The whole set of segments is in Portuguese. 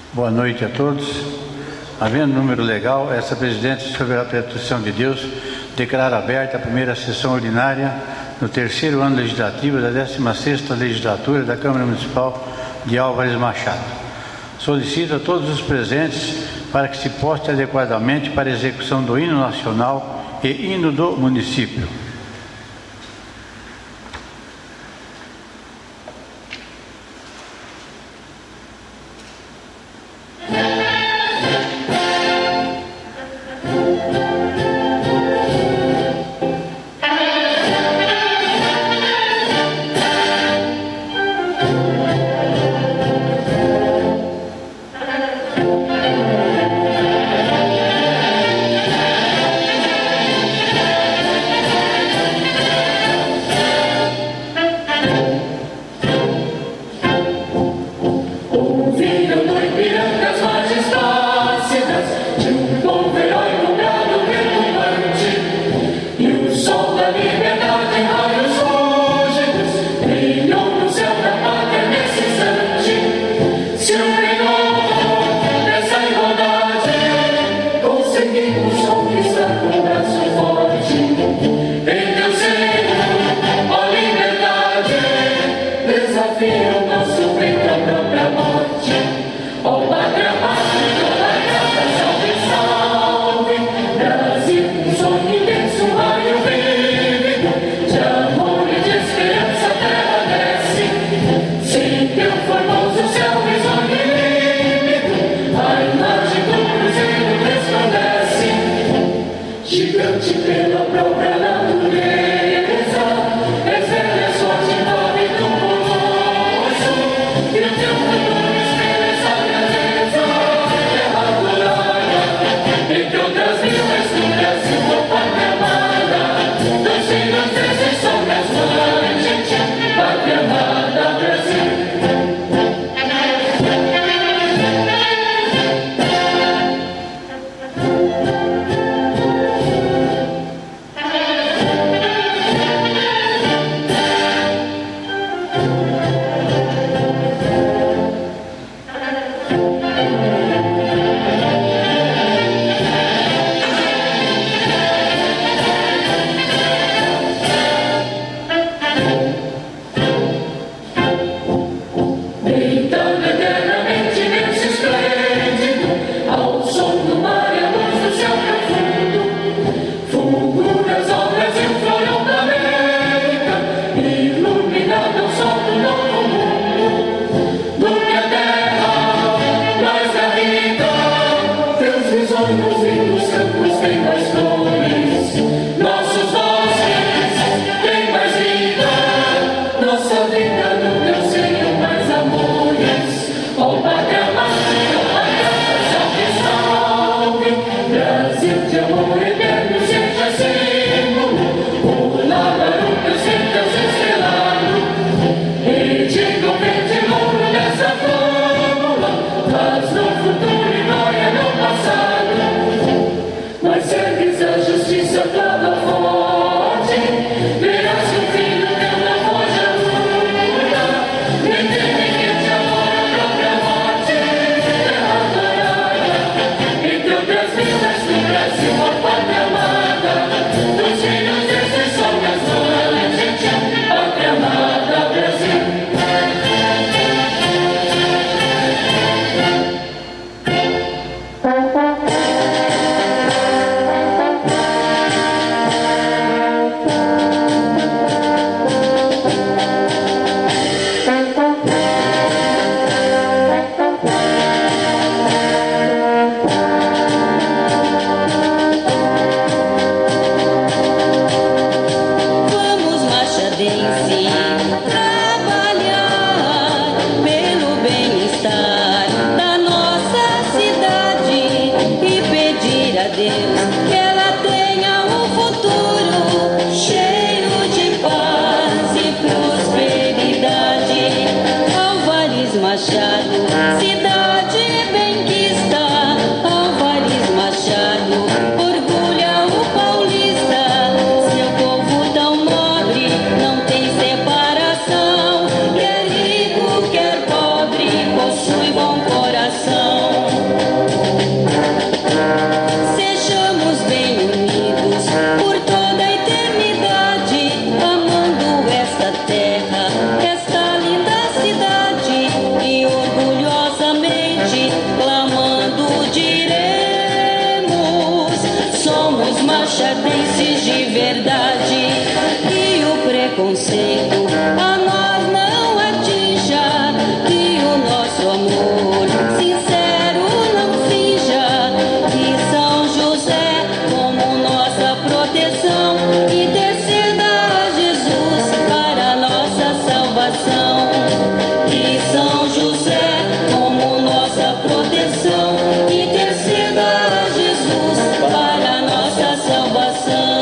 Boa noite a todos. Havendo número legal, essa presidência, sob a proteção de Deus, declara aberta a primeira sessão ordinária no terceiro ano legislativo da 16ª legislatura da Câmara Municipal de Álvares Machado. Solicito a todos os presentes para que se poste adequadamente para a execução do hino nacional e hino do município. Machado, cidade bem que está, Álvares Machado, orgulha o paulista, seu povo tão nobre, não tem separação, quer rico, quer pobre, possui bom coração. machadenses de verdade, que o preconceito a nós não atinja, que o nosso amor sincero não finja, que São José como nossa proteção interceda a Jesus para nossa salvação. Que São José como nossa proteção interceda a Jesus para nossa salvação.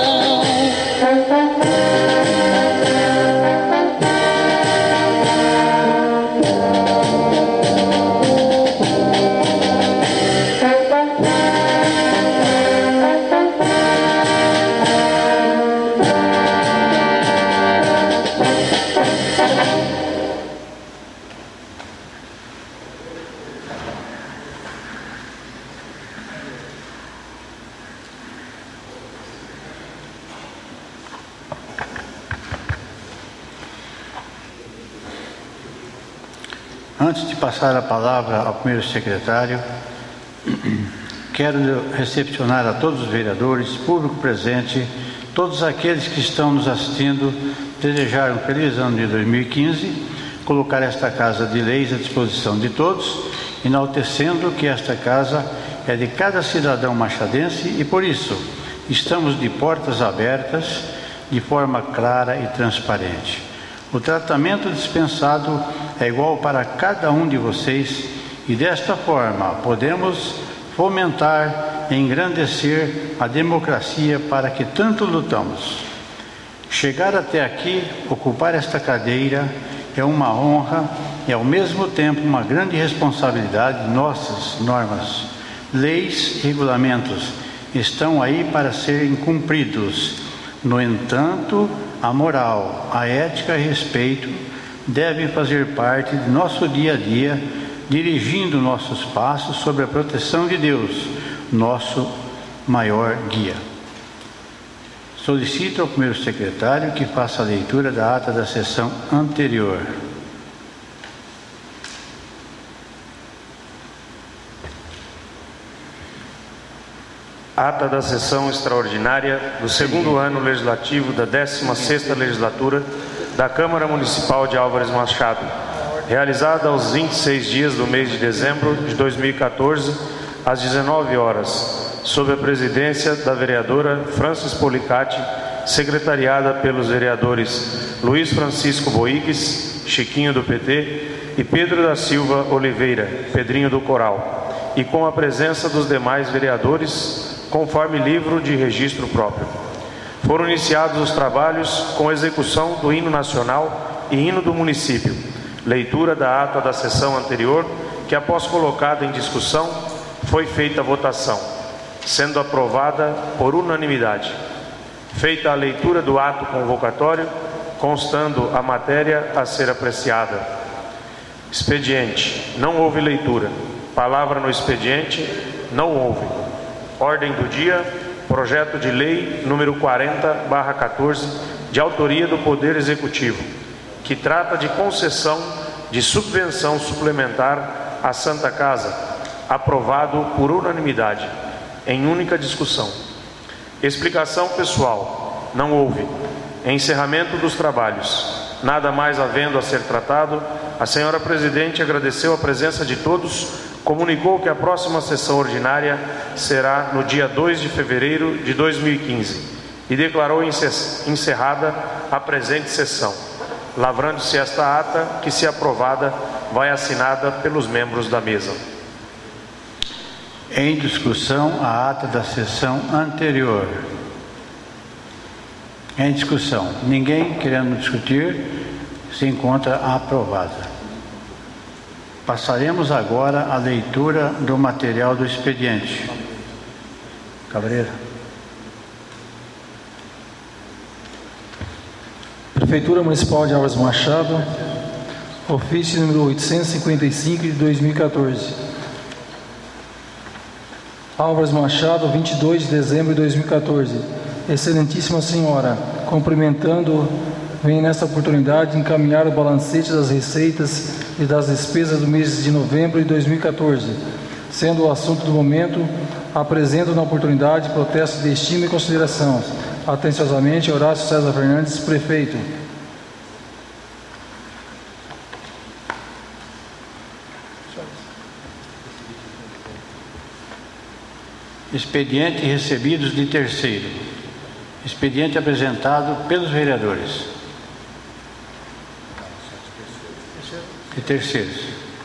Antes de passar a palavra ao primeiro secretário, quero recepcionar a todos os vereadores, público presente, todos aqueles que estão nos assistindo, desejar um feliz ano de 2015, colocar esta Casa de Leis à disposição de todos, enaltecendo que esta casa é de cada cidadão machadense e, por isso, estamos de portas abertas, de forma clara e transparente. O tratamento dispensado é igual para cada um de vocês e, desta forma, podemos fomentar e engrandecer a democracia para que tanto lutamos. Chegar até aqui, ocupar esta cadeira, é uma honra e, ao mesmo tempo, uma grande responsabilidade. Nossas normas, leis e regulamentos estão aí para serem cumpridos. No entanto, a moral, a ética e respeito devem fazer parte de nosso dia a dia, dirigindo nossos passos sob a proteção de Deus, nosso maior guia. Solicito ao primeiro secretário que faça a leitura da ata da sessão anterior. Ata da sessão extraordinária do segundo ano legislativo da 16ª legislatura da Câmara Municipal de Álvares Machado, realizada aos 26 dias do mês de dezembro de 2014, às 19 horas, sob a presidência da vereadora Francis Policati, secretariada pelos vereadores Luiz Francisco Boigues, Chiquinho do PT, e Pedro da Silva Oliveira, Pedrinho do Coral, e com a presença dos demais vereadores, conforme livro de registro próprio. Foram iniciados os trabalhos com execução do hino nacional e hino do município, leitura da ata da sessão anterior, que após colocada em discussão, foi feita a votação, sendo aprovada por unanimidade. Feita a leitura do ato convocatório, constando a matéria a ser apreciada. Expediente: não houve leitura. Palavra no expediente: não houve. Ordem do dia: projeto de lei número 40/14, de autoria do Poder Executivo, que trata de concessão de subvenção suplementar à Santa Casa, aprovado por unanimidade, em única discussão. Explicação pessoal: não houve. Encerramento dos trabalhos: nada mais havendo a ser tratado, a senhora Presidente agradeceu a presença de todos, comunicou que a próxima sessão ordinária será no dia 2 de fevereiro de 2015 e declarou encerrada a presente sessão, lavrando-se esta ata que, se aprovada, vai assinada pelos membros da mesa. Em discussão, a ata da sessão anterior. Em discussão. Ninguém querendo discutir, se encontra aprovada. Passaremos agora à leitura do material do expediente. Cabreira. Prefeitura Municipal de Álvares Machado, ofício número 855 de 2014. Álvares Machado, 22 de dezembro de 2014. Excelentíssima Senhora, cumprimentando, venho nesta oportunidade encaminhar o balancete das receitas e das despesas do mês de novembro de 2014, sendo o assunto do momento Apresento na oportunidade protesto de estima e consideração. Atenciosamente, Horácio César Fernandes, prefeito. Expediente recebidos de terceiro. Expediente apresentado pelos vereadores. De terceiros.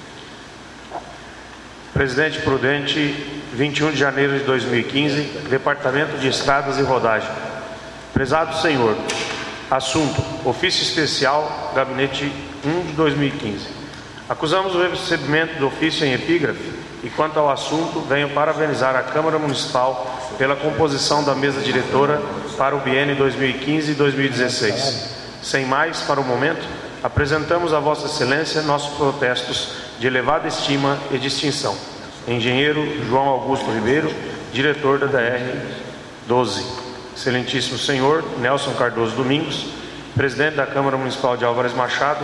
Presidente prudente, 21 de janeiro de 2015, Departamento de Estradas e Rodagem. Prezado senhor, assunto, ofício especial, gabinete 1 de 2015. Acusamos o recebimento do ofício em epígrafe e, quanto ao assunto, venho parabenizar a Câmara Municipal pela composição da mesa diretora para o biênio 2015 e 2016. Sem mais, para o momento, apresentamos a Vossa Excelência nossos protestos de elevada estima e distinção. Engenheiro João Augusto Ribeiro, diretor da DR-12. Excelentíssimo senhor Nelson Cardoso Domingos, presidente da Câmara Municipal de Álvares Machado,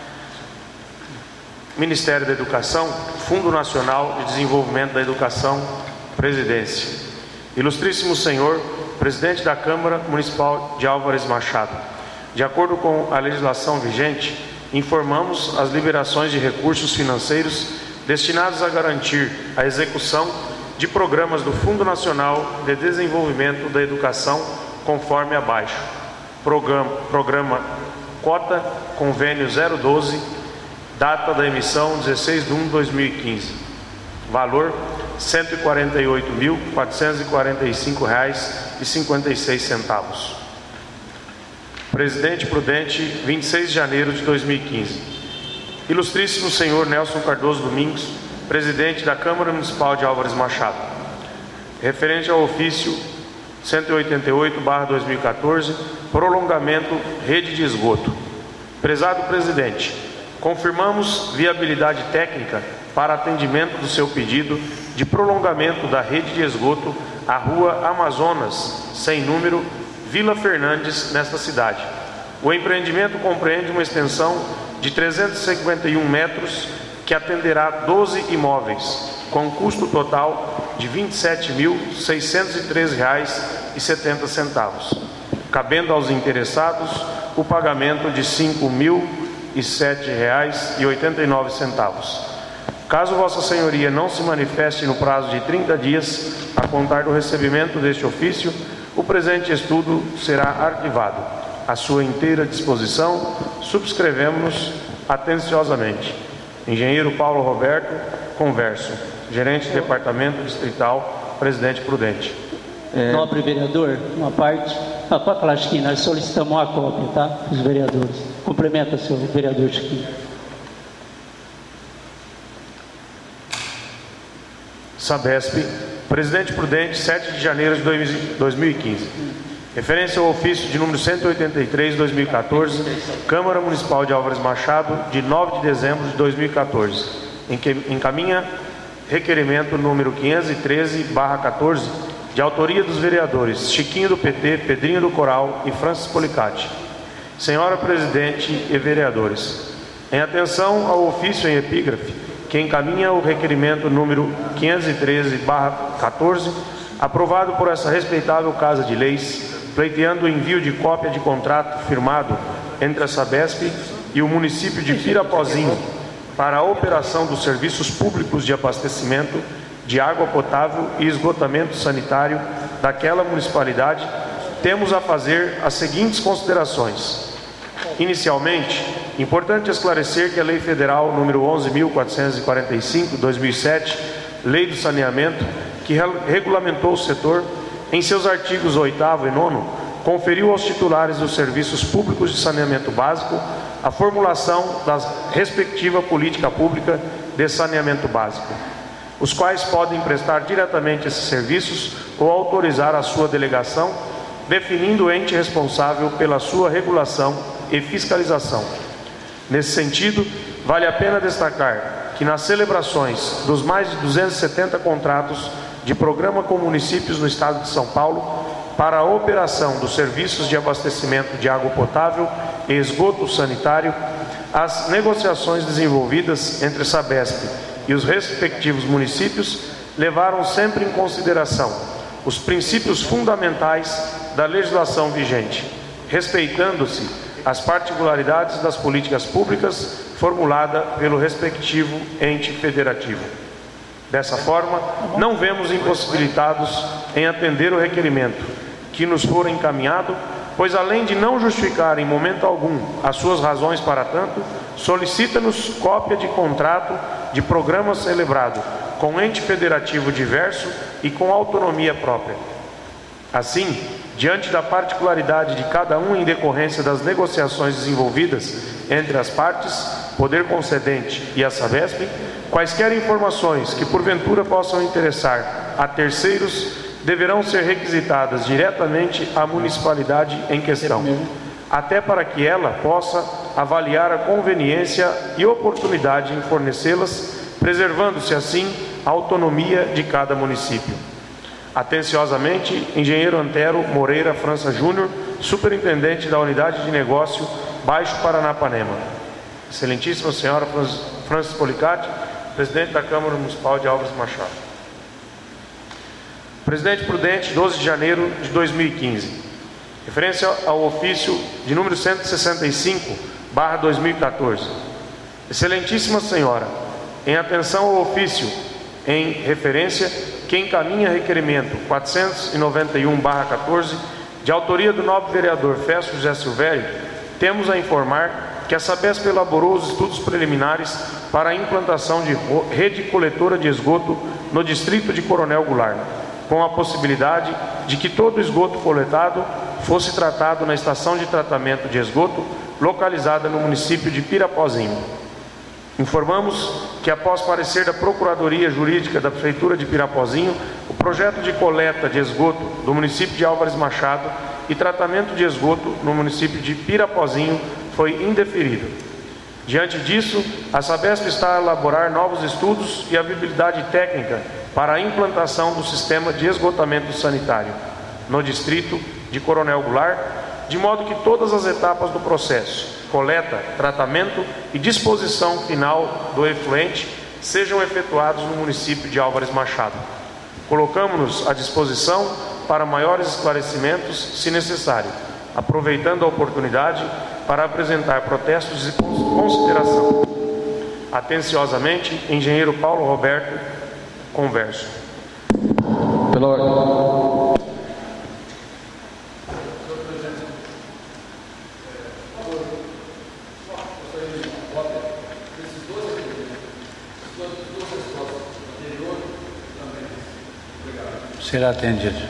Ministério da Educação, Fundo Nacional de Desenvolvimento da Educação, Presidência. Ilustríssimo senhor, presidente da Câmara Municipal de Álvares Machado, de acordo com a legislação vigente, informamos as liberações de recursos financeiros destinados a garantir a execução de programas do Fundo Nacional de Desenvolvimento da Educação, conforme abaixo. Programa Cota, Convênio 012, data da emissão 16 de 1 de 2015. Valor R$ 148.445,56. Presidente prudente, 26 de janeiro de 2015. Ilustríssimo senhor Nelson Cardoso Domingos, presidente da Câmara Municipal de Álvares Machado. Referente ao ofício 188/2014, prolongamento rede de esgoto. Prezado presidente, confirmamos viabilidade técnica para atendimento do seu pedido de prolongamento da rede de esgoto à Rua Amazonas, sem número, Vila Fernandes, nesta cidade. O empreendimento compreende uma extensão de 351 metros que atenderá 12 imóveis, com custo total de R$ 27.613,70, cabendo aos interessados o pagamento de R$ 5.007,89. Caso Vossa Senhoria não se manifeste no prazo de 30 dias a contar do recebimento deste ofício, o presente estudo será arquivado. À sua inteira disposição, subscrevemos-nos atenciosamente. Engenheiro Paulo Roberto Converso, gerente do Departamento Distrital, presidente prudente. Nobre vereador, uma parte. Pode falar, Chiquinho, nós solicitamos uma cópia, tá? Os vereadores. Cumprimenta, senhor vereador Chiquinho. Sabesp, presidente prudente, 7 de janeiro de 2015. Referência ao ofício de número 183/2014, Câmara Municipal de Álvares Machado, de 9 de dezembro de 2014, em que encaminha requerimento número 513/14, de autoria dos vereadores Chiquinho do PT, Pedrinho do Coral e Francis Policati. Senhora Presidente e vereadores, em atenção ao ofício em epígrafe, que encaminha o requerimento número 513/14, aprovado por essa respeitável Casa de Leis, pleiteando o envio de cópia de contrato firmado entre a Sabesp e o município de Pirapozinho para a operação dos serviços públicos de abastecimento de água potável e esgotamento sanitário daquela municipalidade, temos a fazer as seguintes considerações. Inicialmente, importante esclarecer que a Lei Federal número 11.445/2007, Lei do Saneamento, que regulamentou o setor, em seus artigos 8º e 9º, conferiu aos titulares dos serviços públicos de saneamento básico a formulação da respectiva política pública de saneamento básico, os quais podem prestar diretamente esses serviços ou autorizar a sua delegação, definindo o ente responsável pela sua regulação e fiscalização. Nesse sentido, vale a pena destacar que nas celebrações dos mais de 270 contratos de programa com municípios no estado de São Paulo para a operação dos serviços de abastecimento de água potável e esgoto sanitário, as negociações desenvolvidas entre Sabesp e os respectivos municípios levaram sempre em consideração os princípios fundamentais da legislação vigente, respeitando-se as particularidades das políticas públicas formuladas pelo respectivo ente federativo. Dessa forma, não vemos impossibilitados em atender o requerimento que nos for encaminhado, pois além de não justificar em momento algum as suas razões para tanto, solicita-nos cópia de contrato de programa celebrado com ente federativo diverso e com autonomia própria. Assim, diante da particularidade de cada um em decorrência das negociações desenvolvidas entre as partes, poder concedente e a Sabesp, quaisquer informações que porventura possam interessar a terceiros deverão ser requisitadas diretamente à municipalidade em questão, até para que ela possa avaliar a conveniência e oportunidade em fornecê-las, preservando-se assim a autonomia de cada município. Atenciosamente, Engenheiro Antero Moreira França Júnior, Superintendente da Unidade de Negócio Baixo Paranapanema. Excelentíssima Senhora Francis Policati, Presidente da Câmara Municipal de Álvares Machado. Presidente Prudente, 12 de janeiro de 2015. Referência ao ofício de número 165/2014. Excelentíssima Senhora, em atenção ao ofício em referência que encaminha requerimento 491/14, de autoria do nobre vereador Festo José Silvério, temos a informar que a Sabesp elaborou os estudos preliminares para a implantação de rede coletora de esgoto no distrito de Coronel Goulart, com a possibilidade de que todo o esgoto coletado fosse tratado na estação de tratamento de esgoto localizada no município de Pirapozinho. Informamos que, após parecer da Procuradoria Jurídica da Prefeitura de Pirapozinho, o projeto de coleta de esgoto do município de Álvares Machado e tratamento de esgoto no município de Pirapozinho foi indeferido. Diante disso, a Sabesp está a elaborar novos estudos e a viabilidade técnica para a implantação do sistema de esgotamento sanitário no distrito de Coronel Goulart, de modo que todas as etapas do processo, coleta, tratamento e disposição final do efluente, sejam efetuados no município de Álvares Machado. Colocamos-nos à disposição para maiores esclarecimentos, se necessário, aproveitando a oportunidade para apresentar protestos de consideração. Atenciosamente, Engenheiro Paulo Roberto Converso. Pela ordem. Será atendido.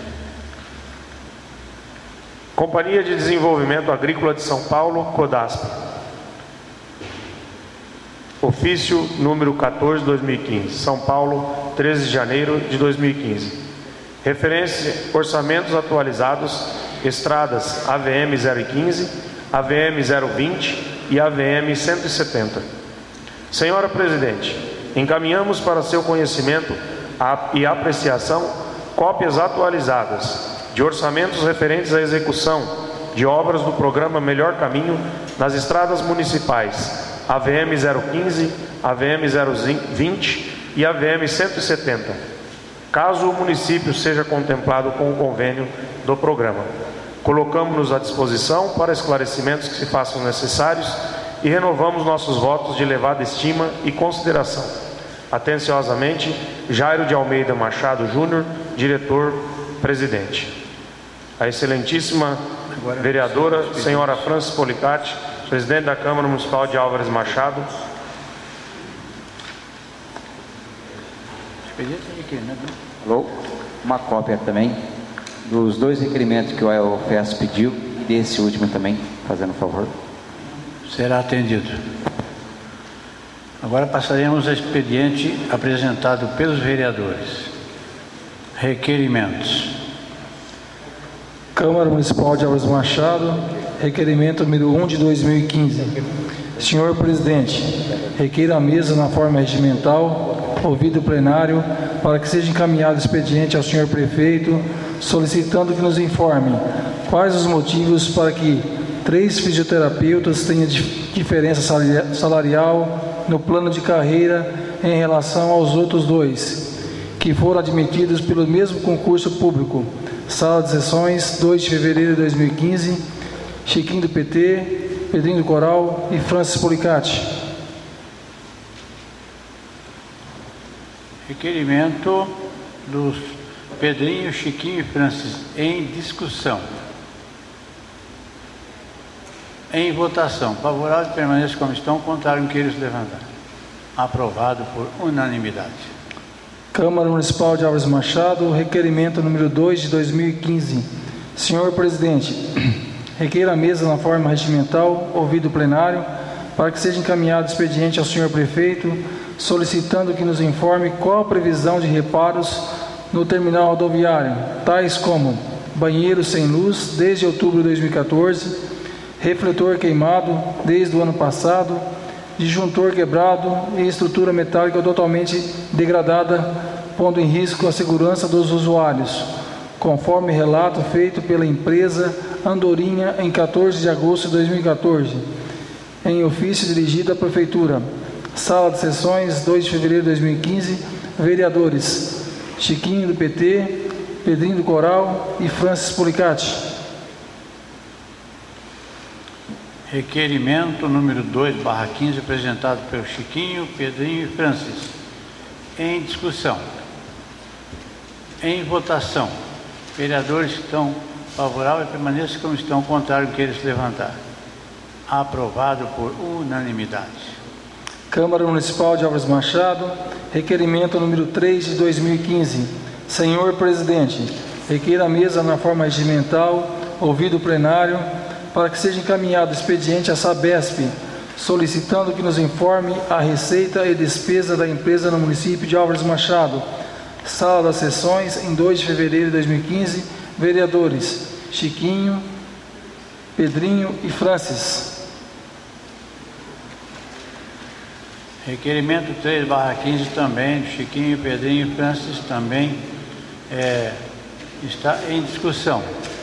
Companhia de Desenvolvimento Agrícola de São Paulo, CODASP. Ofício número 14/2015, São Paulo, 13 de janeiro de 2015. Referência: orçamentos atualizados, estradas AVM 015, AVM 020 e AVM 170. Senhora Presidente, encaminhamos para seu conhecimento e apreciação cópias atualizadas de orçamentos referentes à execução de obras do programa Melhor Caminho nas estradas municipais AVM 015, AVM 020 e AVM 170, caso o município seja contemplado com o convênio do programa. Colocamos-nos à disposição para esclarecimentos que se façam necessários e renovamos nossos votos de elevada estima e consideração. Atenciosamente, Jairo de Almeida Machado Júnior, diretor-presidente. A excelentíssima vereadora, senhora Francis Policati, presidente da Câmara Municipal de Álvares Machado. Alô? Uma cópia também dos dois requerimentos que o AEOFES pediu e desse último também, fazendo favor. Será atendido. Agora passaremos ao expediente apresentado pelos vereadores. Requerimentos. Câmara Municipal de Álvares Machado, requerimento número 1 de 2015. Senhor Presidente, requeiro a mesa na forma regimental, ouvido o plenário, para que seja encaminhado o expediente ao senhor prefeito, solicitando que nos informe quais os motivos para que 3 fisioterapeutas tenham diferença salarial no plano de carreira em relação aos outros 2, que foram admitidos pelo mesmo concurso público. Sala de Sessões, 2 de fevereiro de 2015, Chiquinho do PT, Pedrinho do Coral e Francis Policati. Requerimento dos Pedrinho, Chiquinho e Francis em discussão. Em votação. Favorável, permaneça como estão. Contrário, não queiram se levantar. Aprovado por unanimidade. Câmara Municipal de Álvares Machado, requerimento número 2 de 2015. Senhor Presidente, requeiro a mesa na forma regimental, ouvido o plenário, para que seja encaminhado expediente ao senhor prefeito, solicitando que nos informe qual a previsão de reparos no terminal rodoviário, tais como banheiro sem luz desde outubro de 2014, refletor queimado desde o ano passado, disjuntor quebrado e estrutura metálica totalmente degradada, pondo em risco a segurança dos usuários, conforme relato feito pela empresa Andorinha em 14 de agosto de 2014, em ofício dirigido à Prefeitura. Sala de Sessões, 2 de fevereiro de 2015, vereadores Chiquinho do PT, Pedrinho do Coral e Francis Policati. Requerimento número 2/15, apresentado pelo Chiquinho, Pedrinho e Francis. Em discussão. Em votação. Vereadores que estão favoráveis, permaneçam como estão. Contrário, queiram se levantar. Aprovado por unanimidade. Câmara Municipal de Álvares Machado, requerimento número 3 de 2015. Senhor Presidente, requeiro a mesa na forma regimental, ouvido o plenário, para que seja encaminhado expediente à Sabesp, solicitando que nos informe a receita e despesa da empresa no município de Álvares Machado. Sala das Sessões, em 2 de fevereiro de 2015, vereadores Chiquinho, Pedrinho e Francis. Requerimento 3/15 também, Chiquinho, Pedrinho e Francis também está em discussão.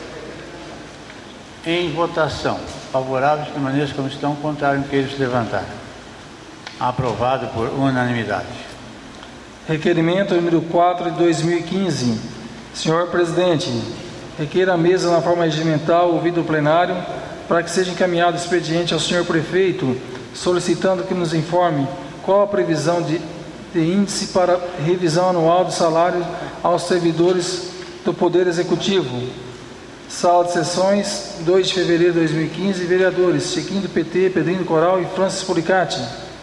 Em votação. Favoráveis, permaneçam como estão. Contrário, não queiram se levantar. Aprovado por unanimidade. Requerimento número 4 de 2015. Senhor Presidente, requeiro a mesa na forma regimental, ouvido o plenário, para que seja encaminhado expediente ao senhor prefeito, solicitando que nos informe qual a previsão de índice para revisão anual do salário aos servidores do Poder Executivo. Sala de Sessões, 2 de fevereiro de 2015, vereadores Chiquinho do PT, Pedrinho do Coral e Francis Policati.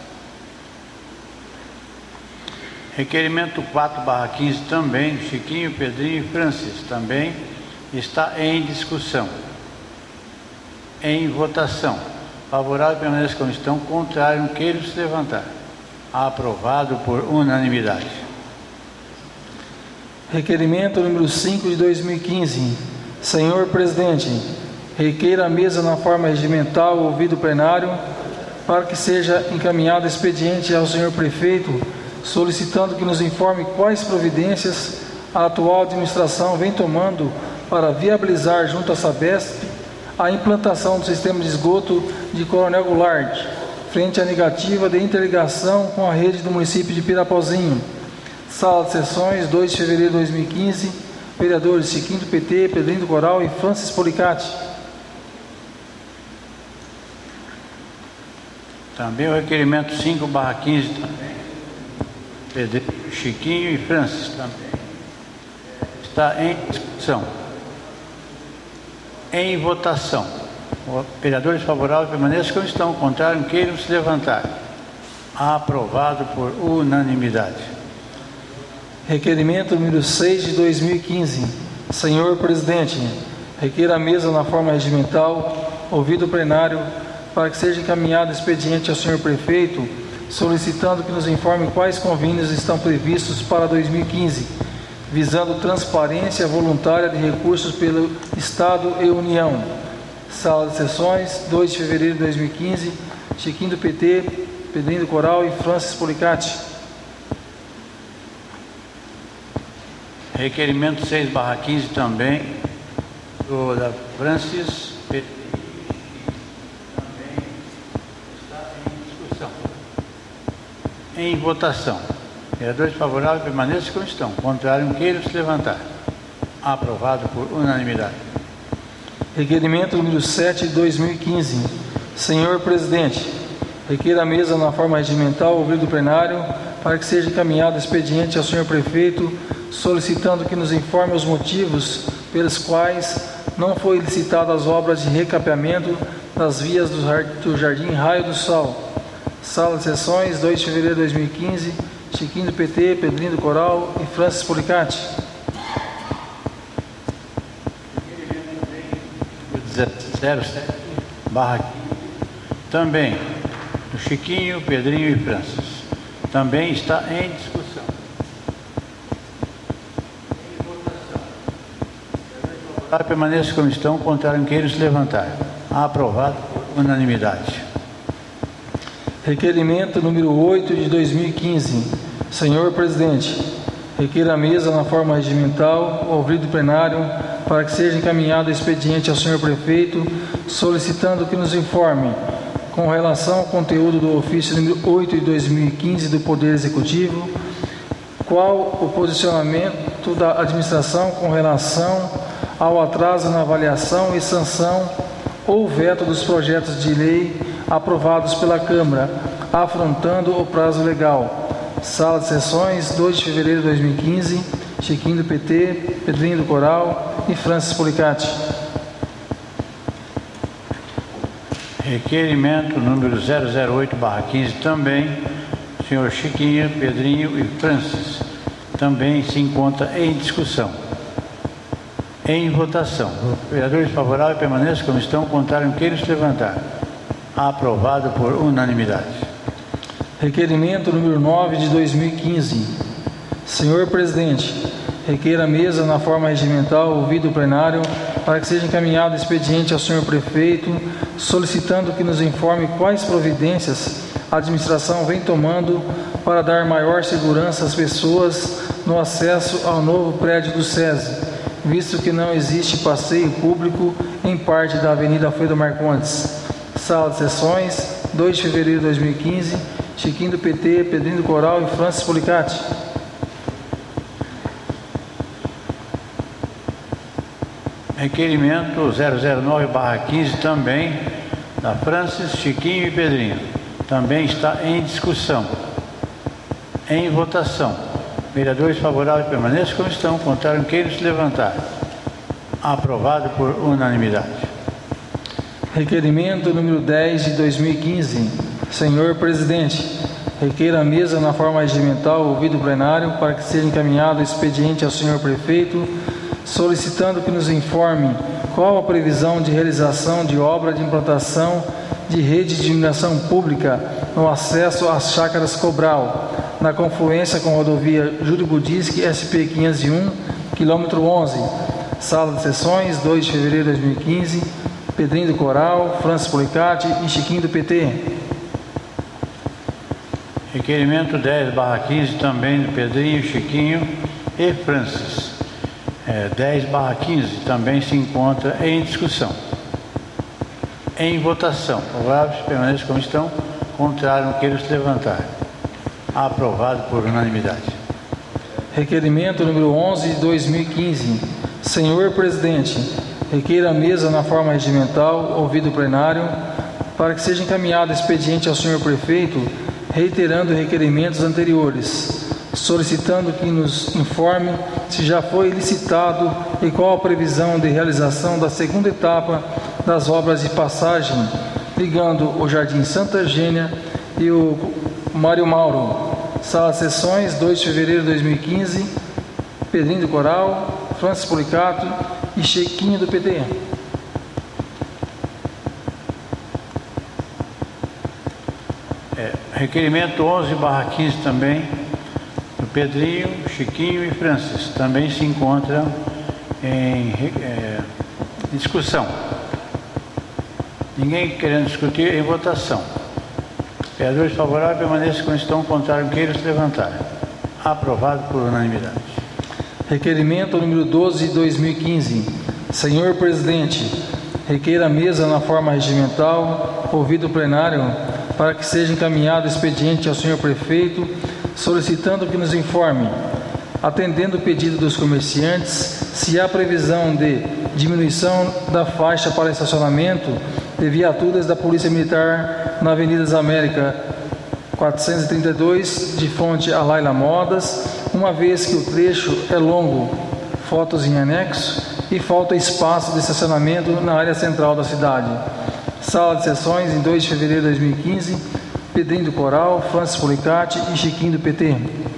Requerimento 4/15 também, Chiquinho, Pedrinho e Francis, também está em discussão. Em votação. Favorável, permaneça como estão. Contrário, não queiram se levantar. Aprovado por unanimidade. Requerimento número 5 de 2015. Senhor Presidente, requeiro a mesa na forma regimental, ouvido o plenário, para que seja encaminhado expediente ao senhor prefeito, solicitando que nos informe quais providências a atual administração vem tomando para viabilizar junto à Sabesp a implantação do sistema de esgoto de Coronel Goulart, frente à negativa de interligação com a rede do município de Pirapozinho. Sala de Sessões, 2 de fevereiro de 2015, vereadores Chiquinho do PT, Pedrinho do Coral e Francis Policati. Também o requerimento 5/15 também. Pedrinho, Chiquinho e Francis também. Está em discussão. Em votação. Vereadores favoráveis permaneçam como estão, contrário, não queiram se levantar. Aprovado por unanimidade. Requerimento número 6 de 2015. Senhor Presidente, requeiro a mesa na forma regimental, ouvido o plenário, para que seja encaminhado expediente ao senhor prefeito, solicitando que nos informe quais convênios estão previstos para 2015, visando transparência voluntária de recursos pelo Estado e União. Sala de Sessões, 2 de fevereiro de 2015, Chiquinho do PT, Pedrinho do Coral e Francis Policati. Requerimento 6/15 também, da Francis, também está em discussão. Em votação. Vereadores favoráveis, permaneçam como estão. Contrário, queiram se levantar. Aprovado por unanimidade. Requerimento número 7 de 2015. Senhor presidente, requer a mesa na forma regimental ouvido do plenário para que seja encaminhado expediente ao senhor prefeito solicitando que nos informe os motivos pelos quais não foi licitada as obras de recapeamento das vias do Jardim Raio do Sol. Sala de sessões, 2 de fevereiro de 2015, Chiquinho do PT, Pedrinho do Coral e Francis Policati. 17/15, também do Chiquinho, Pedrinho e Francis. Também está em discussão. Permaneça como estão, contrário, queiram se levantar. Aprovado por unanimidade. Requerimento número 8 de 2015. Senhor presidente, requer a mesa na forma regimental, ouvido plenário, para que seja encaminhado expediente ao senhor prefeito, solicitando que nos informe, com relação ao conteúdo do ofício número 8 de 2015 do Poder Executivo, qual o posicionamento da administração com relação ao atraso na avaliação e sanção ou veto dos projetos de lei aprovados pela Câmara, afrontando o prazo legal. Sala de sessões, 2 de fevereiro de 2015, Chiquinho do PT, Pedrinho do Coral e Francis Policati. Requerimento número 008/15, também, senhor Chiquinho, Pedrinho e Francis. Também se encontra em discussão. Em votação. Vereadores favoráveis permaneçam como estão, contrário, queiram se levantar. Aprovado por unanimidade. Requerimento número 9 de 2015. Senhor presidente, requer a mesa na forma regimental ouvido o plenário para que seja encaminhado expediente ao senhor prefeito, solicitando que nos informe quais providências a administração vem tomando para dar maior segurança às pessoas no acesso ao novo prédio do SESI, visto que não existe passeio público em parte da Avenida Alfredo Marcondes. Sala de sessões, 2 de fevereiro de 2015, Chiquinho do PT, Pedrinho do Coral e Francis Policati. Requerimento 009/15, também da Francis, Chiquinho e Pedrinho. Também está em discussão. Em votação. Vereadores favoráveis permaneçam como estão, contrário, queiram se levantar. Aprovado por unanimidade. Requerimento número 10 de 2015. Senhor presidente, requer a mesa na forma regimental ouvido o plenário para que seja encaminhado expediente ao senhor prefeito, solicitando que nos informe qual a previsão de realização de obra de implantação de rede de iluminação pública no acesso às chácaras Cobral, na confluência com a rodovia Júlio Budisque SP 501, quilômetro 11. Sala de sessões, 2 de fevereiro de 2015, Pedrinho do Coral, Francis Policati e Chiquinho do PT. Requerimento 10/15, também do Pedrinho, Chiquinho e Francis. 10/15 também se encontra em discussão. Em votação. Favoráveis permaneçam como estão, contrário, não queiram se levantar. Aprovado por unanimidade. Requerimento número 11 de 2015. Senhor presidente, requer a mesa na forma regimental, ouvido o plenário, para que seja encaminhado expediente ao senhor prefeito, reiterando requerimentos anteriores, solicitando que nos informe se já foi licitado e qual a previsão de realização da segunda etapa das obras de passagem, ligando o Jardim Santa Eugênia e o Mário Mauro. Sala de sessões, 2 de fevereiro de 2015, Pedrinho do Coral, Francis Policati e Chiquinho do PT. Requerimento 11/15 também, do Pedrinho, Chiquinho e Francis. Também se encontra em discussão. Ninguém querendo discutir, em votação. Vereadores favoráveis permaneçam como estão, contrário, queiram se levantar. Aprovado por unanimidade. Requerimento número 12 de 2015. Senhor presidente, requer a mesa na forma regimental, ouvido o plenário, para que seja encaminhado expediente ao senhor prefeito, solicitando que nos informe, atendendo o pedido dos comerciantes, se há previsão de diminuição da faixa para estacionamento de viaturas da Polícia Militar na Avenida das Américas 432, de frente a Laila Modas, uma vez que o trecho é longo, fotos em anexo, e falta espaço de estacionamento na área central da cidade. Sala de sessões, em 2 de fevereiro de 2015, Pedrinho do Coral, Francis Policati e Chiquinho do PT.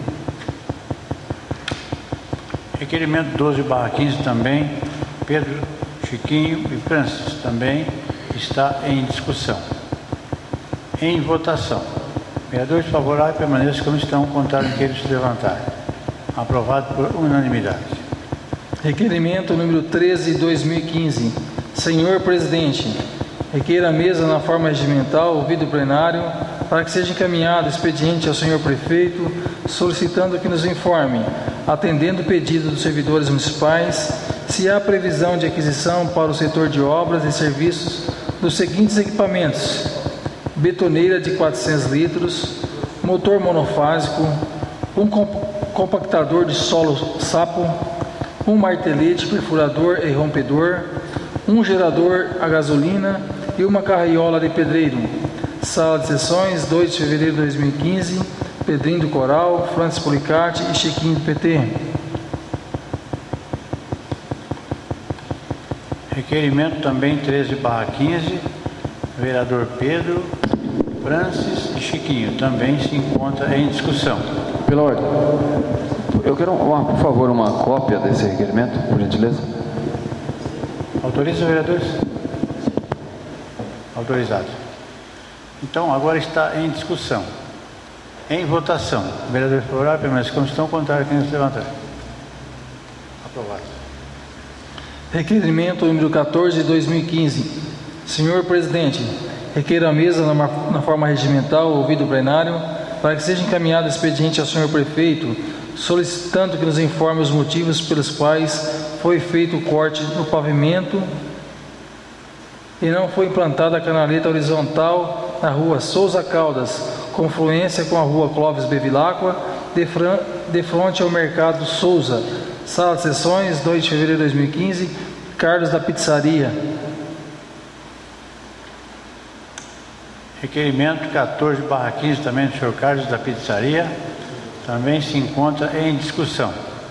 Requerimento 12/15 também, Pedro, Chiquinho e Francis também está em discussão. Em votação. Vereadores favoráveis permaneçam como estão, contrário que eles se levantarem. Aprovado por unanimidade. Requerimento número 13/2015. Senhor Presidente, requeira a mesa na forma regimental, ouvido o plenário, para que seja encaminhado expediente ao senhor prefeito, solicitando que nos informe, atendendo o pedido dos servidores municipais, se há previsão de aquisição para o setor de obras e serviços dos seguintes equipamentos: betoneira de 400 litros, motor monofásico, um compactador de solo sapo, um martelete, perfurador e rompedor, um gerador a gasolina e uma carriola de pedreiro. Sala de sessões, 2 de fevereiro de 2015, Pedrinho do Coral, Francis Policati e Chiquinho do PT. Requerimento também 13/15, vereador Pedro, Francis e Chiquinho, também se encontra em discussão. Pela ordem. Eu quero, por favor, uma cópia desse requerimento, por gentileza. Autoriza, vereadores? Autorizado. Então, agora está em discussão. Em votação. Vereadores favoráveis, permanecem como estão, contrário, quem se levantar. Aprovado. Requerimento número 14/2015. Senhor Presidente, requeiro a mesa na forma regimental, ouvido o plenário, para que seja encaminhado expediente ao senhor prefeito, solicitando que nos informe os motivos pelos quais foi feito o corte no pavimento e não foi implantada a canaleta horizontal na rua Souza Caldas, confluência com a rua Clóvis Bevilacqua, de frente ao Mercado Souza. Sala de sessões, 2 de fevereiro de 2015, Carlos da Pizzaria. Requerimento 14/15 também do senhor Carlos da Pizzaria, também se encontra em discussão.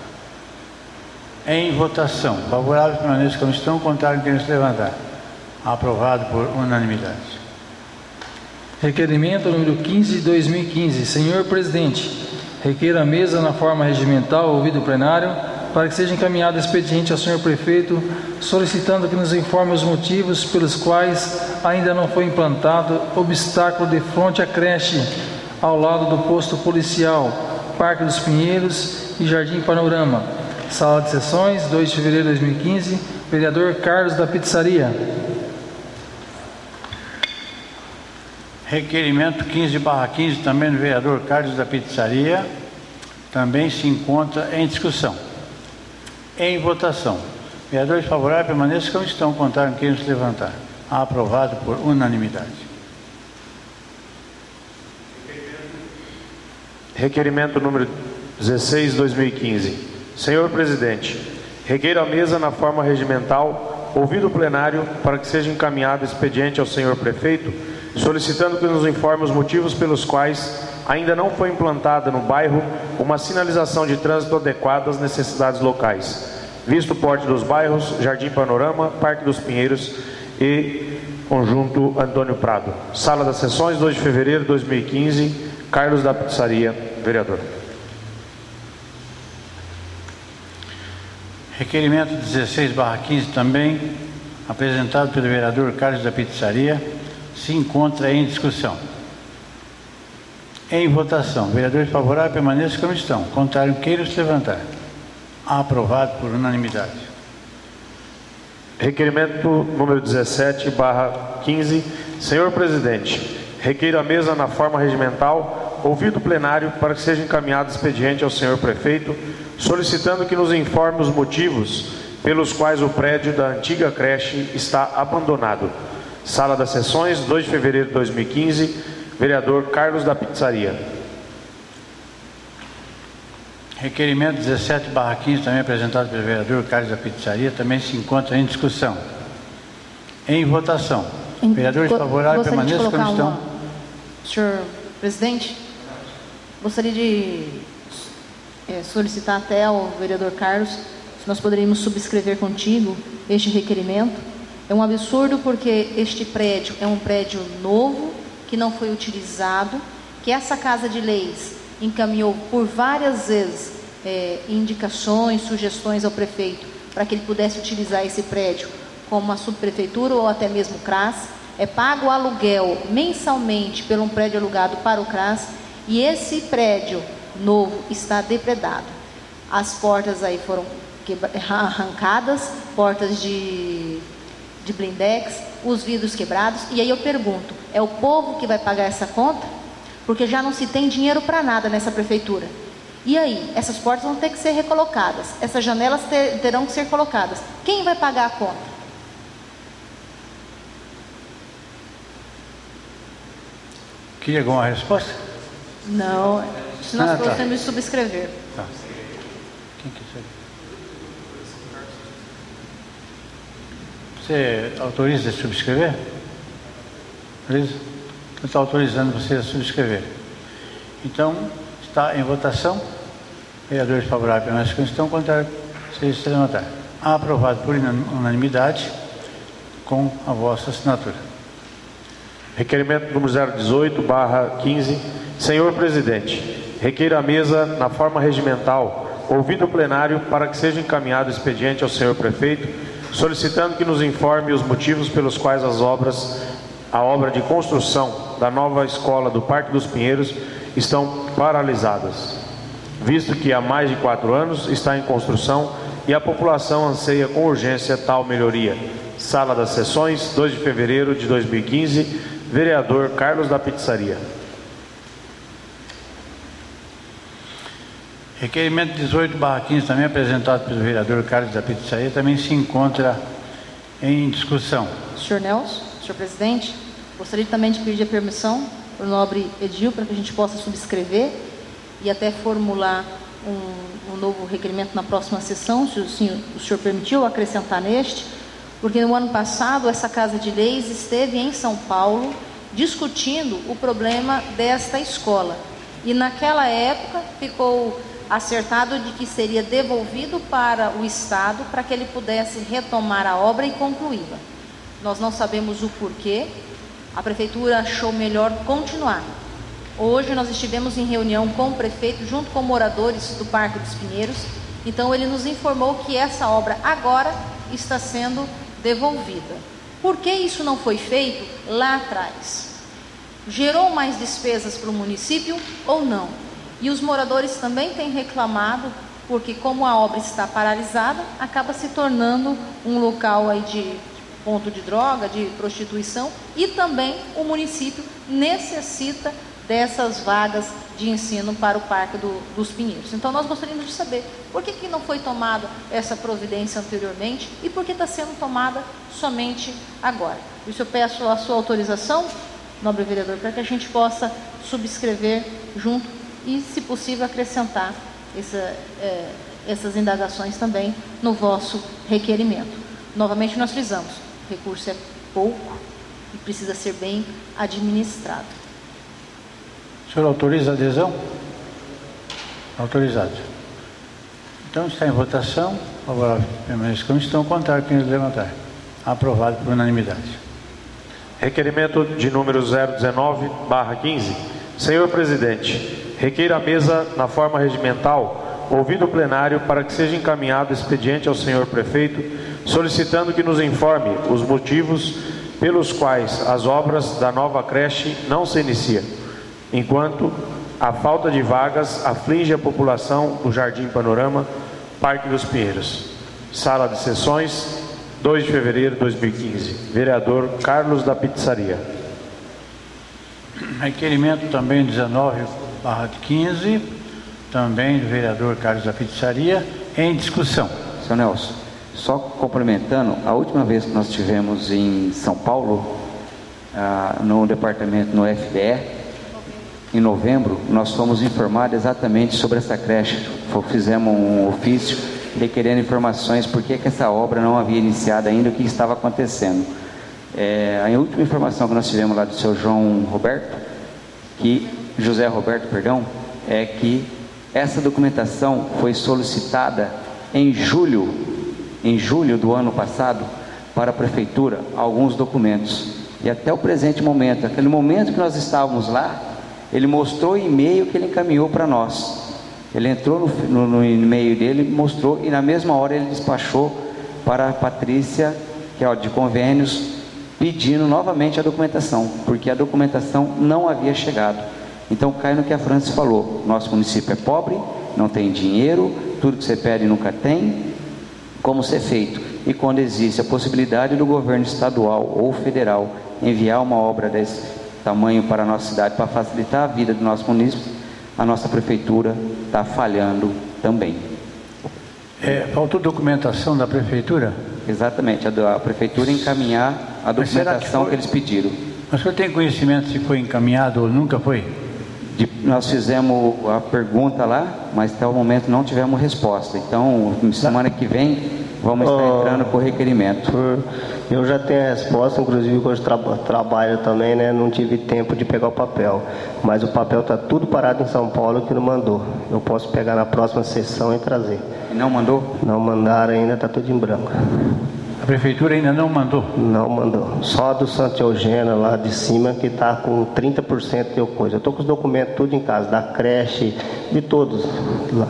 Em votação. Favorável permaneça como estão, contrário quem se levantar. Aprovado por unanimidade. Requerimento número 15/2015. Senhor Presidente, requeiro a mesa na forma regimental, ouvido o plenário, para que seja encaminhado expediente ao senhor prefeito, solicitando que nos informe os motivos pelos quais ainda não foi implantado obstáculo de fronte à creche, ao lado do posto policial, Parque dos Pinheiros e Jardim Panorama. Sala de sessões, 2 de fevereiro de 2015, vereador Carlos da Pizzaria. Requerimento 15/15 também do vereador Carlos da Pizzaria, também se encontra em discussão. Em votação. Vereadores favoráveis permaneçam como estão, contrário quem se levantar. Aprovado por unanimidade. Requerimento número 16/2015. Senhor Presidente, requeiro a mesa na forma regimental, ouvido o plenário, para que seja encaminhado expediente ao senhor prefeito, solicitando que nos informe os motivos pelos quais ainda não foi implantada no bairro uma sinalização de trânsito adequada às necessidades locais, visto o porte dos bairros Jardim Panorama, Parque dos Pinheiros e Conjunto Antônio Prado. Sala das sessões, 2 de fevereiro de 2015, Carlos da Pizzaria, vereador. Requerimento 16/15 também, apresentado pelo vereador Carlos da Pizzaria, se encontra em discussão. Em votação. Vereadores favoráveis permaneçam como estão. Contrário queiram se levantar. Aprovado por unanimidade. Requerimento número 17/15. Senhor Presidente, requeiro a mesa na forma regimental, ouvido o plenário, para que seja encaminhado expediente ao senhor prefeito, solicitando que nos informe os motivos pelos quais o prédio da antiga creche está abandonado. Sala das sessões, 2 de fevereiro de 2015, vereador Carlos da Pizzaria. Requerimento 17/15, também apresentado pelo vereador Carlos da Pizzaria, também se encontra em discussão. Em votação. Vereadores favoráveis, permaneçam como estão. Senhor presidente, gostaria de solicitar até ao vereador Carlos se nós poderíamos subscrever contigo este requerimento. É um absurdo porque este prédio é um prédio novo, que não foi utilizado, que essa Casa de Leis encaminhou por várias vezes indicações, sugestões ao prefeito para que ele pudesse utilizar esse prédio como uma subprefeitura ou até mesmo CRAS. É pago o aluguel mensalmente por um prédio alugado para o CRAS e esse prédio novo está depredado. As portas aí foram arrancadas, portas de blindex, os vidros quebrados. E aí eu pergunto, é o povo que vai pagar essa conta? Porque já não se tem dinheiro para nada nessa prefeitura. E aí, essas portas vão ter que ser recolocadas, essas janelas terão que ser colocadas. Quem vai pagar a conta? Queria alguma resposta? Não, se nós podemos subscrever. Tá. Quem quiser. Você autoriza a subscrever? Beleza? Então está autorizando você a subscrever. Então, está em votação. Vereadores favoráveis permanecem como estão, contrário, se levantar. Aprovado por unanimidade, com a vossa assinatura. Requerimento número 018/15. Senhor presidente, requeiro à mesa, na forma regimental, ouvido o plenário, para que seja encaminhado o expediente ao senhor prefeito, solicitando que nos informe os motivos pelos quais a obra de construção da nova escola do Parque dos Pinheiros estão paralisadas, visto que há mais de 4 anos está em construção e a população anseia com urgência tal melhoria. Sala das Sessões, 2 de fevereiro de 2015, vereador Carlos da Pizzaria. Requerimento 18/15, também apresentado pelo vereador Carlos da Pizzaria, também se encontra em discussão. Senhor Nelson, senhor presidente, gostaria também de pedir a permissão para o nobre Edil, para que a gente possa subscrever e até formular um novo requerimento na próxima sessão, se o senhor permitiu acrescentar neste, porque no ano passado essa Casa de Leis esteve em São Paulo discutindo o problema desta escola. E naquela época ficou acertado de que seria devolvido para o Estado para que ele pudesse retomar a obra e concluí-la. Nós não sabemos o porquê, a Prefeitura achou melhor continuar. Hoje nós estivemos em reunião com o prefeito, junto com moradores do Parque dos Pinheiros, então ele nos informou que essa obra agora está sendo devolvida. Por que isso não foi feito lá atrás? Gerou mais despesas para o município ou não? E os moradores também têm reclamado, porque como a obra está paralisada, acaba se tornando um local aí de ponto de droga, de prostituição, e também o município necessita dessas vagas de ensino para o Parque dos Pinheiros. Então nós gostaríamos de saber por que não foi tomada essa providência anteriormente e por que está sendo tomada somente agora. Por isso eu peço a sua autorização, nobre vereador, para que a gente possa subscrever junto e, se possível, acrescentar essas indagações também no vosso requerimento. Novamente nós frisamos, o recurso é pouco e precisa ser bem administrado. O senhor autoriza a adesão? Autorizado. Então está em votação. Favorável permaneça como estão, contrário quem levantar. Aprovado por unanimidade. Requerimento de número 019/15. Senhor presidente, requeiro à mesa, na forma regimental, ouvido o plenário, para que seja encaminhado expediente ao senhor prefeito, solicitando que nos informe os motivos pelos quais as obras da nova creche não se iniciam, enquanto a falta de vagas aflige a população do Jardim Panorama, Parque dos Pinheiros. Sala de Sessões, 2 de fevereiro de 2015. Vereador Carlos da Pizzaria. Requerimento também 19/15, também do vereador Carlos da Pizzaria, em discussão. Senhor Nelson, só complementando, a última vez que nós estivemos em São Paulo, no departamento, no FBE, em novembro, nós fomos informados exatamente sobre essa creche. Fizemos um ofício requerendo informações por que essa obra não havia iniciado ainda, o que estava acontecendo. A última informação que nós tivemos lá do seu José Roberto, é que essa documentação foi solicitada em julho do ano passado para a prefeitura, alguns documentos. E até o presente momento, aquele momento que nós estávamos lá, ele mostrou o e-mail que ele encaminhou para nós. Ele entrou no e-mail dele, mostrou, e na mesma hora ele despachou para a Patrícia, que é de convênios, pedindo novamente a documentação, porque a documentação não havia chegado. Então cai no que a Francis falou: nosso município é pobre, não tem dinheiro, tudo que você pede nunca tem como ser feito. E quando existe a possibilidade do governo estadual ou federal enviar uma obra desse tamanho para a nossa cidade, para facilitar a vida do nosso município, a nossa prefeitura está falhando também. Faltou documentação da prefeitura? Exatamente, a prefeitura encaminhar a documentação que eles pediram. Mas o senhor tem conhecimento se foi encaminhado ou nunca foi? Nós fizemos a pergunta lá, mas até o momento não tivemos resposta. Então, semana que vem, vamos estar entrando com o requerimento. Eu já tenho a resposta, inclusive hoje trabalho também, né? Não tive tempo de pegar o papel. Mas o papel está tudo parado em São Paulo que não mandou. Eu posso pegar na próxima sessão e trazer. E não mandou? Não mandaram ainda, está tudo em branco. A prefeitura ainda não mandou? Não mandou. Só do Santa Eugênia lá de cima que está com 30% de coisa. Eu estou com os documentos tudo em casa, da creche, de todos lá.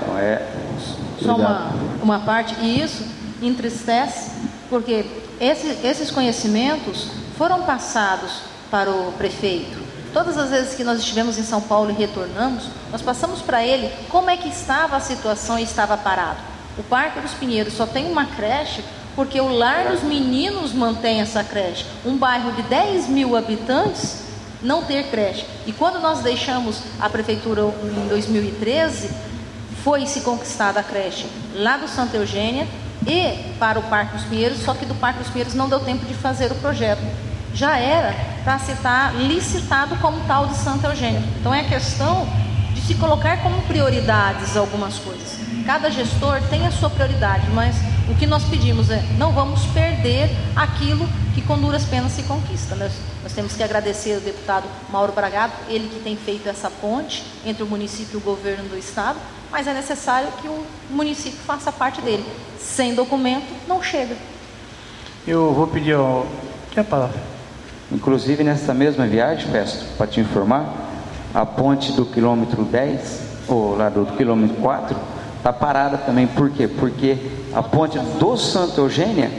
Só uma parte, e isso entristece, porque esses conhecimentos foram passados para o prefeito. Todas as vezes que nós estivemos em São Paulo e retornamos, nós passamos para ele como é que estava a situação e estava parado. O Parque dos Pinheiros só tem uma creche porque o Lar dos Meninos mantém essa creche. Um bairro de 10 mil habitantes não ter creche. E quando nós deixamos a prefeitura em 2013, foi-se conquistada a creche lá do Santa Eugênia e para o Parque dos Pinheiros, só que do Parque dos Pinheiros não deu tempo de fazer o projeto. Já era para se estar licitado como tal de Santa Eugênia. Então é questão de se colocar como prioridades algumas coisas. Cada gestor tem a sua prioridade, mas o que nós pedimos é: não vamos perder aquilo que com duras penas se conquista. Nós temos que agradecer ao deputado Mauro Bragato, ele que tem feito essa ponte entre o município e o governo do estado, mas é necessário que o município faça parte dele. Sem documento, não chega. Eu vou pedir a palavra. Inclusive, nessa mesma viagem, Festo, para te informar, a ponte do quilômetro 10, ou lá do quilômetro 4, está parada também. Por quê? Porque a ponte do Santa Luzia,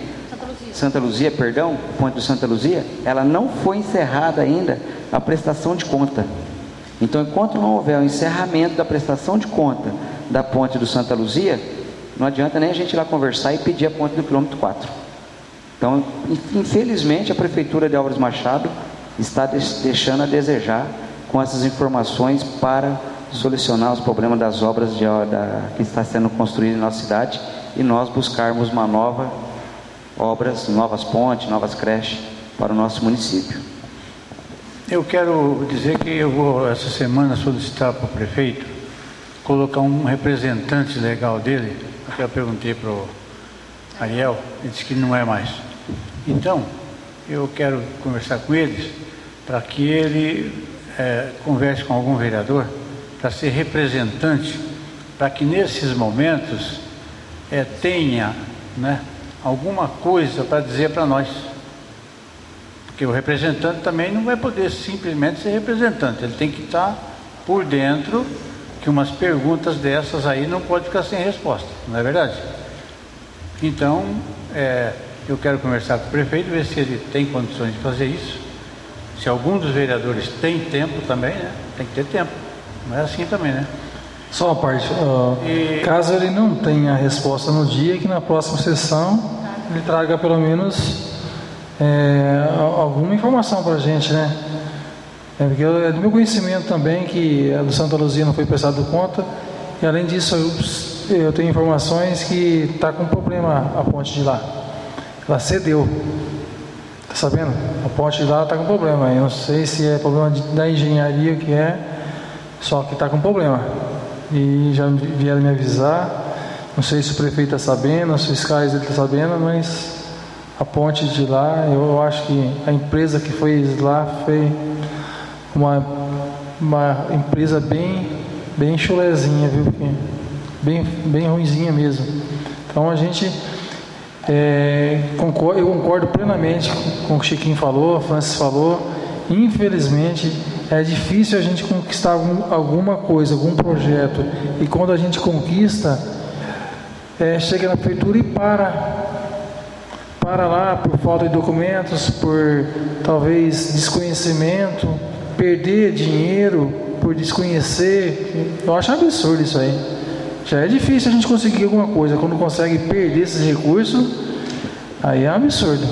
a ponte do Santa Luzia, ela não foi encerrada ainda a prestação de conta. Então, enquanto não houver o encerramento da prestação de conta da ponte do Santa Luzia, não adianta nem a gente ir lá conversar e pedir a ponte do quilômetro 4. Então, infelizmente, a Prefeitura de Álvares Machado está deixando a desejar com essas informações para solucionar os problemas das obras que está sendo construídas em nossa cidade e nós buscarmos novas pontes, novas creches para o nosso município. Eu quero dizer que eu vou essa semana solicitar para o prefeito colocar um representante legal dele, porque eu perguntei para o Ariel, ele disse que não é mais. Então, eu quero conversar com eles para que ele converse com algum vereador para ser representante, para que nesses momentos tenha, né, alguma coisa para dizer para nós. Porque o representante também não vai poder simplesmente ser representante, ele tem que estar por dentro, que umas perguntas dessas aí não pode ficar sem resposta, não é verdade? Então, eu quero conversar com o prefeito, ver se ele tem condições de fazer isso, se algum dos vereadores tem tempo também, né? Tem que ter tempo, não é assim também, né? Só uma parte, caso ele não tenha a resposta no dia, que na próxima sessão ele traga pelo menos alguma informação para a gente, né? Porque é do meu conhecimento também que a do Santa Luzia não foi prestado conta, e além disso eu tenho informações que está com problema a ponte de lá, ela cedeu. Tá sabendo? A ponte lá está com problema. Eu não sei se é problema da engenharia que é, só que está com problema. E já vieram me avisar. Não sei se o prefeito está sabendo, se os fiscais estão sabendo, mas a ponte de lá, eu acho que a empresa que fez lá foi uma empresa bem chulezinha, viu? Bem ruinzinha mesmo. Então a gente eu concordo plenamente com o que o Chiquinho falou, a Francis falou. Infelizmente é difícil a gente conquistar alguma coisa, algum projeto, e quando a gente conquista, chega na prefeitura e para lá por falta de documentos, por talvez desconhecimento, perder dinheiro por desconhecer. Eu acho absurdo isso aí. Já é difícil a gente conseguir alguma coisa, quando consegue perder esses recursos, aí é um absurdo.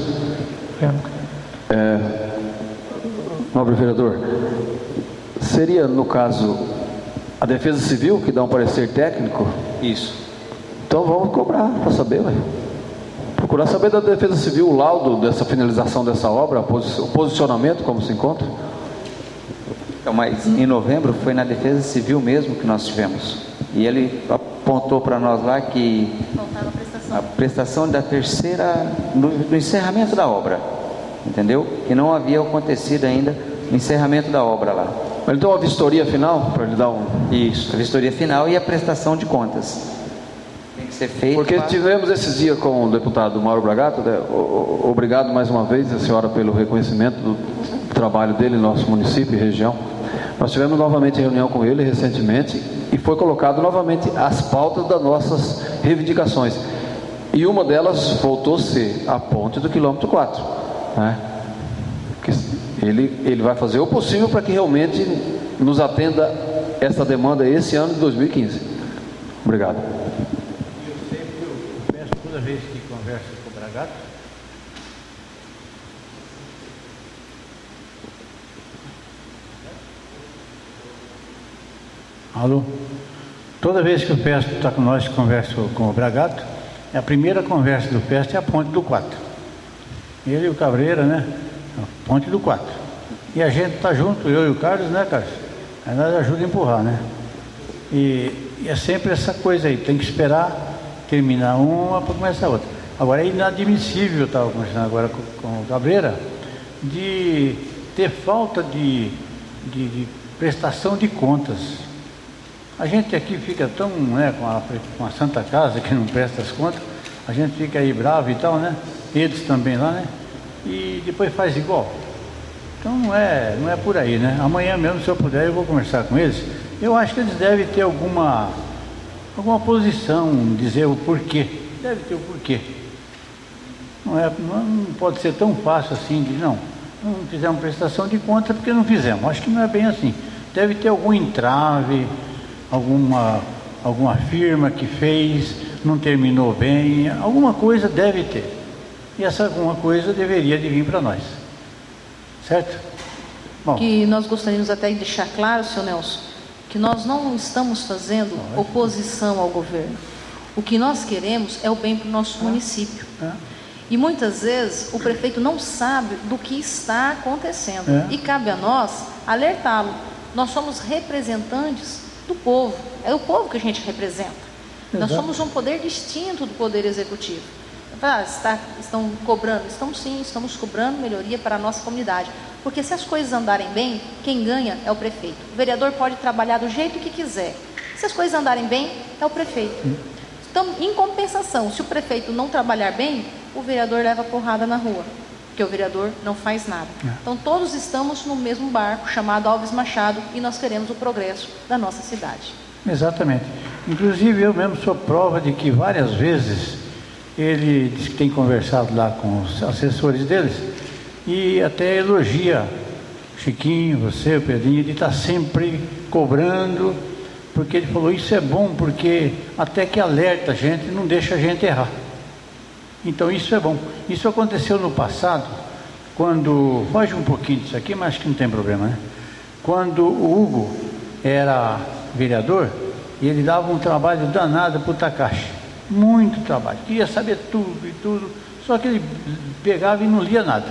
Nobre vereador, seria no caso a Defesa Civil que dá um parecer técnico? Isso. Então vamos cobrar para saber, procurar saber da Defesa Civil o laudo dessa finalização dessa obra, o posicionamento, como se encontra. Então, mas em novembro foi na Defesa Civil mesmo que nós tivemos. E ele apontou para nós lá que a prestação da terceira, do encerramento da obra, entendeu? Que não havia acontecido ainda o encerramento da obra lá. Mas então a vistoria final, para ele dar Isso, a vistoria final e a prestação de contas. Tem que ser feito. Porque tivemos esses dias com o deputado Mauro Bragato, obrigado mais uma vez a senhora pelo reconhecimento do trabalho dele no nosso município e região. Nós tivemos novamente reunião com ele recentemente e foi colocado novamente as pautas das nossas reivindicações. E uma delas voltou a ser a ponte do quilômetro 4. Né? Ele vai fazer o possível para que realmente nos atenda essa demanda esse ano de 2015. Obrigado. Eu peço toda vez que converso com o Bragato, alô? Toda vez que o PESP está com nós, converso com o Bragato, a primeira conversa do PESP é a ponte do 4. Ele e o Cabreira, né? A ponte do 4. E a gente está junto, eu e o Carlos, né, Carlos? Aí nós ajuda a empurrar, né? E é sempre essa coisa aí, tem que esperar terminar uma para começar a outra. Agora é inadmissível, eu estava conversando agora com o Cabreira, de ter falta de prestação de contas. A gente aqui fica tão, né, com a Santa Casa que não presta as contas, a gente fica aí bravo e tal, né? Eles também lá, né? E depois faz igual. Então não é por aí, né? Amanhã mesmo, se eu puder, eu vou conversar com eles. Eu acho que eles devem ter alguma posição, dizer o porquê. Deve ter o porquê. Não pode ser tão fácil assim de não fizemos prestação de conta porque não fizemos. Acho que não é bem assim. Deve ter algum entrave, alguma firma que fez, não terminou bem, alguma coisa deve ter. E essa alguma coisa deveria de vir para nós. Certo? Bom. Que nós gostaríamos até de deixar claro, senhor Nelson, que nós não estamos fazendo oposição ao governo. O que nós queremos é o bem para o nosso município. E muitas vezes o prefeito não sabe do que está acontecendo. E cabe a nós alertá-lo. Nós somos representantes do povo. É o povo que a gente representa. Nós somos um poder distinto do poder executivo. Estão cobrando? Estamos cobrando melhoria para a nossa comunidade. Porque se as coisas andarem bem, quem ganha é o prefeito. O vereador pode trabalhar do jeito que quiser. Se as coisas andarem bem, é o prefeito. Então, em compensação, se o prefeito não trabalhar bem, o vereador leva porrada na rua. Porque o vereador não faz nada. Então, todos estamos no mesmo barco, chamado Alves Machado, e nós queremos o progresso da nossa cidade. Exatamente. Inclusive, eu mesmo sou prova de que várias vezes ele diz que tem conversado lá com os assessores deles e até elogia Chiquinho, você, o Pedrinho, ele está sempre cobrando, porque ele falou, isso é bom, porque até que alerta a gente, não deixa a gente errar. Então isso é bom. Isso aconteceu no passado, quando, foge um pouquinho disso aqui, mas acho que não tem problema, né? Quando o Hugo era vereador, e ele dava um trabalho danado para o Takashi. Muito trabalho, queria saber tudo e tudo, só que ele pegava e não lia nada.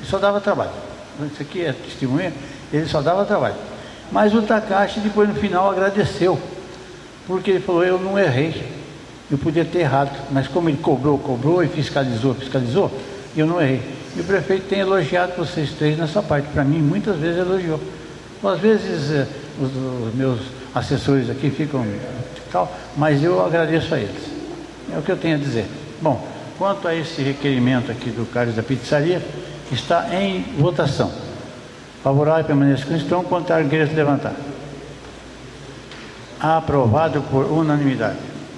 Ele só dava trabalho. Isso aqui é testemunha, ele só dava trabalho. Mas o Takashi depois no final agradeceu, porque ele falou, eu não errei, eu podia ter errado, mas como ele cobrou e fiscalizou, eu não errei. E o prefeito tem elogiado vocês três nessa parte, para mim muitas vezes elogiou. Às vezes os meus assessores aqui ficam tal, mas eu agradeço a eles. É o que eu tenho a dizer. Bom, quanto a esse requerimento aqui do Carlos da Pizzaria, está em votação. Favorável, permaneça como estão, contrário, queira se levantar. Aprovado por unanimidade.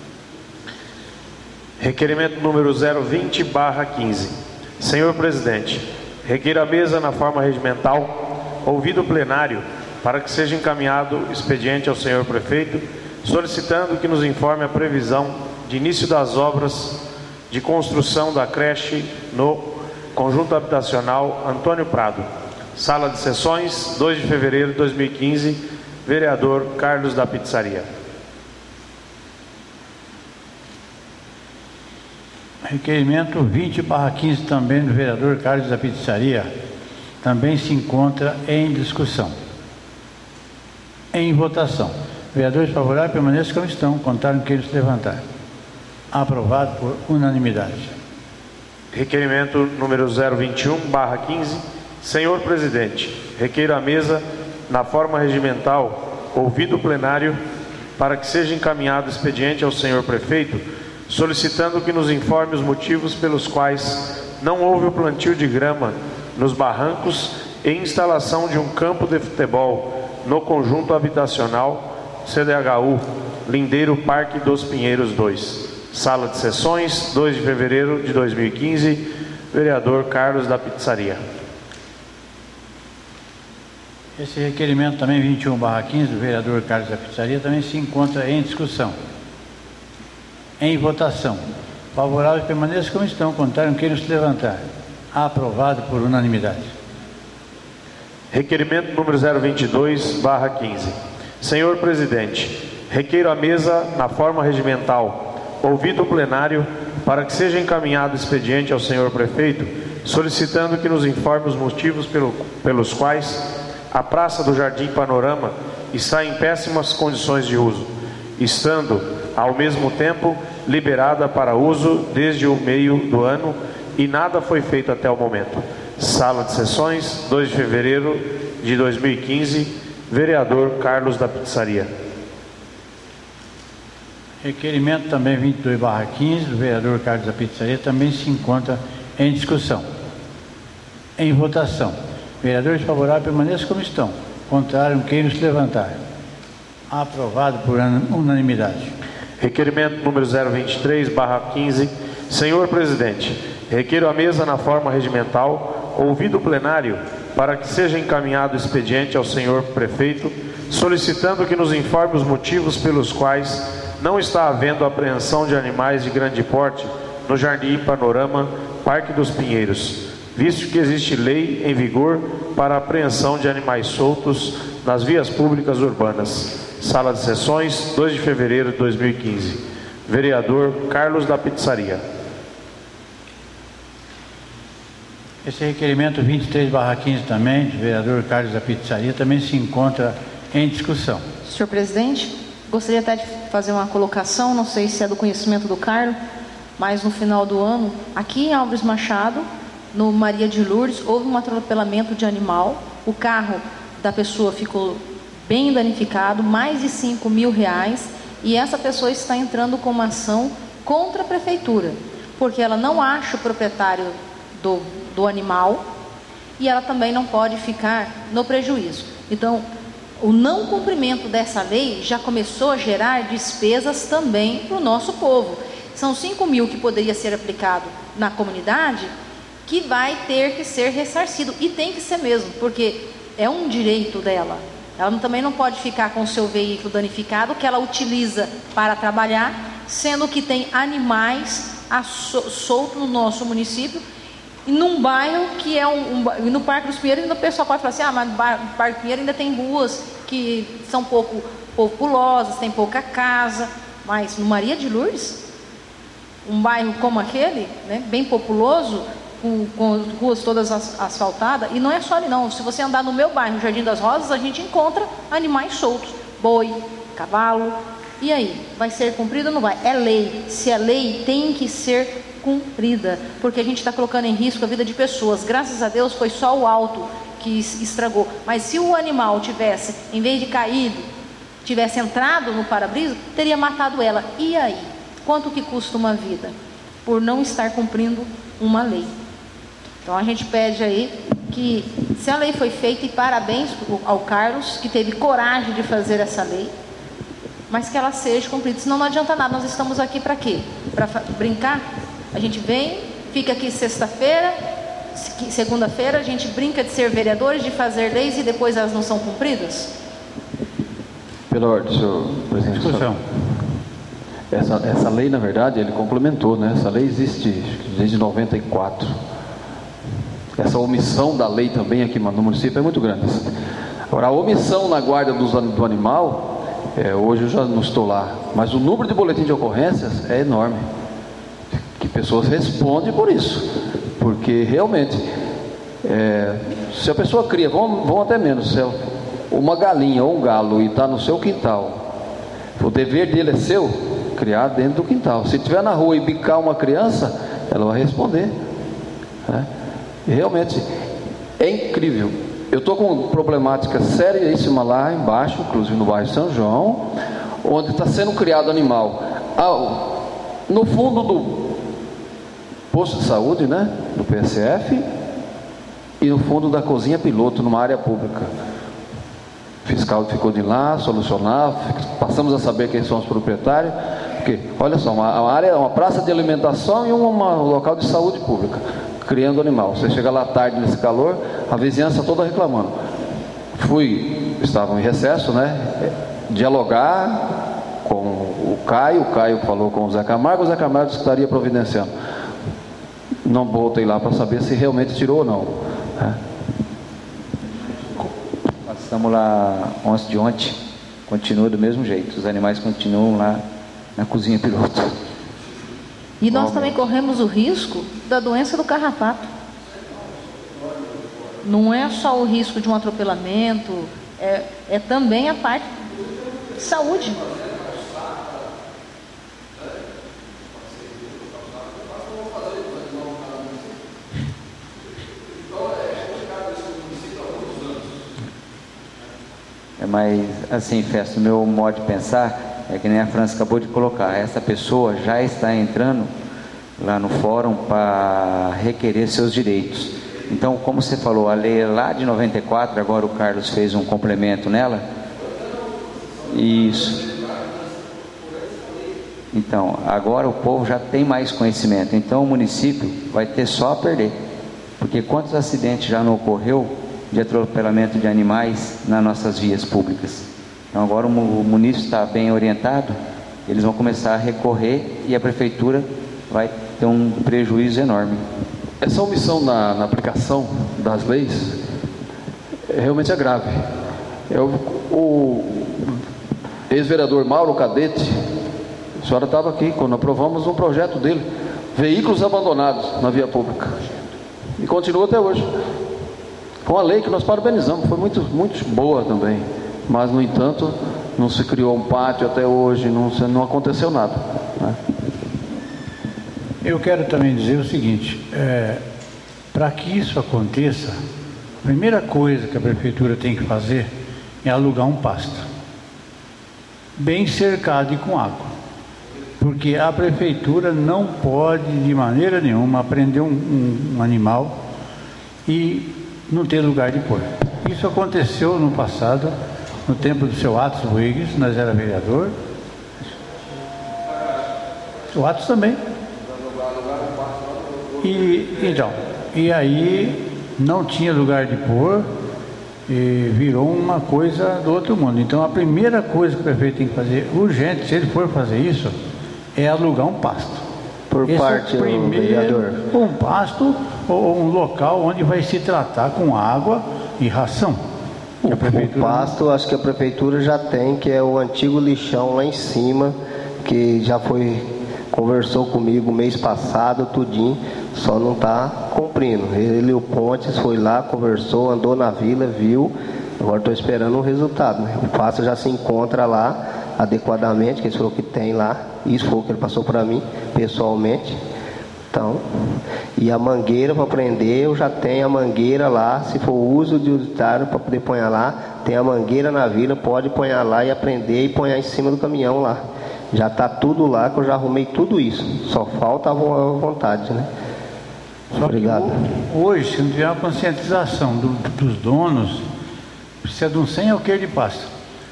Requerimento número 020/15. Senhor presidente, requeiro a mesa na forma regimental, ouvido o plenário, para que seja encaminhado expediente ao senhor prefeito, solicitando que nos informe a previsão de início das obras de construção da creche no conjunto habitacional Antônio Prado. Sala de sessões, 2 de fevereiro de 2015, vereador Carlos da Pizzaria. Requerimento 20/15 também do vereador Carlos da Pizzaria, também se encontra em discussão. Em votação. Vereadores favoráveis, permaneçam como estão, contrário, queiram se levantar. Aprovado por unanimidade. Requerimento número 021/15. Senhor presidente, requeiro a mesa, na forma regimental, ouvido o plenário, para que seja encaminhado expediente ao senhor prefeito, solicitando que nos informe os motivos pelos quais não houve o plantio de grama nos barrancos e instalação de um campo de futebol no conjunto habitacional CDHU, Lindeiro Parque dos Pinheiros 2. Sala de sessões, 2 de fevereiro de 2015, vereador Carlos da Pizzaria. Esse requerimento também 21/15 do vereador Carlos da Pizzaria também se encontra em discussão. Em votação. Favorável, permaneça como estão, contrário, queiram se levantar. Aprovado por unanimidade. Requerimento número 022/15. Senhor presidente, requeiro a mesa na forma regimental, ouvido o plenário, para que seja encaminhado expediente ao senhor prefeito, solicitando que nos informe os motivos pelos quais a Praça do Jardim Panorama está em péssimas condições de uso, estando, ao mesmo tempo, liberada para uso desde o meio do ano e nada foi feito até o momento. Sala de sessões, 2 de fevereiro de 2015, vereador Carlos da Pizzaria. Requerimento também 22/15 do vereador Carlos da Pizzaria também se encontra em discussão. Em votação. Vereadores favoráveis, permaneçam como estão. Contrário, queiram se levantar. Aprovado por unanimidade. Requerimento número 023/15. Senhor presidente, requeiro a mesa na forma regimental, ouvido o plenário, para que seja encaminhado expediente ao senhor prefeito, solicitando que nos informe os motivos pelos quais não está havendo apreensão de animais de grande porte no Jardim Panorama, Parque dos Pinheiros, visto que existe lei em vigor para a apreensão de animais soltos nas vias públicas urbanas. Sala de sessões, 2 de fevereiro de 2015. Vereador Carlos da Pizzaria. Esse requerimento 23/15 também, do vereador Carlos da Pizzaria, também se encontra em discussão. Senhor presidente, gostaria até de fazer uma colocação, não sei se é do conhecimento do Carlos, mas no final do ano, aqui em Álvares Machado, no Maria de Lourdes, houve um atropelamento de animal, o carro da pessoa ficou bem danificado, mais de R$5.000, e essa pessoa está entrando com uma ação contra a prefeitura, porque ela não acha o proprietário do animal e ela também não pode ficar no prejuízo. Então, o não cumprimento dessa lei já começou a gerar despesas também para o nosso povo. São 5.000 que poderia ser aplicado na comunidade, que vai ter que ser ressarcido, e tem que ser mesmo, porque é um direito dela. Ela também não pode ficar com o seu veículo danificado, que ela utiliza para trabalhar, sendo que tem animais soltos no nosso município, e num bairro que é no Parque dos Pinheiros, ainda o pessoal pode falar assim, mas no Parque do Pinheiro ainda tem ruas que são pouco populosas, tem pouca casa, mas no Maria de Lourdes, um bairro como aquele, né, bem populoso, com ruas todas asfaltadas, e não é só ali não, se você andar no meu bairro, Jardim das Rosas, a gente encontra animais soltos, boi, cavalo, e aí, vai ser cumprido ou não vai? É lei, se é lei, tem que ser cumprida, porque a gente está colocando em risco a vida de pessoas. Graças a Deus foi só o alto que estragou, mas se o animal tivesse, em vez de caído, tivesse entrado no para-brisa, teria matado ela. E aí? Quanto que custa uma vida? Por não estar cumprindo uma lei. Então a gente pede aí que, se a lei foi feita, e parabéns ao Carlos, que teve coragem de fazer essa lei, mas que ela seja cumprida, senão não adianta nada. Nós estamos aqui para quê? Para brincar? A gente vem, fica aqui sexta-feira, segunda-feira, a gente brinca de ser vereadores, de fazer leis e depois elas não são cumpridas? Pela ordem, senhor presidente. Discussão. Essa lei, na verdade, ele complementou, né? Essa lei existe desde 94. Essa omissão da lei também aqui no município é muito grande. Agora, a omissão na guarda do animal, hoje eu já não estou lá, mas o número de boletim de ocorrências é enorme. Que pessoas respondem por isso. Porque realmente, se a pessoa cria, vão até menos, se uma galinha ou um galo e está no seu quintal, o dever dele é seu, criar dentro do quintal. Se estiver na rua e bicar uma criança, ela vai responder, né? E realmente é incrível. Eu estou com uma problemática seríssima lá embaixo, inclusive no bairro São João, onde está sendo criado animal no fundo do posto de saúde, né, do PSF, e no fundo da cozinha piloto, numa área pública. O fiscal ficou de lá, solucionar, passamos a saber quem são os proprietários, porque, olha só, uma área, uma praça de alimentação e um local de saúde pública, criando animal. Você chega lá tarde nesse calor, a vizinhança toda reclamando. Estavam em recesso, né, dialogar com o Caio falou com o Zé Camargo disse que estaria providenciando. Não voltei lá para saber se realmente tirou ou não, né? Nós estamos lá de ontem, continua do mesmo jeito, os animais continuam lá na cozinha piloto. E nós também corremos o risco da doença do carrapato. Não é só o risco de um atropelamento, é também a parte de saúde. Mas assim, Festo, o meu modo de pensar é que nem a França acabou de colocar, essa pessoa já está entrando lá no fórum para requerer seus direitos. Então, como você falou, a lei é lá de 94, agora o Carlos fez um complemento nela. Isso. Então, agora o povo já tem mais conhecimento, então o município vai ter só a perder, porque quantos acidentes já não ocorreu de atropelamento de animais nas nossas vias públicas? Então agora o município está bem orientado, eles vão começar a recorrer e a prefeitura vai ter um prejuízo enorme. Essa omissão na aplicação das leis realmente é grave. O ex-vereador Mauro Cadete, a senhora estava aqui quando aprovamos um projeto dele, veículos abandonados na via pública, e continua até hoje. Foi uma lei que nós parabenizamos, foi muito, muito boa também, mas no entanto não se criou um pátio até hoje, não aconteceu nada, né? Eu quero também dizer o seguinte, para que isso aconteça, a primeira coisa que a prefeitura tem que fazer é alugar um pasto, bem cercado e com água, porque a prefeitura não pode de maneira nenhuma prender um animal e não ter lugar de pôr. Isso aconteceu no passado, no tempo do seu Atos Ruiges, nós era vereador. O Atos também. E aí não tinha lugar de pôr e virou uma coisa do outro mundo. Então a primeira coisa que o prefeito tem que fazer, urgente, se ele for fazer isso, é alugar um pasto. Por parte do vereador. Um pasto ou um local onde vai se tratar com água e ração. O pasto, acho que a prefeitura já tem, que é o antigo lixão lá em cima, que já foi conversou comigo mês passado, tudinho, só não está cumprindo. Ele e o Pontes foi lá, conversou, andou na vila, viu, agora estou esperando o resultado, né? O passo já se encontra lá adequadamente, que ele falou que tem lá, isso foi o que ele passou para mim, pessoalmente. Então, e a mangueira para prender, eu já tenho a mangueira lá, se for uso de utilitário para poder pôr lá, tem a mangueira na vila, pode pôr lá e aprender e pôr em cima do caminhão lá. Já está tudo lá, que eu já arrumei tudo isso, só falta a vontade, né? Só obrigado. Que hoje, se não tiver uma conscientização dos donos, precisa de um 100 alqueires de pasto,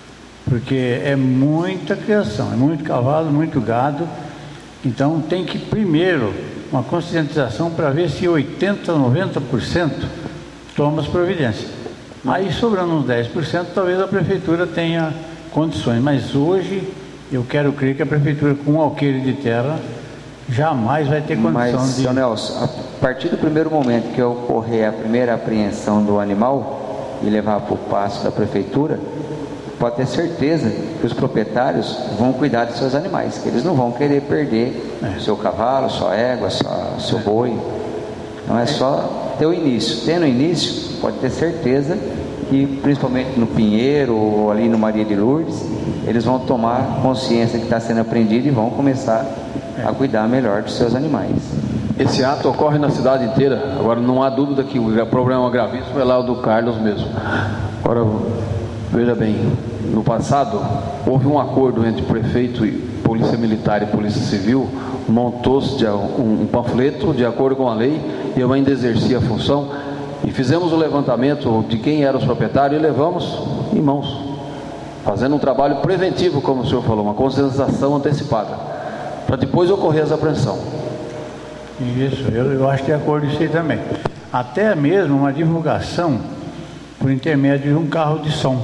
porque é muita criação, é muito cavalo, muito gado, então tem que primeiro uma conscientização para ver se 80%, 90% toma as providências. Aí sobrando uns 10%, talvez a prefeitura tenha condições, mas hoje eu quero crer que a prefeitura com um alqueire de terra jamais vai ter condição mas, de... Sr. Nelson, a partir do primeiro momento que ocorrer a primeira apreensão do animal e levar para o pasto da prefeitura, pode ter certeza que os proprietários vão cuidar de seus animais, que eles não vão querer perder seu cavalo, sua égua, seu boi. Então é só ter o início. Tendo o início, pode ter certeza que, principalmente no Pinheiro ou ali no Maria de Lourdes, eles vão tomar consciência que está sendo apreendido e vão começar a cuidar melhor dos seus animais. Esse ato ocorre na cidade inteira. Agora não há dúvida que o problema gravíssimo é lá o do Carlos mesmo. Agora, veja bem, no passado houve um acordo entre prefeito e polícia militar e polícia civil, montou-se um panfleto de acordo com a lei, e eu ainda exercia a função, e fizemos o levantamento de quem eram os proprietários e levamos em mãos, fazendo um trabalho preventivo, como o senhor falou, uma conscientização antecipada, para depois ocorrer essa apreensão. Isso, eu acho que é acordo isso aí também. Até mesmo uma divulgação por intermédio de um carro de som,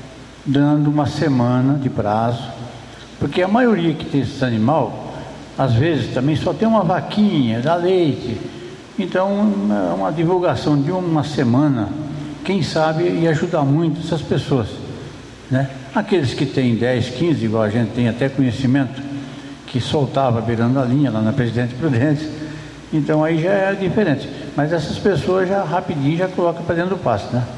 dando uma semana de prazo, porque a maioria que tem esse animal, às vezes também só tem uma vaquinha, dá leite, então uma divulgação de uma semana, quem sabe, ia ajudar muito essas pessoas, né? Aqueles que têm 10, 15, igual a gente tem até conhecimento, que soltava beirando a linha lá na Presidente Prudente, então aí já é diferente, mas essas pessoas já rapidinho já colocam para dentro do pasto, né?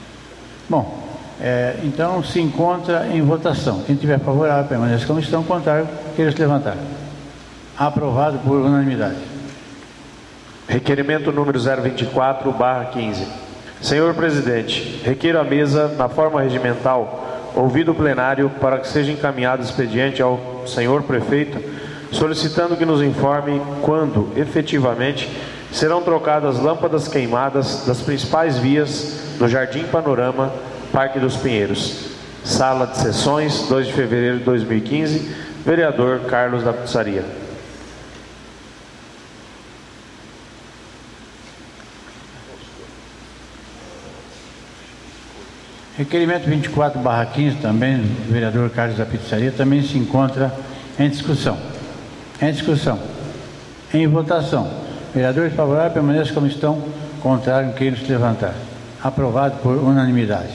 Bom, então se encontra em votação. Quem tiver favorável, permaneça como estão, contrário, queira se levantar. Aprovado por unanimidade. Requerimento número 024/15. Senhor Presidente, requeiro à mesa, na forma regimental, ouvido o plenário, para que seja encaminhado expediente ao senhor prefeito, solicitando que nos informe quando, efetivamente, serão trocadas lâmpadas queimadas das principais vias do Jardim Panorama, Parque dos Pinheiros. Sala de Sessões, 2 de fevereiro de 2015, vereador Carlos da Pizzaria. Requerimento 24/15, também do vereador Carlos da Pizzaria, também se encontra em discussão. Em discussão. Em votação. Vereadores favoráveis, permaneçam como estão, contrário, queiram se levantar. Aprovado por unanimidade.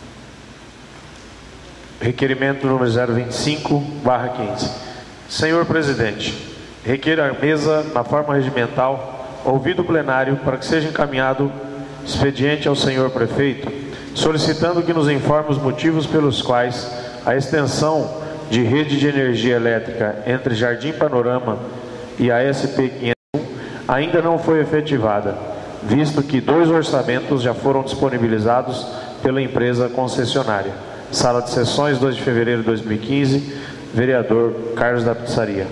Requerimento número 025/15. Senhor Presidente, requeiro à mesa, na forma regimental, ouvido o plenário, para que seja encaminhado expediente ao senhor prefeito, solicitando que nos informe os motivos pelos quais a extensão de rede de energia elétrica entre Jardim Panorama e a SP-501 ainda não foi efetivada, visto que 2 orçamentos já foram disponibilizados pela empresa concessionária. Sala de Sessões, 2 de fevereiro de 2015, vereador Carlos da Pizzaria.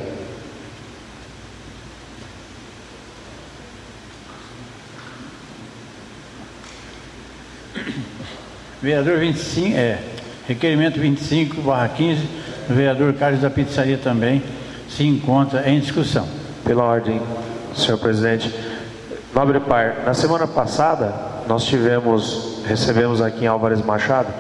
Vereador 25, requerimento 25/15, do vereador Carlos da Pizzaria também se encontra em discussão. Pela ordem, senhor presidente. Nobre par, na semana passada nós recebemos aqui em Álvares Machado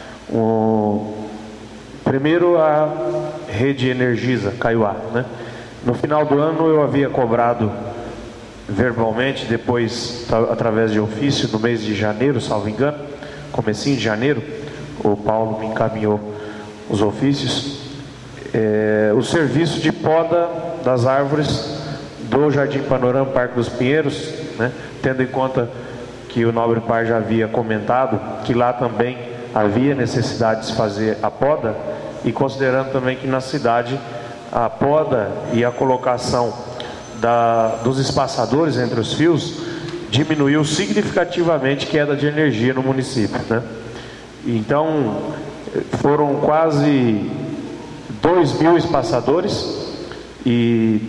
primeiro a rede Energisa, Caiuá, né? No final do ano eu havia cobrado verbalmente, depois através de ofício, no mês de janeiro, salvo engano, comecinho de janeiro, o Paulo me encaminhou os ofícios. o serviço de poda das árvores do Jardim Panorama Parque dos Pinheiros, né? Tendo em conta que o nobre par já havia comentado que lá também havia necessidade de se fazer a poda, e considerando também que na cidade a poda e a colocação dos espaçadores entre os fios diminuiu significativamente a queda de energia no município, né? Então foram quase 2.000 espaçadores e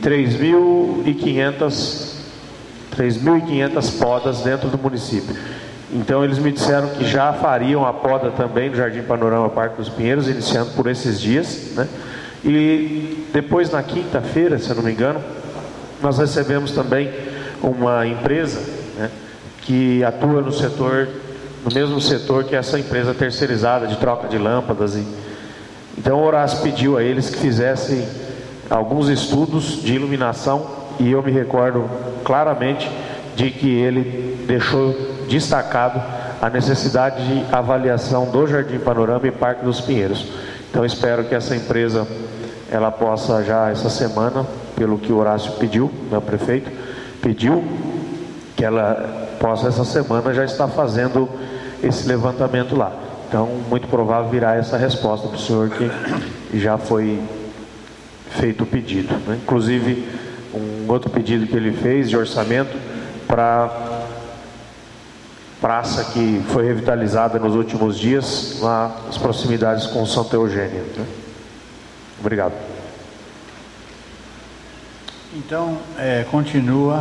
3.500 podas dentro do município. Então eles me disseram que já fariam a poda também do Jardim Panorama Parque dos Pinheiros, iniciando por esses dias, né? E depois, na quinta-feira, se eu não me engano, nós recebemos também uma empresa, né, que atua no mesmo setor que essa empresa terceirizada de troca de lâmpadas. Então o Horácio pediu a eles que fizessem alguns estudos de iluminação, e eu me recordo claramente de que ele deixou destacado a necessidade de avaliação do Jardim Panorama e Parque dos Pinheiros. Então espero que essa empresa ela possa já essa semana, pelo que o Horácio pediu, meu prefeito pediu, que ela possa essa semana já estar fazendo esse levantamento lá. Então muito provável virá essa resposta para o senhor, que já foi feito o pedido, né? Inclusive um outro pedido que ele fez de orçamento para praça que foi revitalizada nos últimos dias nas proximidades com Santa Eugênia, né? Obrigado. Então continua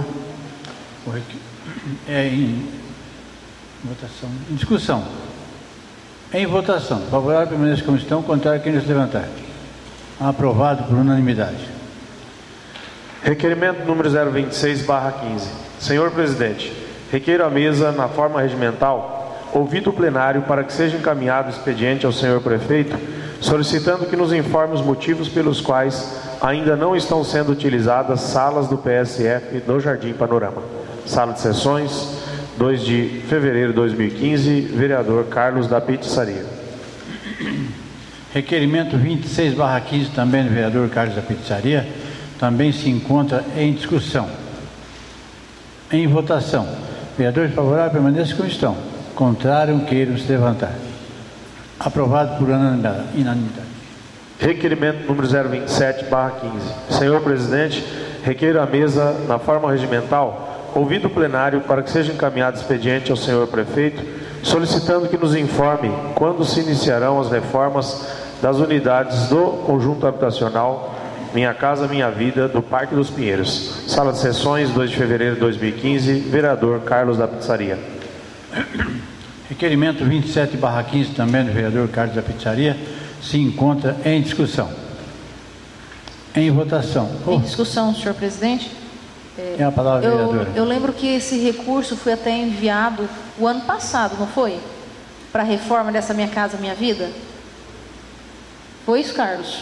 em votação, em discussão. Em votação, favorável permaneça como estão, contrário quem nos levantar. Aprovado por unanimidade. Requerimento número 026/15. Senhor presidente, requeiro à mesa, na forma regimental, ouvido o plenário, para que seja encaminhado o expediente ao senhor prefeito, solicitando que nos informe os motivos pelos quais ainda não estão sendo utilizadas salas do PSF no Jardim Panorama. Sala de sessões, 2 de fevereiro de 2015, vereador Carlos da Pizzaria. Requerimento 26/15, também do vereador Carlos da Pizzaria, também se encontra em discussão. Em votação. Vereadores favoráveis permaneçam como estão. Contrário, queiram se levantar. Aprovado por unanimidade. Requerimento número 027/15. Senhor presidente, requeiro à mesa, na forma regimental, ouvido o plenário, para que seja encaminhado expediente ao senhor prefeito, solicitando que nos informe quando se iniciarão as reformas das unidades do conjunto habitacional Minha Casa Minha Vida do Parque dos Pinheiros. Sala de sessões, 2 de fevereiro de 2015, vereador Carlos da Pizzaria. Requerimento 27/15, também do vereador Carlos da Pizzaria, se encontra em discussão. Em votação. Em discussão, senhor presidente. É a palavra, vereadora. Eu lembro que esse recurso foi até enviado o ano passado, não foi? Para a reforma dessa Minha Casa Minha Vida? Foi isso, Carlos?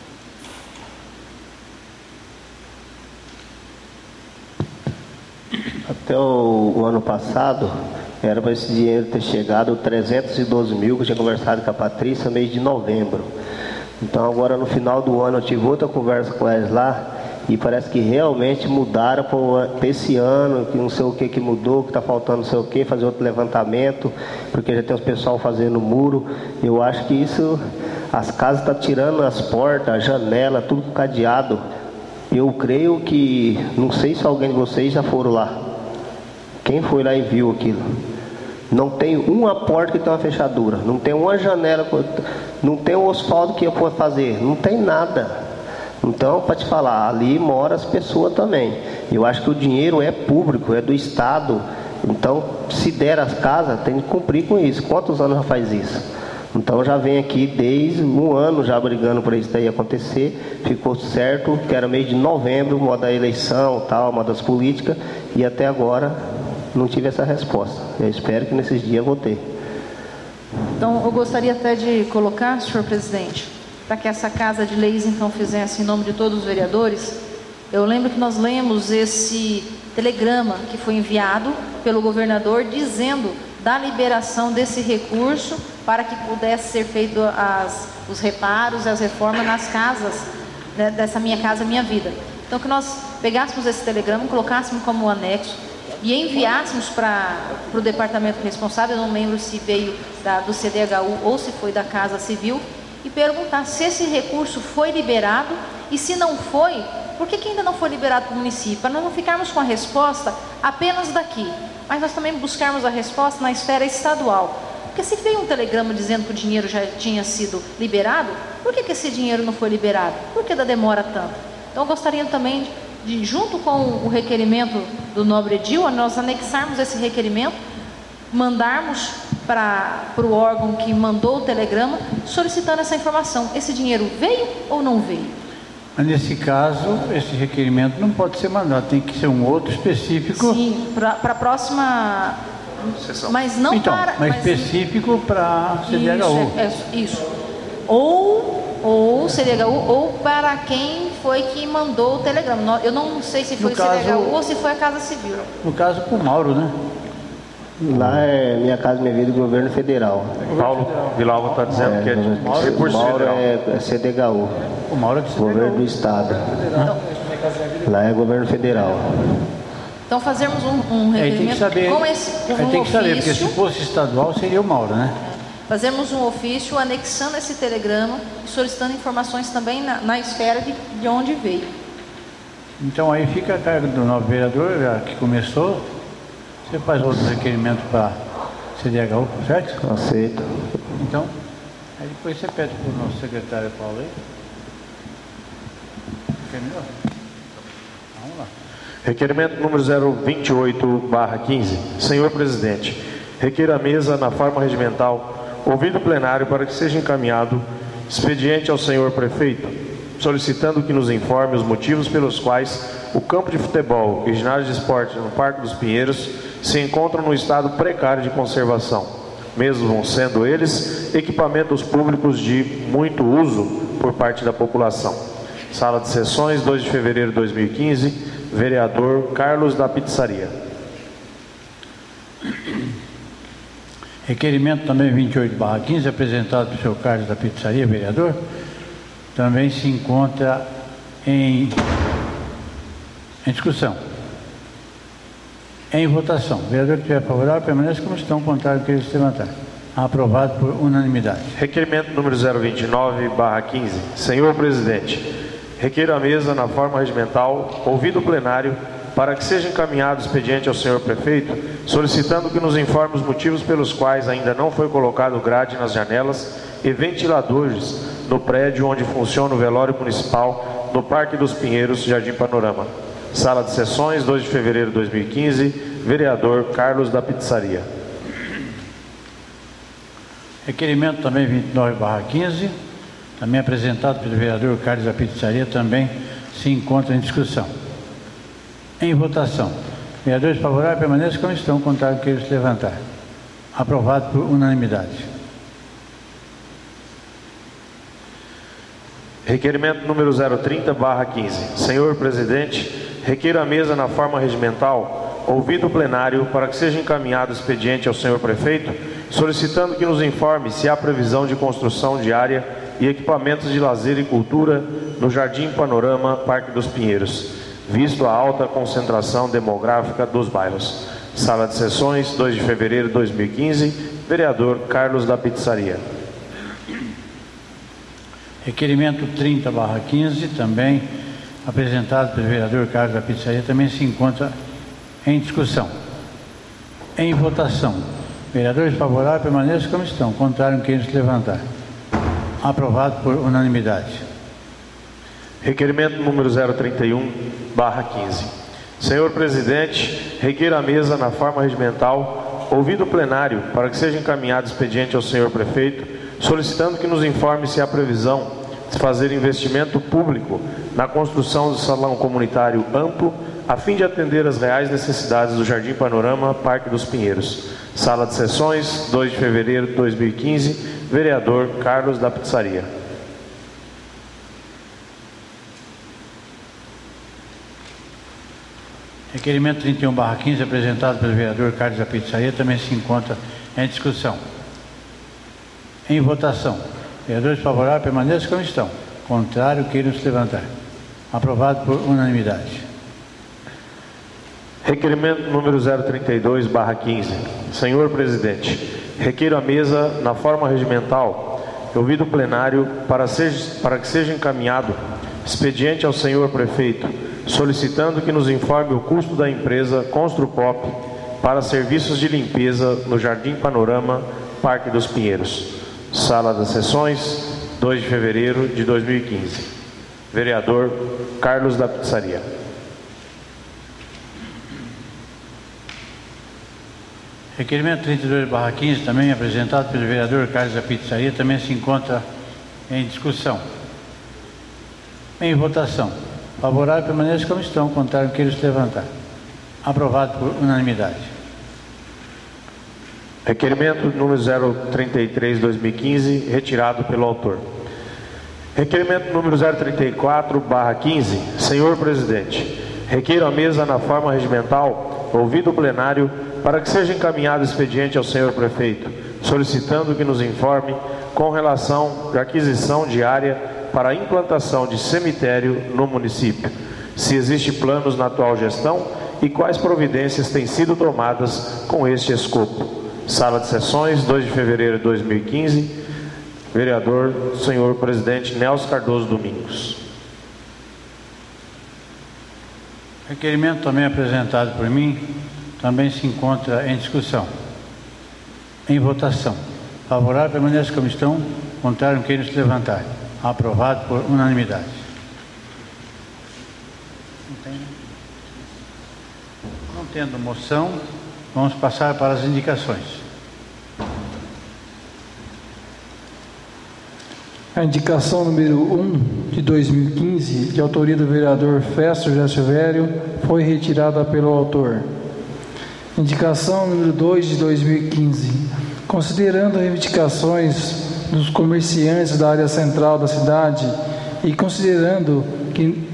Até o ano passado, era para esse dinheiro ter chegado 312 mil, que eu tinha conversado com a Patrícia, mês de novembro. Então agora no final do ano eu tive outra conversa com eles lá, e parece que realmente mudaram para esse ano, que não sei o que mudou, que está faltando não sei o que, fazer outro levantamento, porque já tem os pessoal fazendo muro. Eu acho que isso, as casas estão tirando as portas, a janela, tudo com cadeado. Eu creio que, não sei se alguém de vocês já foram lá. Quem foi lá e viu aquilo? Não tem uma porta que tem uma fechadura, não tem uma janela, não tem um asfalto que eu possa fazer, não tem nada. Então, para te falar, ali moram as pessoas também. Eu acho que o dinheiro é público, é do Estado. Então, se der as casas, tem que cumprir com isso. Quantos anos já faz isso? Então, já vem aqui desde um ano já brigando para isso daí acontecer. Ficou certo que era mês de novembro, modo da eleição, tal, modo das políticas, e até agora não tive essa resposta. Eu espero que nesses dias eu vou ter. Então, eu gostaria até de colocar, senhor presidente, para que essa Casa de Leis, então, fizesse em nome de todos os vereadores. Eu lembro que nós lemos esse telegrama que foi enviado pelo governador, dizendo da liberação desse recurso para que pudesse ser feito os reparos e as reformas nas casas, né, dessa Minha Casa Minha Vida. Então, que nós pegássemos esse telegrama, colocássemos como anexo e enviássemos para o departamento responsável, eu não lembro se veio do CDHU ou se foi da Casa Civil, e perguntar se esse recurso foi liberado e, se não foi, por que ainda não foi liberado para o município? Para nós não ficarmos com a resposta apenas daqui, mas nós também buscarmos a resposta na esfera estadual. Porque se veio um telegrama dizendo que o dinheiro já tinha sido liberado, por que esse dinheiro não foi liberado? Por que da demora tanto? Então eu gostaria também de, junto com o requerimento do nobre Edil, nós anexarmos esse requerimento, mandarmos para o órgão que mandou o telegrama, solicitando essa informação. Esse dinheiro veio ou não veio? Mas nesse caso, esse requerimento não pode ser mandado, tem que ser um outro específico. Sim, para a próxima sessão. Mas não então, para... Mas específico para CDHU. Isso. Ou CDHU, ou para quem foi que mandou o telegrama. Eu não sei se foi o CDHU ou se foi a Casa Civil. No caso, para o Mauro, né? Lá é Minha Casa Minha Vida, governo federal. Paulo Vilalva está dizendo que é de recurso Mauro federal. é CDHU. O Mauro é de CDHU. Governo do Estado. Lá é governo federal. Então fazermos um requerimento com esse ofício. Tem que saber, porque se fosse estadual seria o Mauro, né? Fazermos um ofício anexando esse telegrama e solicitando informações também na esfera de onde veio. Então aí fica a carga do novo vereador, já que começou. Você faz outro requerimento para CDHU, certo? Aceito. Então, aí depois você pede para o nosso secretário Paulo aí. Terminou? Vamos lá. Requerimento número 028/15. Senhor Presidente, requeiro à mesa, na forma regimental, ouvido o plenário para que seja encaminhado expediente ao senhor prefeito, solicitando que nos informe os motivos pelos quais o campo de futebol e ginásio de esporte no Parque dos Pinheiros se encontram no estado precário de conservação, mesmo sendo eles equipamentos públicos de muito uso por parte da população. Sala de Sessões, 2 de fevereiro de 2015, vereador Carlos da Pizzaria. Requerimento também 28/15, apresentado pelo senhor Carlos da Pizzaria, vereador, também se encontra em discussão. Em votação. O vereador que estiver favorável, permanece como estão, contrário que eles levantar. Aprovado por unanimidade. Requerimento número 029/15. Senhor Presidente, requeiro à mesa, na forma regimental, ouvido o plenário, para que seja encaminhado expediente ao senhor prefeito, solicitando que nos informe os motivos pelos quais ainda não foi colocado grade nas janelas e ventiladores no prédio onde funciona o velório municipal no Parque dos Pinheiros, Jardim Panorama. Sala de Sessões, 2 de fevereiro de 2015, vereador Carlos da Pizzaria. Requerimento também 29/15, também apresentado pelo vereador Carlos da Pizzaria, também se encontra em discussão. Em votação. Vereadores favoráveis, permaneçam como estão, contrário que eles levantar. Aprovado por unanimidade. Requerimento número 030/15. Senhor Presidente, requeiro à mesa, na forma regimental, ouvido o plenário, para que seja encaminhado expediente ao senhor prefeito, solicitando que nos informe se há previsão de construção de área e equipamentos de lazer e cultura no Jardim Panorama, Parque dos Pinheiros, visto a alta concentração demográfica dos bairros. Sala de Sessões, 2 de fevereiro de 2015, vereador Carlos da Pizzaria. Requerimento 30/15, também apresentado pelo vereador Carlos da Pizzaria, também se encontra em discussão. Em votação. Vereadores favoráveis, permaneçam como estão, contrário que eles levantar. Aprovado por unanimidade. Requerimento número 031/15. Senhor Presidente, requeiro à mesa, na forma regimental, ouvido o plenário, para que seja encaminhado expediente ao senhor prefeito, solicitando que nos informe se há previsão de fazer investimento público na construção do salão comunitário amplo, a fim de atender às reais necessidades do Jardim Panorama, Parque dos Pinheiros. Sala de Sessões, 2 de fevereiro de 2015, vereador Carlos da Pizzaria. Requerimento 31/15, apresentado pelo vereador Carlos da Pizzaria, também se encontra Em discussão. Em votação. Vereadores favoráveis permaneçam como estão. Contrário, queiram se levantar. Aprovado por unanimidade. Requerimento número 032/15. Senhor Presidente, requeiro à mesa, na forma regimental, ouvido o plenário, para que seja encaminhado expediente ao senhor prefeito, solicitando que nos informe o custo da empresa Construpop para serviços de limpeza no Jardim Panorama, Parque dos Pinheiros. Sala das Sessões, 2 de fevereiro de 2015. Vereador Carlos da Pizzaria. Requerimento 32/15, também apresentado pelo vereador Carlos da Pizzaria, também se encontra em discussão. Em votação. Favorável permaneça como estão, contrário queiram se levantar. Aprovado por unanimidade. Requerimento número 033/2015, retirado pelo autor. Requerimento número 034/15. Senhor Presidente, requeiro à mesa, na forma regimental, ouvido o plenário, para que seja encaminhado expediente ao senhor prefeito, solicitando que nos informe com relação à aquisição de área para a implantação de cemitério no município, se existe planos na atual gestão e quais providências têm sido tomadas com este escopo. Sala de Sessões, 2 de fevereiro de 2015. Vereador, senhor presidente Nelson Cardoso Domingos. Requerimento também apresentado por mim, também se encontra em discussão. Em votação. Favorável permaneça como estão, contrário queiram se levantar. Aprovado por unanimidade. Não tendo moção, vamos passar para as indicações. A indicação número 1 de 2015, de autoria do vereador Festo José Silvério, foi retirada pelo autor. Indicação número 2 de 2015. Considerando reivindicações dos comerciantes da área central da cidade e considerando que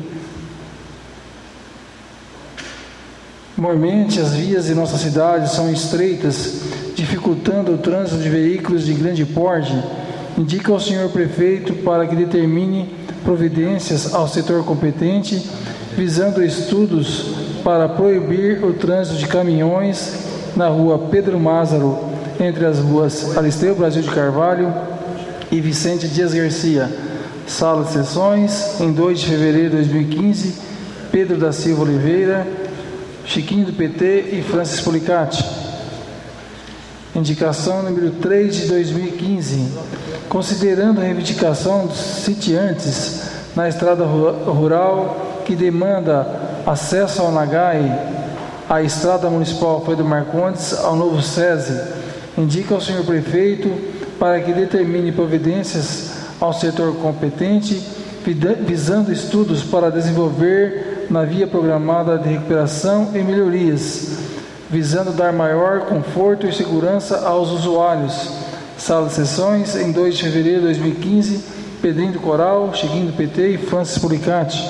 normalmente as vias de nossa cidade são estreitas, dificultando o trânsito de veículos de grande porte, indica ao senhor prefeito para que determine providências ao setor competente, visando estudos para proibir o trânsito de caminhões na rua Pedro Mázaro, entre as ruas Aristeu Brasil de Carvalho e Vicente Dias Garcia. Sala de Sessões, em 2 de fevereiro de 2015, Pedro da Silva Oliveira, Chiquinho do PT e Francis Policati. Indicação número 3 de 2015. Considerando a reivindicação dos sitiantes na estrada rural que demanda acesso ao Nagai, à estrada municipal Alfredo Marcondes, ao novo SESI, indica ao senhor prefeito para que determine providências ao setor competente, visando estudos para desenvolver na via programada de recuperação e melhorias, visando dar maior conforto e segurança aos usuários. Sala de Sessões, em 2 de fevereiro de 2015, Pedrinho do Coral, Chiquinho do PT e Francis Policati.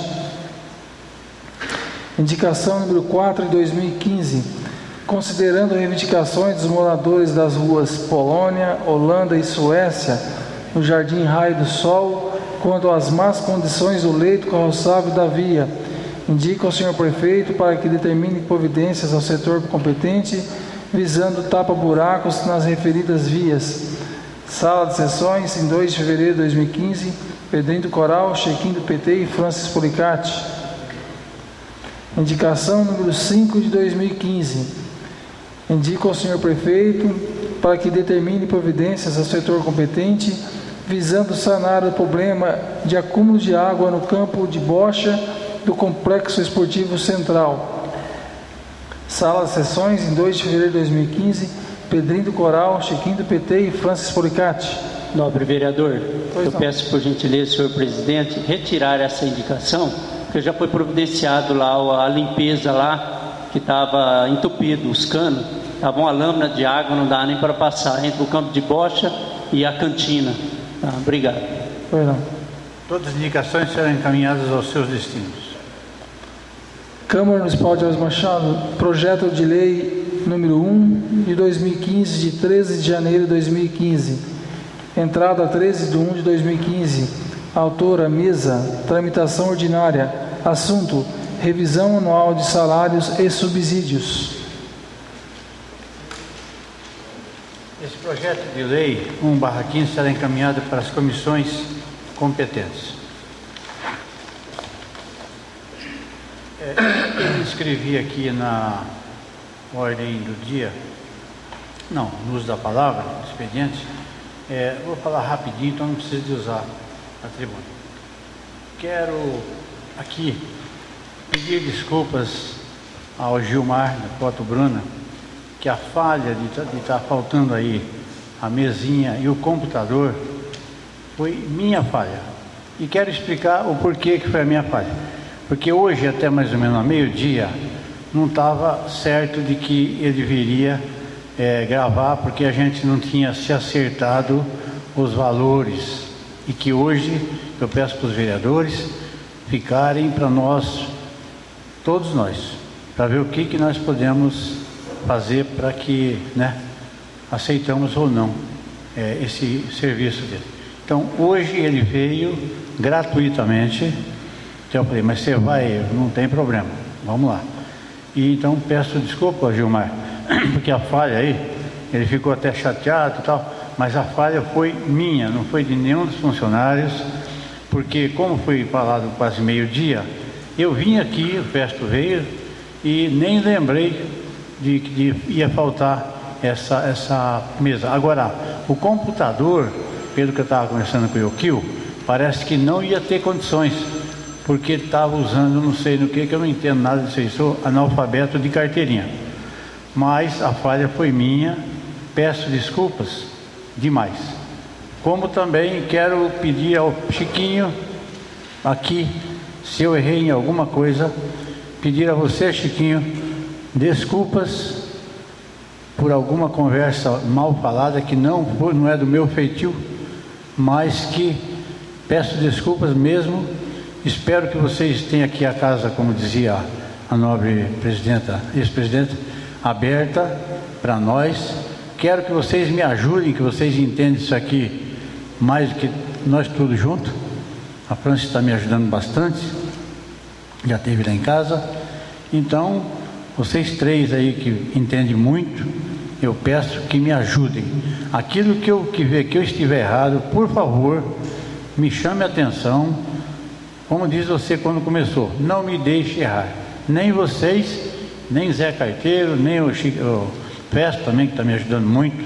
Indicação número 4 de 2015. Considerando reivindicações dos moradores das ruas Polônia, Holanda e Suécia, no Jardim Raio do Sol, quanto às más condições do leito carroçável da via, indica ao senhor prefeito para que determine providências ao setor competente, visando tapa-buracos nas referidas vias. Sala de Sessões, em 2 de fevereiro de 2015, Pedrinho do Coral, Chiquinho do PT e Francis Policati. Indicação número 5 de 2015. Indica ao senhor prefeito para que determine providências ao setor competente, visando sanar o problema de acúmulo de água no campo de bocha do Complexo Esportivo Central. Sala de Sessões, em 2 de fevereiro de 2015, Pedrinho do Coral, Chiquinho do PT e Francis Policati. Nobre vereador, peço por gentileza, senhor presidente, retirar essa indicação, porque já foi providenciado lá a limpeza lá, que estava entupido, os canos, estava uma lâmina de água, não dá nem para passar, entre o campo de bocha e a cantina. Tá, obrigado. Perdão. Todas as indicações serão encaminhadas aos seus destinos. Câmara Municipal de Alves Machado, projeto de lei número 1 de 2015, de 13 de janeiro de 2015. Entrada 13 de 1 de 2015. Autora, mesa, tramitação ordinária. Assunto, revisão anual de salários e subsídios. Esse projeto de lei 1/15 será encaminhado para as comissões competentes. Eu escrevi aqui na ordem do dia, no uso da palavra, expediente, vou falar rapidinho, então não preciso de usar a tribuna. Quero aqui pedir desculpas ao Gilmar, da Foto Bruna, que a falha de estar faltando aí a mesinha e o computador foi minha falha. E quero explicar o porquê que foi a minha falha. Porque hoje, até mais ou menos ao meio-dia, não estava certo de que ele viria gravar, porque a gente não tinha se acertado os valores. E que hoje eu peço para os vereadores ficarem para nós, todos nós, para ver o que nós podemos fazer para que, aceitamos ou não esse serviço dele. Então, hoje ele veio gratuitamente. Então eu falei, mas você vai, não tem problema, vamos lá. E então peço desculpa, Gilmar, porque a falha aí, ele ficou até chateado e tal, mas a falha foi minha, não foi de nenhum dos funcionários, porque como foi falado quase meio-dia, eu vim aqui, o Festo veio, e nem lembrei de que ia faltar essa mesa. Agora, o computador, pelo que eu estava conversando com o Euquil, parece que não ia ter condições, porque ele estava usando não sei no que eu não entendo nada disso aí, sou analfabeto de carteirinha. Mas a falha foi minha, peço desculpas demais. Como também quero pedir ao Chiquinho, aqui, se eu errei em alguma coisa, pedir a você, Chiquinho, desculpas por alguma conversa mal falada que não é do meu feitio, mas que peço desculpas mesmo. Espero que vocês tenham aqui a casa, como dizia a nobre presidenta, ex-presidenta, aberta para nós. Quero que vocês me ajudem, que vocês entendam isso aqui mais do que nós tudo junto. A França está me ajudando bastante, já esteve lá em casa. Então, vocês três aí que entendem muito, eu peço que me ajudem. Aquilo que eu estiver errado, por favor, me chame a atenção. Como diz você quando começou, não me deixe errar. Nem vocês, nem Zé Carteiro, nem o Festo também, que está me ajudando muito,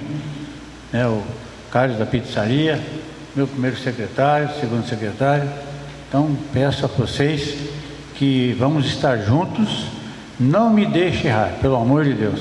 o Carlos da Pizzaria, meu primeiro secretário, segundo secretário. Então, peço a vocês que vamos estar juntos, não me deixe errar, pelo amor de Deus.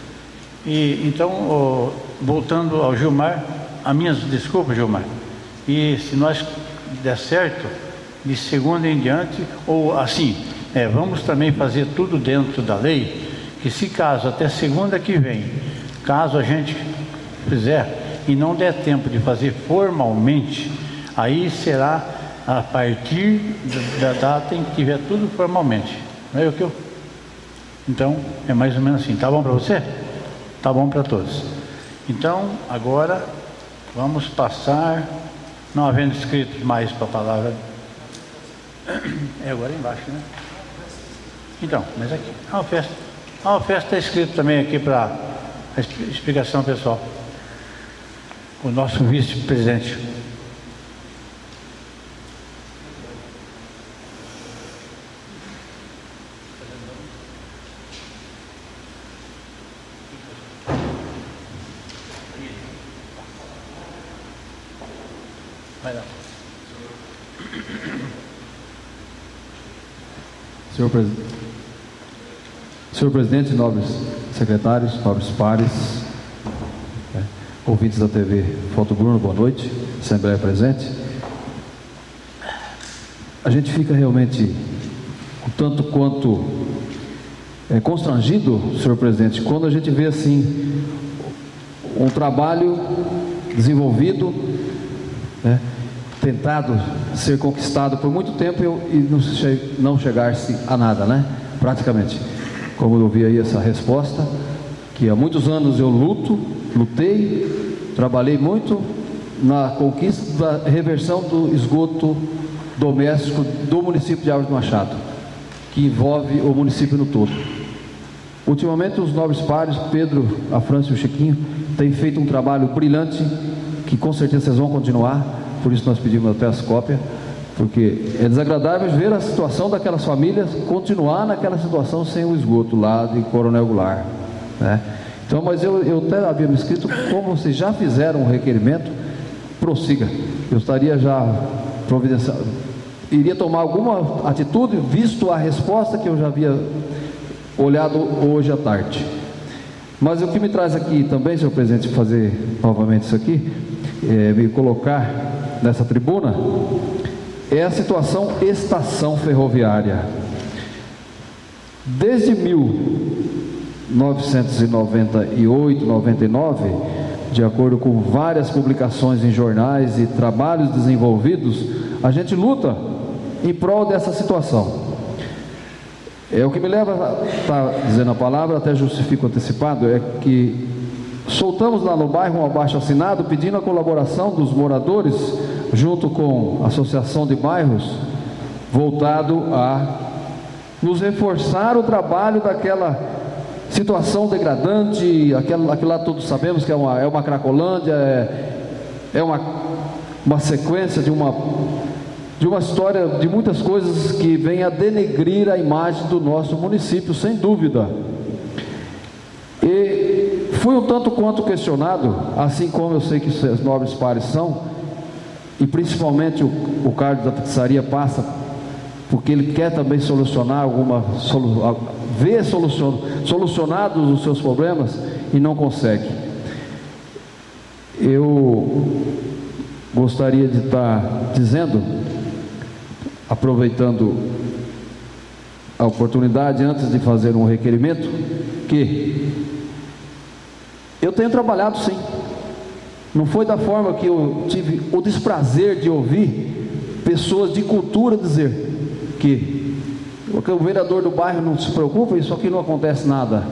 E então, voltando ao Gilmar, as minhas desculpas, Gilmar, e se nós der certo, de segunda em diante, ou assim, vamos também fazer tudo dentro da lei, que se caso até segunda que vem, caso a gente fizer e não der tempo de fazer formalmente, aí será a partir da data em que tiver tudo formalmente. Não é o que eu? Então, é mais ou menos assim. Tá bom para você? Tá bom para todos. Então, agora, vamos passar, não havendo escrito mais para a palavra. Agora embaixo, né? Então, mas aqui. O Festo está escrito também aqui para a explicação pessoal. O nosso vice-presidente. Vai lá. Senhor presidente, nobres secretários, nobres pares, ouvintes da TV Foto Bruno, boa noite, Assembleia presente. A gente fica realmente um tanto quanto constrangido, senhor presidente, quando a gente vê assim um trabalho desenvolvido, tentado ser conquistado por muito tempo e não chegar-se a nada, praticamente. Como eu ouvi aí essa resposta, que há muitos anos eu lutei, trabalhei muito na conquista da reversão do esgoto doméstico do município de Álvares Machado, que envolve o município no todo. Ultimamente, os nobres pares, Pedro, a França e o Chiquinho, têm feito um trabalho brilhante, que com certeza vocês vão continuar, por isso nós pedimos até as cópias, porque é desagradável ver a situação daquelas famílias continuar naquela situação sem o esgoto lá de Coronel Goulart, né? Então, mas eu até havia me escrito, como vocês já fizeram um requerimento, prossiga. Eu estaria já providenciando, iria tomar alguma atitude, visto a resposta que eu já havia olhado hoje à tarde. Mas o que me traz aqui também, senhor presidente, fazer novamente isso aqui, me colocar nessa tribuna, é a situação estação ferroviária. Desde 1998, 99, de acordo com várias publicações em jornais e trabalhos desenvolvidos, a gente luta em prol dessa situação. O que me leva a estar dizendo a palavra, até justifico antecipado, é que soltamos lá no bairro um abaixo-assinado pedindo a colaboração dos moradores, junto com a Associação de Bairros, voltado a nos reforçar o trabalho daquela situação degradante, aquilo lá todos sabemos que é uma cracolândia, é uma sequência de uma história de muitas coisas que vem a denegrir a imagem do nosso município, sem dúvida. E fui um tanto quanto questionado, assim como eu sei que os nobres pares são, e principalmente o Carlos da Pizzaria passa, porque ele quer também solucionar ver solucionados os seus problemas e não consegue. Eu gostaria de estar dizendo, aproveitando a oportunidade, antes de fazer um requerimento, que eu tenho trabalhado sim. Não foi da forma que eu tive o desprazer de ouvir pessoas de cultura dizer que o vereador do bairro não se preocupa, isso aqui não acontece nada.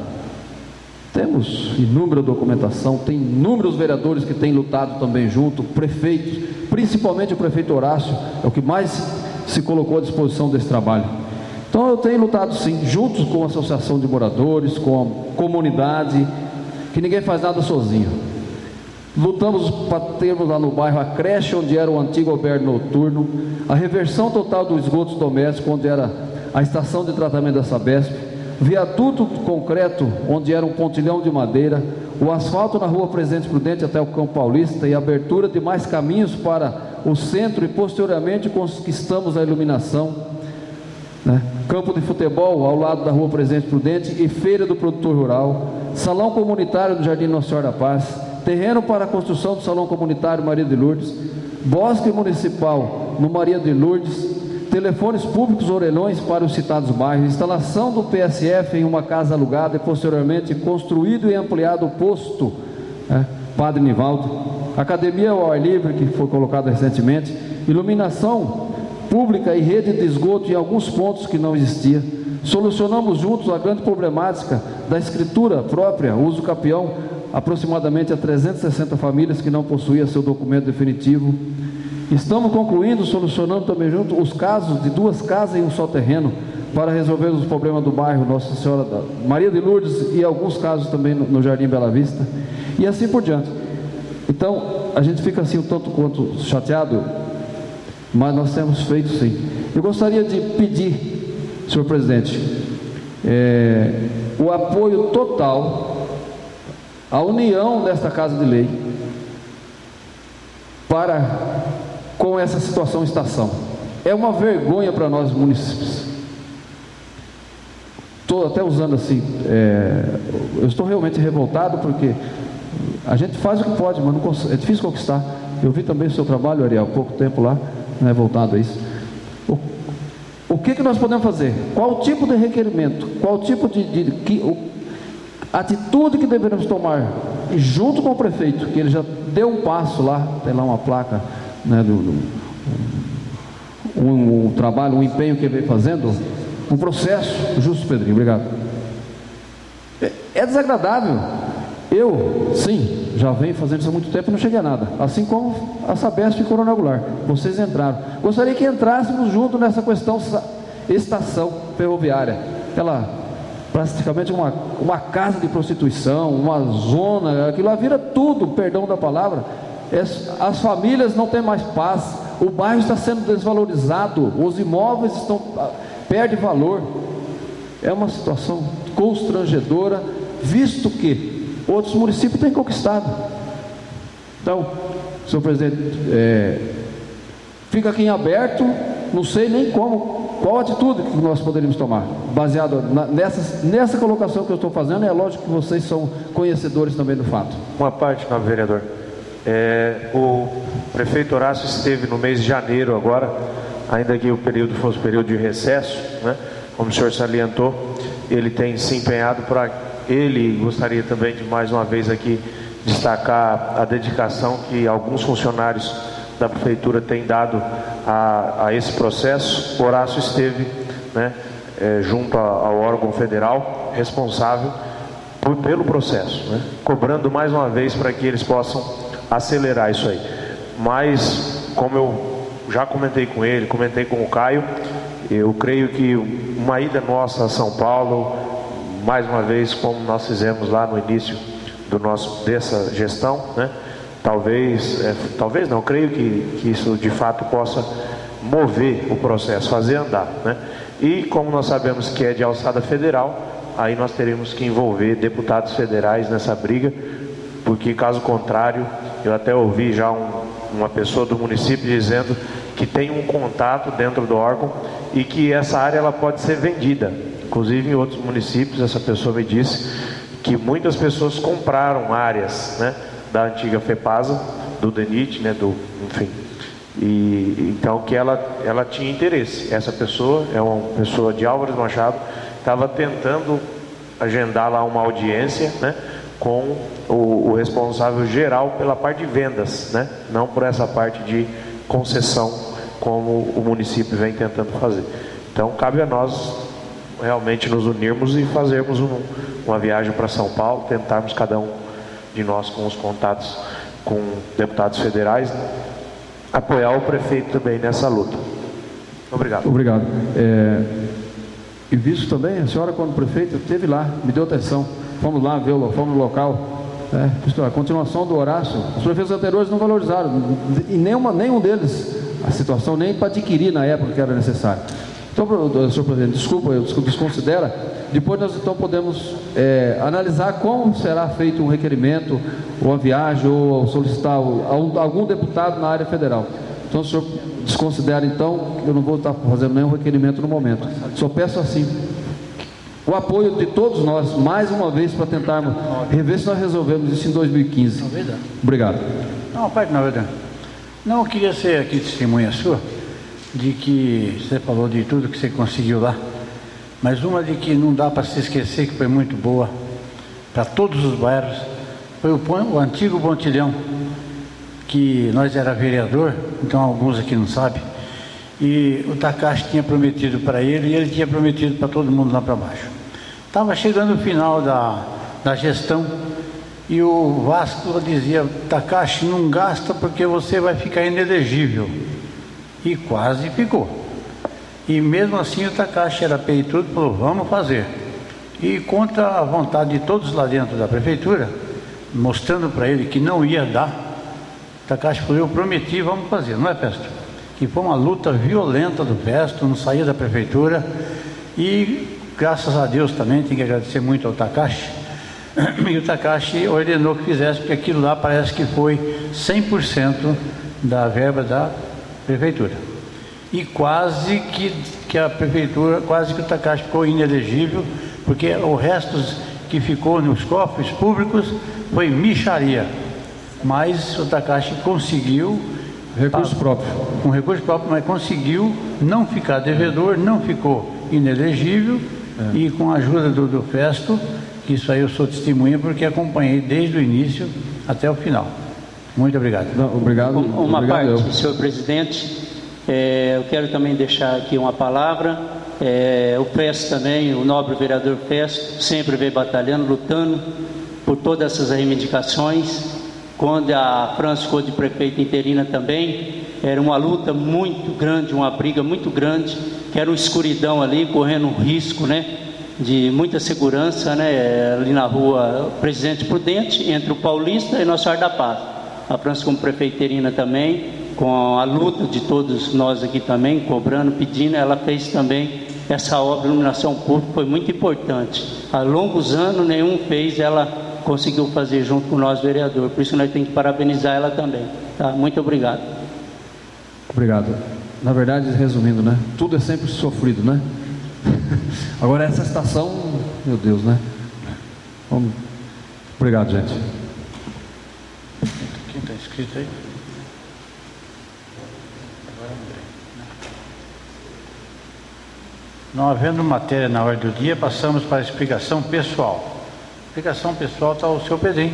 Temos inúmera documentação, tem inúmeros vereadores que têm lutado também junto, prefeitos, principalmente o prefeito Horácio, é o que mais se colocou à disposição desse trabalho. Então eu tenho lutado sim, juntos com a associação de moradores, com a comunidade, que ninguém faz nada sozinho. Lutamos para termos lá no bairro a creche onde era o antigo albergue noturno, a reversão total dos esgotos domésticos onde era a estação de tratamento da Sabesp, viaduto concreto onde era um pontilhão de madeira, o asfalto na rua Presidente Prudente até o Campo Paulista e a abertura de mais caminhos para o centro, e posteriormente conquistamos a iluminação, né? Campo de futebol ao lado da rua Presidente Prudente e feira do produtor rural, salão comunitário no Jardim Nossa Senhora da Paz, terreno para a construção do salão comunitário Maria de Lourdes, bosque municipal no Maria de Lourdes, telefones públicos orelhões para os citados bairros, instalação do PSF em uma casa alugada e posteriormente construído e ampliado o posto Padre Nivaldo, academia ao ar livre que foi colocada recentemente, iluminação pública e rede de esgoto em alguns pontos que não existia. Solucionamos juntos a grande problemática da escritura própria, uso capião, aproximadamente a 360 famílias que não possuíam seu documento definitivo. Estamos concluindo, solucionando também junto os casos de 2 casas em um só terreno, para resolver os problemas do bairro Nossa Senhora da Maria de Lourdes e alguns casos também no Jardim Bela Vista, e assim por diante. Então, a gente fica assim um tanto quanto chateado, mas nós temos feito sim. Eu gostaria de pedir, senhor presidente, o apoio total, a união desta Casa de Lei, com essa situação estação. É uma vergonha para nós munícipes. Estou até usando assim, eu estou realmente revoltado, porque a gente faz o que pode, mas é difícil conquistar. Eu vi também o seu trabalho, Ariel, há pouco tempo lá, não é voltado a isso. O que nós podemos fazer? Qual tipo de requerimento? Qual tipo de atitude que devemos tomar? E junto com o prefeito, que ele já deu um passo lá, tem lá uma placa, né, um trabalho, um empenho que ele vem fazendo, um processo justo, Pedrinho. Obrigado. É desagradável. Eu, sim, já venho fazendo isso há muito tempo e não cheguei a nada. Assim como a Sabesp e Coronel Goulart. Vocês entraram. Gostaria que entrássemos junto nessa questão estação ferroviária. Ela, praticamente uma casa de prostituição, uma zona, aquilo lá vira tudo, perdão da palavra. As famílias não têm mais paz. O bairro está sendo desvalorizado. Os imóveis perdem valor. É uma situação constrangedora, visto que outros municípios têm conquistado. Então, senhor presidente, fica aqui em aberto, não sei nem qual atitude que nós poderíamos tomar, baseado nessa colocação que eu estou fazendo. É lógico que vocês são conhecedores também do fato. Uma parte, nobre vereador. O prefeito Horácio esteve no mês de janeiro agora, ainda que o período fosse período de recesso, né? Como o senhor salientou, ele tem se empenhado para... Ele gostaria também de mais uma vez aqui destacar a dedicação que alguns funcionários da prefeitura têm dado a esse processo. O Horácio esteve, né, junto ao órgão federal responsável pelo processo, né, cobrando mais uma vez para que eles possam acelerar isso aí. Mas, como eu já comentei com ele, comentei com o Caio, eu creio que uma ida nossa a São Paulo, mais uma vez, como nós fizemos lá no início dessa gestão, né? Talvez não, creio que isso de fato possa mover o processo, fazer andar, né? E como nós sabemos que é de alçada federal, aí nós teremos que envolver deputados federais nessa briga, porque caso contrário, eu até ouvi já uma pessoa do município dizendo que tem um contato dentro do órgão e que essa área ela pode ser vendida. Inclusive em outros municípios, essa pessoa me disse que muitas pessoas compraram áreas, né, da antiga FEPASA, do DENIT, né, enfim. E então que ela tinha interesse. Essa pessoa é uma pessoa de Álvares Machado, estava tentando agendar lá uma audiência, né, com o responsável geral pela parte de vendas, né, não por essa parte de concessão, como o município vem tentando fazer. Então cabe a nós realmente nos unirmos e fazermos uma viagem para São Paulo, tentarmos cada um de nós com os contatos com deputados federais, apoiar o prefeito também nessa luta. Obrigado. Obrigado. E visto também, a senhora quando prefeito esteve lá, me deu atenção, fomos lá ver, fomos no local, a continuação do Horácio, os prefeitos anteriores não valorizaram, e nenhum deles a situação, nem para adquirir na época que era necessário. Então, senhor presidente, desculpa, eu desconsidero. Depois nós então podemos analisar como será feito um requerimento, ou uma viagem, ou solicitar algum deputado na área federal. Então, o senhor desconsidera então, eu não vou estar fazendo nenhum requerimento no momento. Só peço assim, o apoio de todos nós, mais uma vez, para tentarmos rever se nós resolvemos isso em 2015. Obrigado. Não, parte não, verdade. Não, eu queria ser aqui testemunha sua, de que você falou de tudo que você conseguiu lá, mas uma de que não dá para se esquecer, que foi muito boa para todos os bairros, foi o antigo Pontilhão, que nós era vereador, então alguns aqui não sabem, e o Takashi tinha prometido para ele e ele tinha prometido para todo mundo lá para baixo. Estava chegando o final da gestão e o Vasco dizia: Takashi, não gasta porque você vai ficar inelegível. E quase ficou. E mesmo assim o Takashi era peitudo e falou: vamos fazer. E contra a vontade de todos lá dentro da prefeitura, mostrando para ele que não ia dar, o Takashi falou: eu prometi, vamos fazer, não é, Pesto? E foi uma luta violenta do Pesto, não saía da prefeitura. E graças a Deus também, tem que agradecer muito ao Takashi. E o Takashi ordenou que fizesse, porque aquilo lá parece que foi 100% da verba da prefeitura. E quase que a prefeitura, quase que o Takashi ficou inelegível, porque o resto que ficou nos cofres públicos foi mixaria. Mas o Takashi conseguiu, recurso próprio, com recurso próprio, mas conseguiu não ficar devedor, não ficou inelegível, e com a ajuda do Festo, que isso aí eu sou testemunha porque acompanhei desde o início até o final. Muito obrigado. Não, obrigado. Uma obrigado, parte, senhor presidente, eu quero também deixar aqui uma palavra O Festo também, o nobre vereador Festo, sempre vem batalhando, lutando por todas essas reivindicações. Quando a França ficou de prefeita interina também, era uma luta muito grande, uma briga muito grande, que era uma escuridão ali, correndo um risco, né, de muita segurança, né, ali na rua Presidente Prudente, entre o Paulista e Nossa Senhora da Paz. A França como prefeita interina também, com a luta de todos nós aqui também, cobrando, pedindo, ela fez também essa obra de iluminação pública, foi muito importante. Há longos anos nenhum fez, ela conseguiu fazer junto com nós, vereador. Por isso nós temos que parabenizar ela também. Tá? Muito obrigado. Obrigado. Na verdade, resumindo, né? Tudo é sempre sofrido, né? Agora essa estação, meu Deus, né? Vamos. Obrigado, gente. Quem está inscrito aí? Não havendo matéria na ordem do dia, passamos para a explicação pessoal. Explicação pessoal está o seu Pedrinho.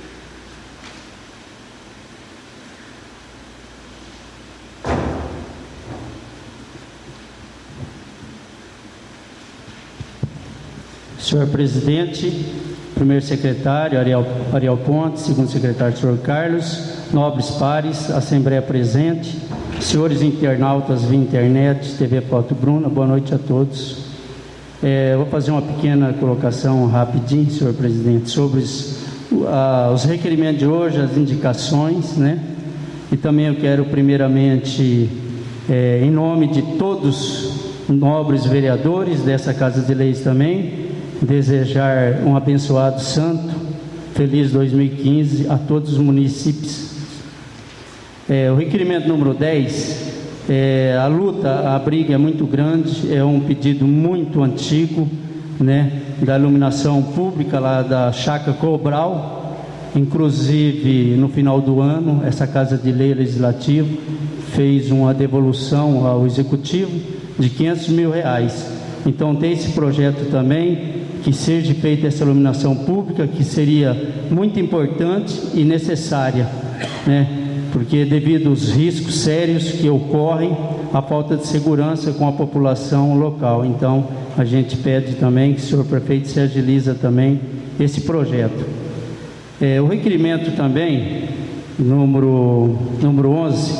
Senhor presidente, primeiro secretário Ariel Pontes, segundo secretário senhor Carlos, nobres pares, assembleia presente, senhores internautas via internet, TV Foto Bruna, boa noite a todos. Vou fazer uma pequena colocação rapidinho, senhor presidente, sobre os requerimentos de hoje, as indicações, né? E também eu quero primeiramente, em nome de todos os nobres vereadores dessa Casa de Leis também, desejar um abençoado santo, feliz 2015 a todos os municípios. O requerimento número 10, a luta, a briga é muito grande, é um pedido muito antigo, né, da iluminação pública lá da Chácara Cobral. Inclusive no final do ano essa Casa de Lei Legislativa fez uma devolução ao Executivo de R$500 mil. Então tem esse projeto também, que seja feita essa iluminação pública, que seria muito importante e necessária, né? Porque devido aos riscos sérios que ocorrem, a falta de segurança com a população local. Então a gente pede também que o senhor prefeito se agiliza também esse projeto. O requerimento também, número 11,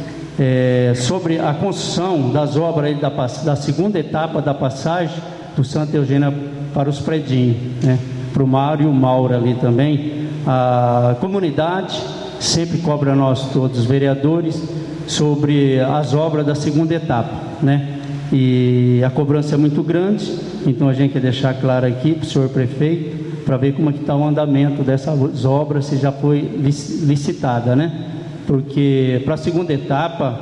sobre a construção das obras da segunda etapa da passagem do Santa Eugênia para os predinhos, né? Para o Mário e o Mauro ali também. A comunidade sempre cobra nós todos os vereadores sobre as obras da segunda etapa, né? E a cobrança é muito grande, então a gente quer deixar claro aqui para o senhor prefeito, para ver como é que está o andamento dessas obras, se já foi licitada, né? Porque para a segunda etapa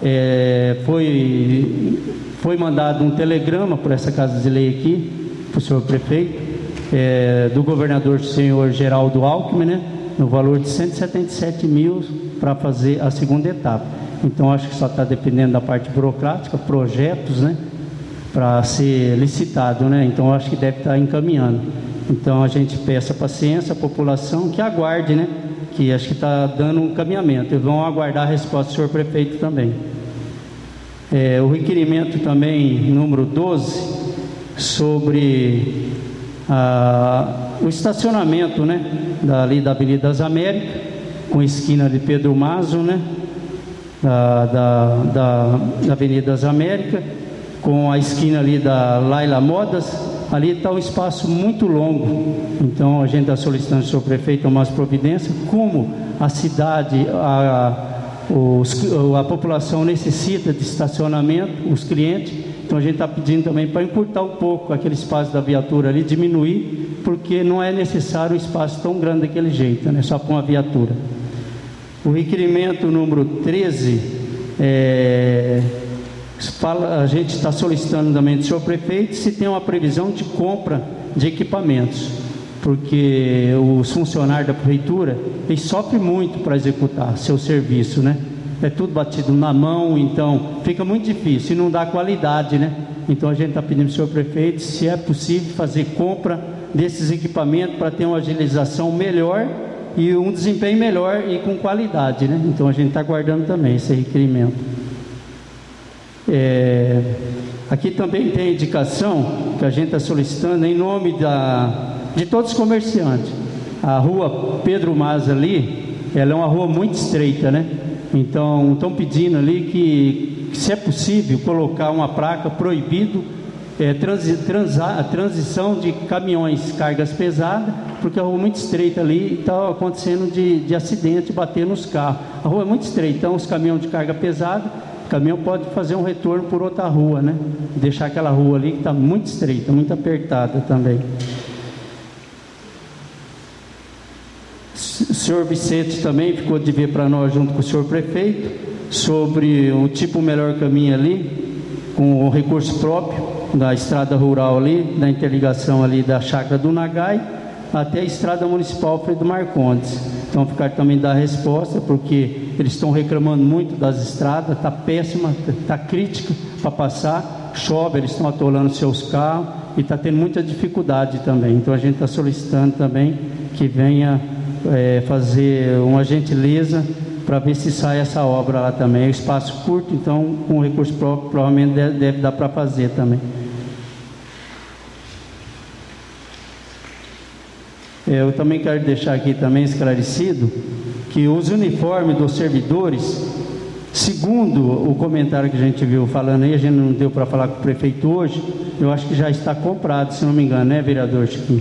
foi mandado um telegrama por essa Casa de Lei aqui, para o senhor prefeito, do governador senhor Geraldo Alckmin, né? No valor de 177 mil para fazer a segunda etapa. Então acho que só está dependendo da parte burocrática, projetos, né, para ser licitado, né? Então acho que deve estar encaminhando. Então a gente peça paciência à população que aguarde, né, que acho que está dando um encaminhamento, e vão aguardar a resposta do senhor prefeito também. O requerimento também número 12 sobre o estacionamento, né, ali da Avenida das Américas, com esquina de Pedro Mazo, né, da Avenida das Américas, com a esquina ali da Laila Modas. Ali está um espaço muito longo, então a gente está solicitando ao senhor prefeito tomar as providências, como a cidade, a população necessita de estacionamento, os clientes. Então a gente está pedindo também para encurtar um pouco aquele espaço da viatura ali, diminuir, porque não é necessário um espaço tão grande daquele jeito, né? Só com uma viatura. O requerimento número 13, a gente está solicitando também do senhor prefeito se tem uma previsão de compra de equipamentos, porque os funcionários da prefeitura, eles sofrem muito para executar seu serviço, né? É tudo batido na mão, então fica muito difícil e não dá qualidade, né? Então a gente está pedindo ao senhor prefeito se é possível fazer compra desses equipamentos para ter uma agilização melhor e um desempenho melhor e com qualidade, né? Então a gente está aguardando também esse requerimento. Aqui também tem a indicação que a gente está solicitando em nome de todos os comerciantes. A rua Pedro Mas ali, ela é uma rua muito estreita, né? Então, estão pedindo ali que, se é possível, colocar uma placa proibido a transição de caminhões, cargas pesadas, porque a rua é muito estreita ali, está acontecendo de acidente, bater nos carros. A rua é muito estreita, então os caminhões de carga pesada, o caminhão pode fazer um retorno por outra rua, né? Deixar aquela rua ali que está muito estreita, muito apertada também. O senhor Vicente também ficou de ver para nós, junto com o senhor prefeito, sobre o tipo melhor caminho ali, com o recurso próprio da estrada rural ali, da interligação ali da chácara do Nagai até a estrada municipal Alfredo Marcondes. Então ficar também dar resposta, porque eles estão reclamando muito das estradas, está péssima, está crítica para passar, chove, eles estão atolando seus carros e está tendo muita dificuldade também. Então a gente está solicitando também que venha fazer uma gentileza para ver se sai essa obra lá também. É um espaço curto, então com recurso próprio provavelmente deve dar para fazer também. Eu também quero deixar aqui também esclarecido que os uniformes dos servidores, segundo o comentário que a gente viu falando aí, a gente não deu para falar com o prefeito hoje, eu acho que já está comprado, se não me engano, né, vereador Chiquinho?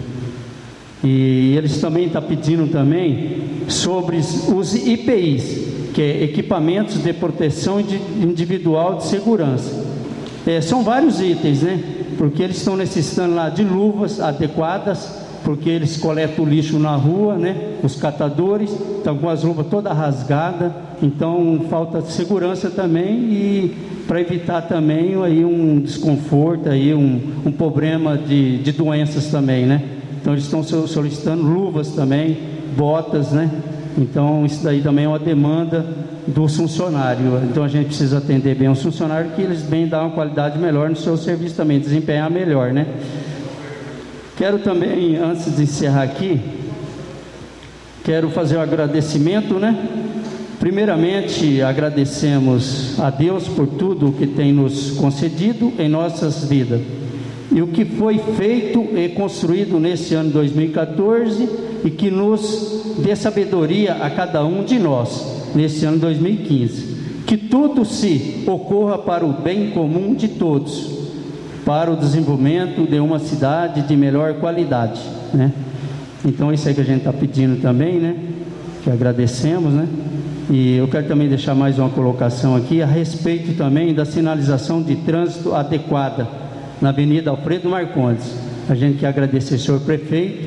E eles também estão pedindo também sobre os IPIs, que é equipamentos de proteção individual de segurança. São vários itens, né? Porque eles estão necessitando lá de luvas adequadas, porque eles coletam o lixo na rua, né? Os catadores estão com as luvas todas rasgadas, então falta segurança também, e para evitar também aí um desconforto, aí um problema de doenças também, né? Então eles estão solicitando luvas também, botas, né? Então isso daí também é uma demanda do funcionário. Então a gente precisa atender bem os funcionários, que eles vêm dar uma qualidade melhor no seu serviço também, desempenhar melhor, né? Quero também, antes de encerrar aqui, quero fazer um agradecimento, né? Primeiramente, agradecemos a Deus por tudo que tem nos concedido em nossas vidas. E o que foi feito e construído nesse ano 2014 e que nos dê sabedoria a cada um de nós nesse ano 2015. Que tudo se ocorra para o bem comum de todos, para o desenvolvimento de uma cidade de melhor qualidade, né? Então isso aí que a gente está pedindo também, né? Que agradecemos, né? E eu quero também deixar mais uma colocação aqui a respeito também da sinalização de trânsito adequada na Avenida Alfredo Marcondes. A gente quer agradecer ao senhor prefeito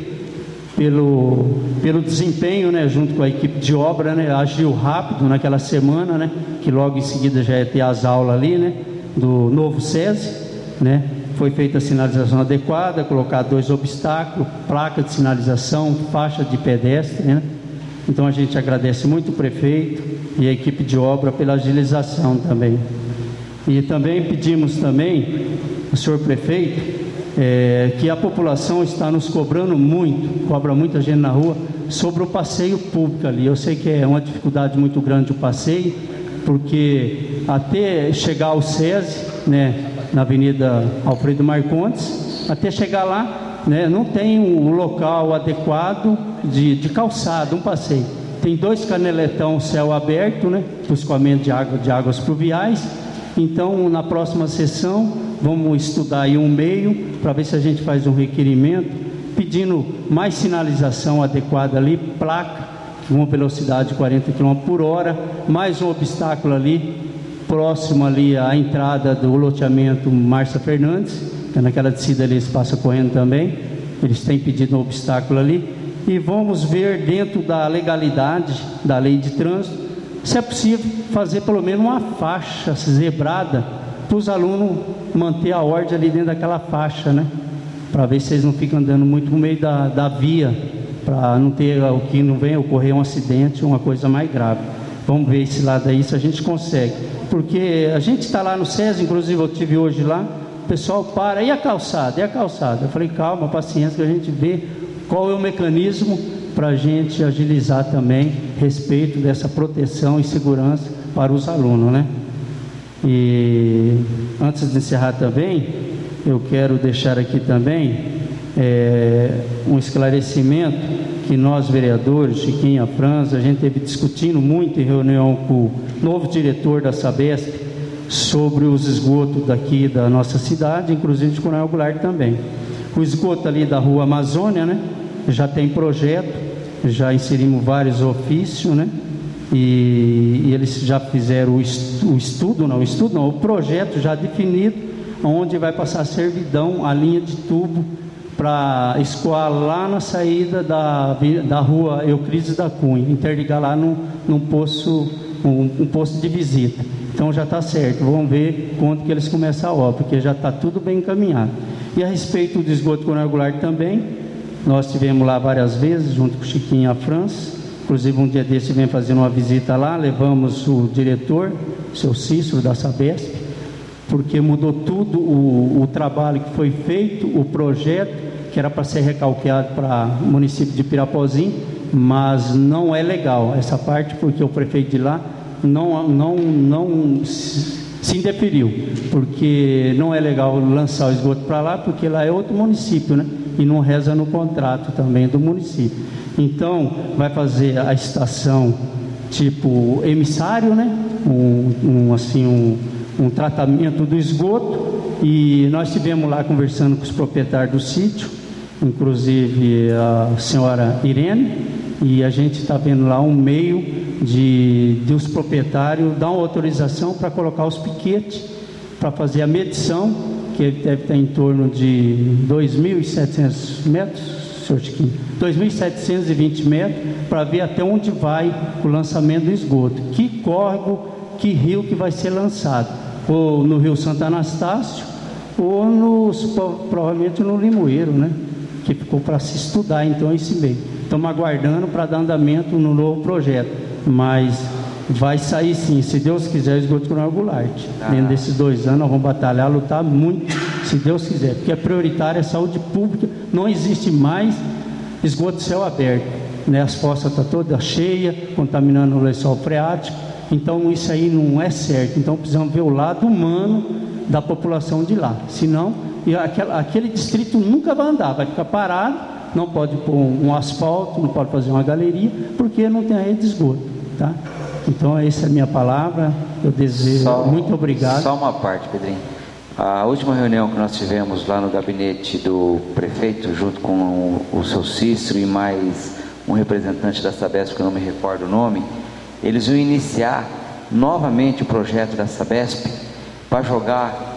pelo desempenho, né, junto com a equipe de obra, né? Agiu rápido naquela semana, né? Que logo em seguida já ia ter as aulas ali, né? Do novo SESI, né? Foi feita a sinalização adequada, colocar 2 obstáculos, placa de sinalização, faixa de pedestre, né? Então a gente agradece muito o prefeito e a equipe de obra pela agilização também. E também pedimos também ao senhor prefeito que a população está nos cobrando muito, cobra muita gente na rua, sobre o passeio público ali. Eu sei que é uma dificuldade muito grande o passeio, porque até chegar ao SESI, né, na Avenida Alfredo Marcondes, até chegar lá, né, não tem um local adequado de calçada, um passeio. Tem 2 caneletão céu aberto, né, para o escoamento de águas pluviais. Então, na próxima sessão, vamos estudar aí um meio para ver se a gente faz um requerimento pedindo mais sinalização adequada ali, placa, com uma velocidade de 40 km por hora, mais um obstáculo ali, próximo ali à entrada do loteamento Márcia Fernandes, que é naquela descida ali eles passam correndo também, eles têm pedido um obstáculo ali, e vamos ver dentro da legalidade da lei de trânsito, se é possível fazer pelo menos uma faixa zebrada para os alunos manter a ordem ali dentro daquela faixa, né? Para ver se eles não ficam andando muito no meio da via, para não ter o que não venha ocorrer um acidente, uma coisa mais grave. Vamos ver esse lado aí, se a gente consegue. Porque a gente está lá no SESI, inclusive eu estive hoje lá, o pessoal para, e a calçada? E a calçada? Eu falei, calma, paciência, que a gente vê qual é o mecanismo para a gente agilizar também respeito dessa proteção e segurança para os alunos, né? E antes de encerrar também, eu quero deixar aqui também um esclarecimento que nós vereadores, Chiquinho, a França, a gente teve discutindo muito em reunião com o novo diretor da Sabesp sobre os esgotos daqui da nossa cidade, inclusive de Coronel Goulart também. O esgoto ali da Rua Amazônia, né, já tem projeto, já inserimos vários ofícios, né, e eles já fizeram o projeto já definido, onde vai passar a servidão, a linha de tubo, para escoar lá na saída da rua Euclides da Cunha, interligar lá num posto, um posto de visita. Então já está certo, vamos ver quando que eles começam a obra, porque já está tudo bem encaminhado. E a respeito do esgoto Coronel Goulart também, nós estivemos lá várias vezes, junto com o Chiquinho e a França, inclusive um dia desse vem fazendo uma visita lá, levamos o diretor, o seu Cícero da Sabesp, porque mudou tudo o trabalho que foi feito, o projeto, que era para ser recalqueado para o município de Pirapozinho, mas não é legal essa parte, porque o prefeito de lá não se indeferiu, porque não é legal lançar o esgoto para lá, porque lá é outro município, né? E não reza no contrato também do município. Então, vai fazer a estação tipo emissário, né? Um tratamento do esgoto, e nós estivemos lá conversando com os proprietários do sítio, inclusive a senhora Irene, e a gente está vendo lá um meio de os proprietários dar uma autorização para colocar os piquetes, para fazer a medição, que deve estar em torno de 2.700 metros, senhor Chiquinho, 2.720 metros, para ver até onde vai o lançamento do esgoto, que córrego, que rio que vai ser lançado, ou no Rio Santo Anastácio, ou provavelmente no Limoeiro, né? Que ficou para se estudar então esse meio. Estamos aguardando para dar andamento no novo projeto, mas vai sair sim, se Deus quiser, o esgoto Coronel Goulart. Dentro desses 2 anos nós vamos batalhar, lutar muito, se Deus quiser, porque é prioritária a saúde pública, não existe mais esgoto de céu aberto, né? As fossas estão todas cheias, contaminando o lençol freático, então isso aí não é certo. Então precisamos ver o lado humano da população de lá, senão aquele distrito nunca vai andar, vai ficar parado, não pode pôr um asfalto, não pode fazer uma galeria, porque não tem a rede de esgoto, tá? Então essa é a minha palavra, eu desejo, muito obrigado. Só uma parte, Pedrinho. A última reunião que nós tivemos lá no gabinete do prefeito, junto com o seu Cícero e mais um representante da Sabesp, que eu não me recordo o nome, eles iam iniciar novamente o projeto da Sabesp para jogar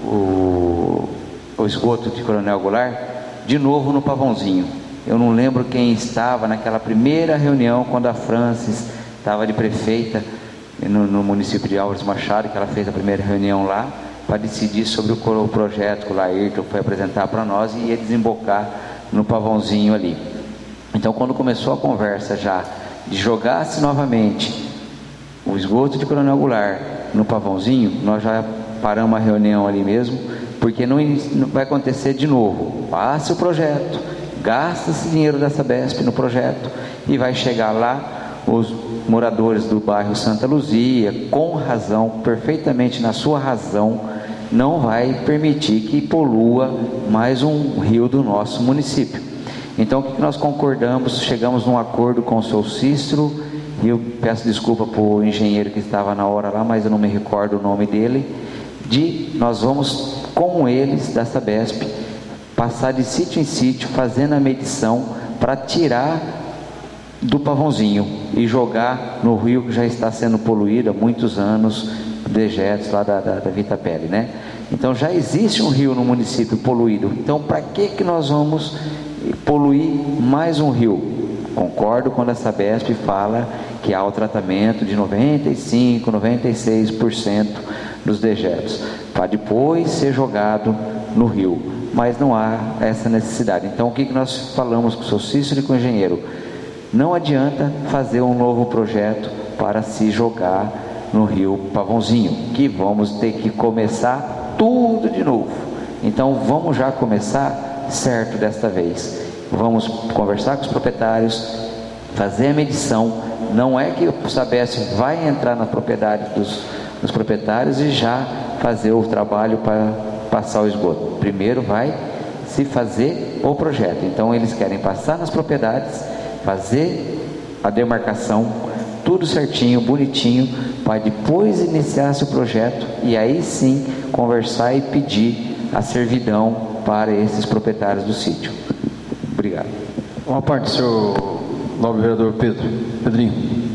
o esgoto de Coronel Goulart de novo no Pavãozinho. Eu não lembro quem estava naquela primeira reunião, quando a Francis estava de prefeita no município de Álvares Machado, que ela fez a primeira reunião lá para decidir sobre o projeto que o Laírton foi apresentar para nós e ia desembocar no Pavãozinho ali. Então, quando começou a conversa já de jogar-se novamente o esgoto de Coronel Goulart no Pavãozinho, nós já paramos a reunião ali mesmo, porque não vai acontecer de novo. Passe o projeto, gasta esse dinheiro da Sabesp no projeto e vai chegar lá os moradores do bairro Santa Luzia, com razão, perfeitamente na sua razão, não vai permitir que polua mais um rio do nosso município. Então, o que nós concordamos, chegamos num acordo com o seu Cícero, e eu peço desculpa para o engenheiro que estava na hora lá, mas eu não me recordo o nome dele, nós vamos com eles da Sabesp passar de sítio em sítio, fazendo a medição para tirar do Pavãozinho e jogar no rio que já está sendo poluído há muitos anos, dejetos lá da Vitapele, né? Então já existe um rio no município poluído, então para que nós vamos poluir mais um rio? Concordo quando a Sabesp fala que há o tratamento de 95%, 96% dos dejetos, para depois ser jogado no rio, mas não há essa necessidade. Então o que nós falamos com o seu Cícero e com o engenheiro? Não adianta fazer um novo projeto para se jogar no rio Pavãozinho, que vamos ter que começar tudo de novo. Então vamos já começar certo desta vez. Vamos conversar com os proprietários, fazer a medição. Não é que o Sabesp vai entrar na propriedade dos nos proprietários e já fazer o trabalho para passar o esgoto. Primeiro vai se fazer o projeto. Então eles querem passar nas propriedades, fazer a demarcação, tudo certinho, bonitinho, para depois iniciar seu projeto e aí sim conversar e pedir a servidão para esses proprietários do sítio. Obrigado. Uma parte, senhor nobre vereador Pedrinho,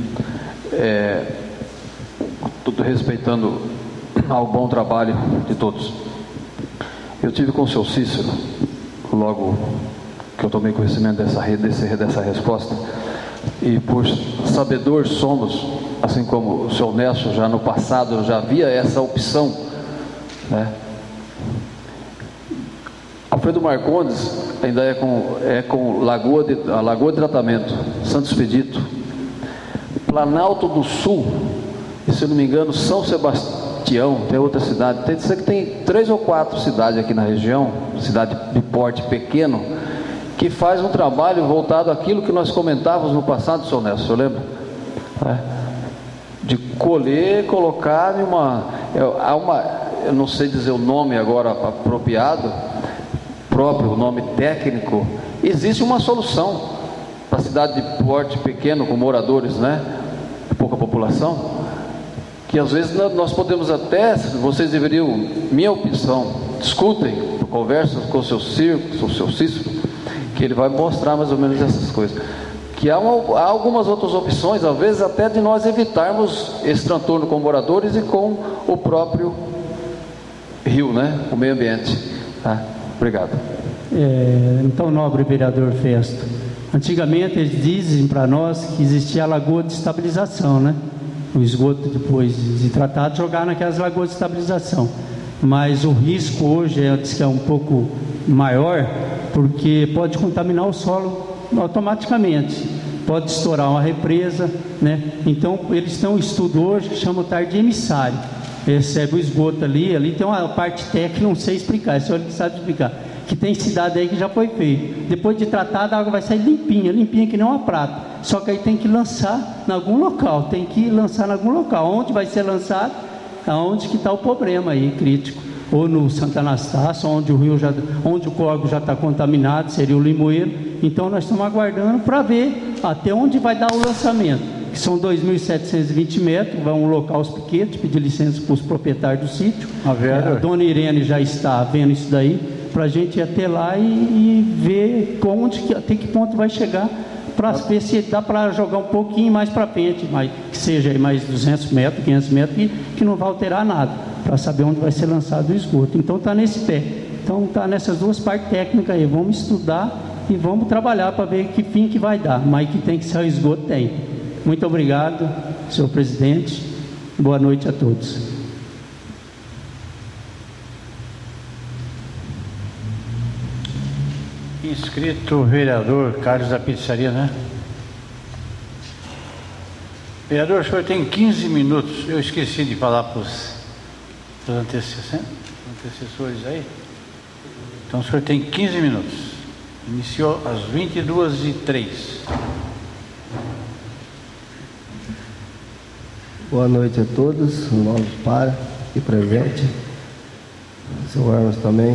tudo respeitando ao bom trabalho de todos. Eu tive com o seu Cícero, logo que eu tomei conhecimento dessa resposta, e por sabedor somos, assim como o senhor Nelson já no passado já havia essa opção, né? Alfredo Marcondes ainda é com a Lagoa de Tratamento, Santo Expedito, Planalto do Sul, e se eu não me engano São Sebastião, tem outra cidade, tem 3 ou 4 cidades aqui na região, cidade de porte pequeno, que faz um trabalho voltado àquilo que nós comentávamos no passado, senhor Nelson, o senhor lembra? De colher, colocar em eu não sei dizer o nome agora apropriado, próprio, o nome técnico. Existe uma solução para a cidade de porte pequeno, com moradores, né, pouca população, que às vezes nós podemos até, vocês deveriam, minha opção, discutem, conversam com o seu Cícero, que ele vai mostrar mais ou menos essas coisas, que há algumas outras opções, às vezes até de nós evitarmos esse transtorno com moradores e com o próprio rio, né, o meio ambiente, tá? Obrigado. Então, nobre vereador Festo, antigamente eles dizem para nós que existia a lagoa de estabilização, né? O esgoto, depois de tratado, jogar naquelas lagoas de estabilização. Mas o risco hoje diz que é um pouco maior, porque pode contaminar o solo automaticamente, pode estourar uma represa, né? Então eles têm um estudo hoje que chama o tarde emissário, recebe o esgoto ali tem uma parte técnica, não sei explicar, esse é o que sabe explicar, que tem cidade aí que já foi feito, depois de tratada a água vai sair limpinha que nem uma prata, só que aí tem que lançar em algum local, onde vai ser lançado, aonde que está o problema aí, crítico, ou no Santo Anastácio, onde o córrego já está contaminado, seria o Limoeiro. Então nós estamos aguardando para ver até onde vai dar o lançamento, que são 2.720 metros, vão locar os piquetes, pedir licença para os proprietários do sítio. A dona Irene já está vendo isso daí, para a gente ir até lá e ver até que ponto vai chegar, para ver se dá para jogar um pouquinho mais para frente, que seja aí mais 200 metros, 500 metros, que não vai alterar nada, para saber onde vai ser lançado o esgoto. Então está nesse pé, então está nessas duas partes técnicas aí, vamos estudar e vamos trabalhar para ver que fim que vai dar, mas que tem que ser o esgoto, tem. Muito obrigado, senhor presidente, boa noite a todos. Inscrito vereador Carlos da Pizzaria, né? Vereador, o senhor tem 15 minutos. Eu esqueci de falar para os antecessores aí. Então o senhor tem 15 minutos. Iniciou às 22h03. Boa noite a todos, novos para e presente. Seu Hermes também.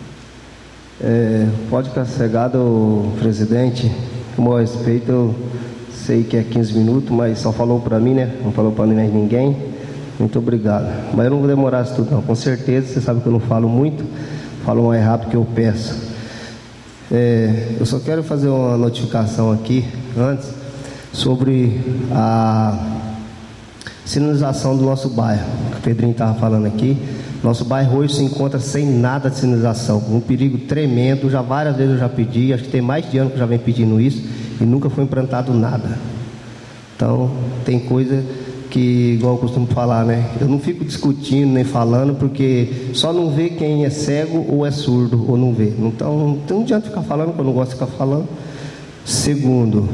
Pode ficar sossegado, presidente. Com o meu respeito, eu sei que é 15 minutos, mas só falou para mim, né? Não falou para mais ninguém. Muito obrigado. Mas eu não vou demorar isso tudo, não. Com certeza, você sabe que eu não falo muito, falo mais rápido que eu peço. Eu só quero fazer uma notificação aqui, antes, sobre a sinalização do nosso bairro, que o Pedrinho estava falando aqui. Nosso bairro hoje se encontra sem nada de sinalização, um perigo tremendo. Já várias vezes eu já pedi, acho que tem mais de ano que eu já venho pedindo isso e nunca foi implantado nada. Então tem coisa que, igual eu costumo falar, né? Eu não fico discutindo nem falando, porque só não vê quem é cego ou é surdo ou não vê. Então não adianta ficar falando, porque eu não gosto de ficar falando. Segundo,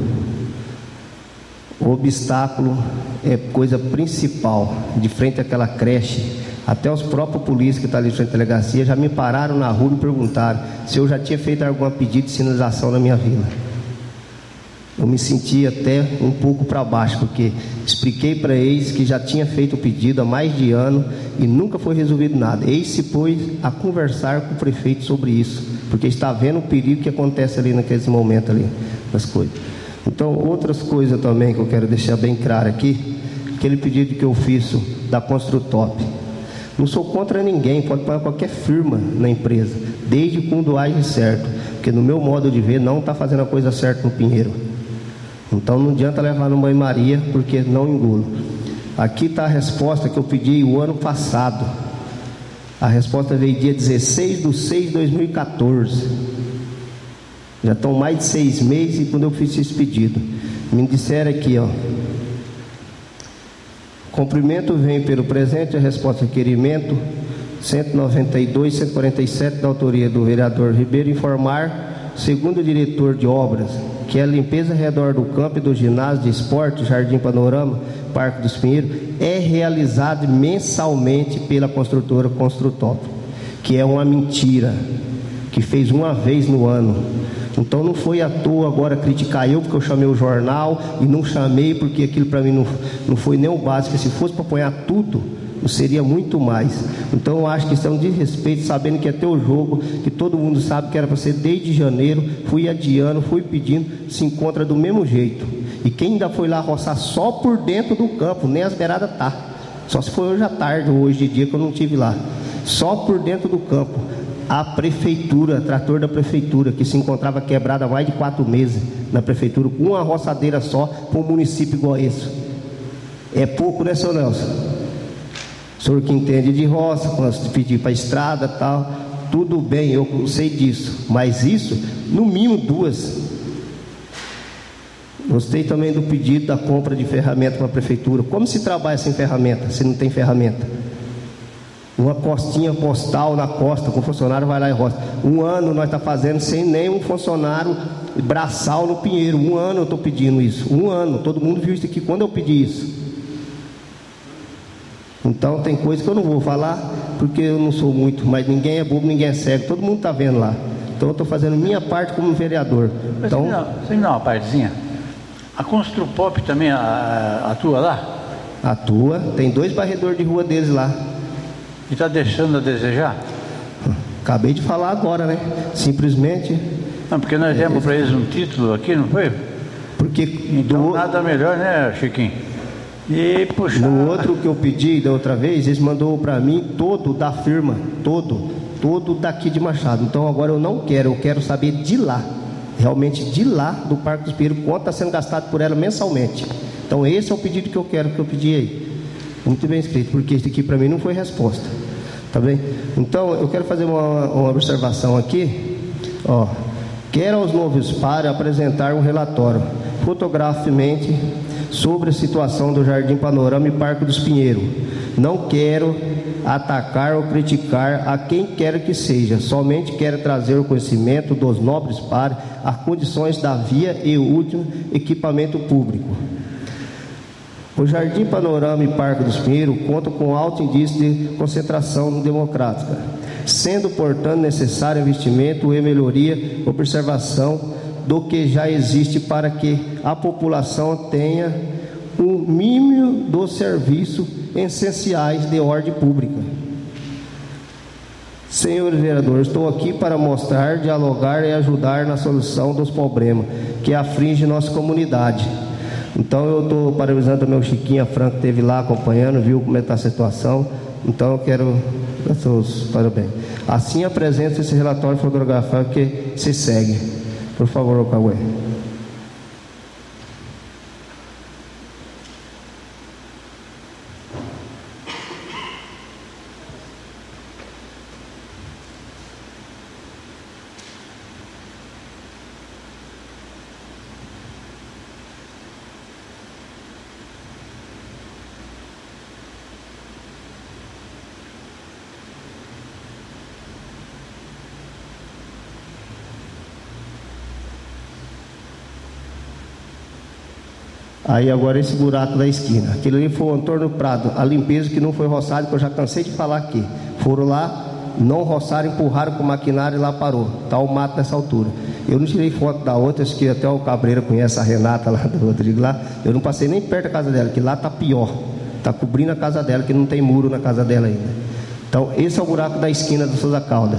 o obstáculo é coisa principal, de frente àquela creche. Até os próprios polícias que estão ali de frente à delegacia já me pararam na rua e me perguntaram se eu já tinha feito algum pedido de sinalização na minha vila. eu me senti até um pouco para baixo, porque expliquei para eles que já tinha feito o pedido há mais de ano e nunca foi resolvido nada. Eles se pôs a conversar com o prefeito sobre isso, porque está vendo o perigo que acontece ali naqueles momentos ali, das coisas. Então, outras coisas também que eu quero deixar bem claro aqui, aquele pedido que eu fiz da Construtop. Não sou contra ninguém, pode pôr qualquer firma na empresa, desde quando age certo, porque no meu modo de ver não está fazendo a coisa certa no Pinheiro. Então não adianta levar no banho-maria, porque não engulo. Aqui está a resposta que eu pedi o ano passado. A resposta veio dia 16/6/2014. Já estão mais de 6 meses quando eu fiz esse pedido. Me disseram aqui, ó. Cumprimento vem pelo presente a resposta requerimento 192/147 da autoria do vereador Ribeiro informar, segundo o diretor de obras, que a limpeza ao redor do campo e do ginásio de esporte Jardim Panorama, Parque dos Pinheiros, é realizada mensalmente pela construtora Construtop, que é uma mentira, que fez uma vez no ano. Então não foi à toa agora criticar eu porque eu chamei o jornal e não chamei porque aquilo para mim não foi nem o básico. Se fosse para apoiar tudo, seria muito mais. Então eu acho que isso é um desrespeito, sabendo que até o jogo, que todo mundo sabe que era para ser desde janeiro, fui adiando, fui pedindo, se encontra do mesmo jeito. E quem ainda foi lá roçar só por dentro do campo, nem as beiradas tá. Só se foi hoje à tarde ou hoje de dia que eu não estive lá. Só por dentro do campo. A prefeitura, trator da prefeitura, que se encontrava quebrada há mais de 4 meses na prefeitura, com uma roçadeira só para um município igual a esse. É pouco, né, seu Nelson? O senhor que entende de roça, quando pedir para a estrada e tal, tudo bem, eu sei disso, mas isso, no mínimo 2. Gostei também do pedido da compra de ferramenta para a prefeitura. Como se trabalha sem ferramenta, se não tem ferramenta? Uma postinha postal na costa, com o funcionário vai lá e roça. 1 ano nós estamos fazendo sem nenhum funcionário braçal no Pinheiro. 1 ano eu estou pedindo isso. 1 ano, todo mundo viu isso aqui quando eu pedi isso. Então tem coisa que eu não vou falar, porque eu não sou muito, mas ninguém é bobo, ninguém é cego, todo mundo está vendo lá. Então eu estou fazendo minha parte como vereador. Então, você me dá uma partezinha? A Construpop também atua lá? Atua, tem 2 varredores de rua deles lá. E está deixando a desejar? Acabei de falar agora, né? Simplesmente. Não, porque nós demos para eles um título aqui, não foi? Porque então nada melhor, né, Chiquinho? E puxa. No outro que eu pedi da outra vez, eles mandou para mim todo da firma, todo daqui de Machado. Então agora eu não quero, eu quero saber de lá, realmente de lá do Parque dos Pinheiros, quanto está sendo gastado por ela mensalmente. Então esse é o pedido que eu quero, que eu pedi aí. Muito bem escrito, porque isso aqui para mim não foi resposta, tá bem? Então eu quero fazer uma observação aqui, ó. Quero aos novos pares apresentar um relatório fotograficamente sobre a situação do Jardim Panorama e Parque dos Pinheiros. Não quero atacar ou criticar a quem quer que seja, somente quero trazer o conhecimento dos nobres pares as condições da via e o último equipamento público. O Jardim Panorama e Parque dos Pinheiros contam com alto índice de concentração democrática, sendo, portanto, necessário investimento e melhoria, observação do que já existe para que a população tenha o mínimo dos serviços essenciais de ordem pública. Senhores vereadores, estou aqui para mostrar, dialogar e ajudar na solução dos problemas que afligem nossa comunidade. Então eu estou parabenizando também o Chiquinho, a Franco esteve lá acompanhando, viu como está a situação. Então eu quero dar seus parabéns. Assim apresento esse relatório fotográfico que se segue. Por favor, Cauê. Aí agora esse buraco da esquina, aquele ali foi o Antônio Prado, a limpeza que não foi roçada, que eu já cansei de falar aqui. Foram lá, Não roçaram, empurraram com o maquinário e lá parou. Está o mato nessa altura. Eu não tirei foto da outra, acho que até o Cabreira conhece a Renata lá do Rodrigo lá. Eu não passei nem perto da casa dela, que lá está pior. Está cobrindo a casa dela, que não tem muro na casa dela ainda. Então, esse é o buraco da esquina do Souza Caldas.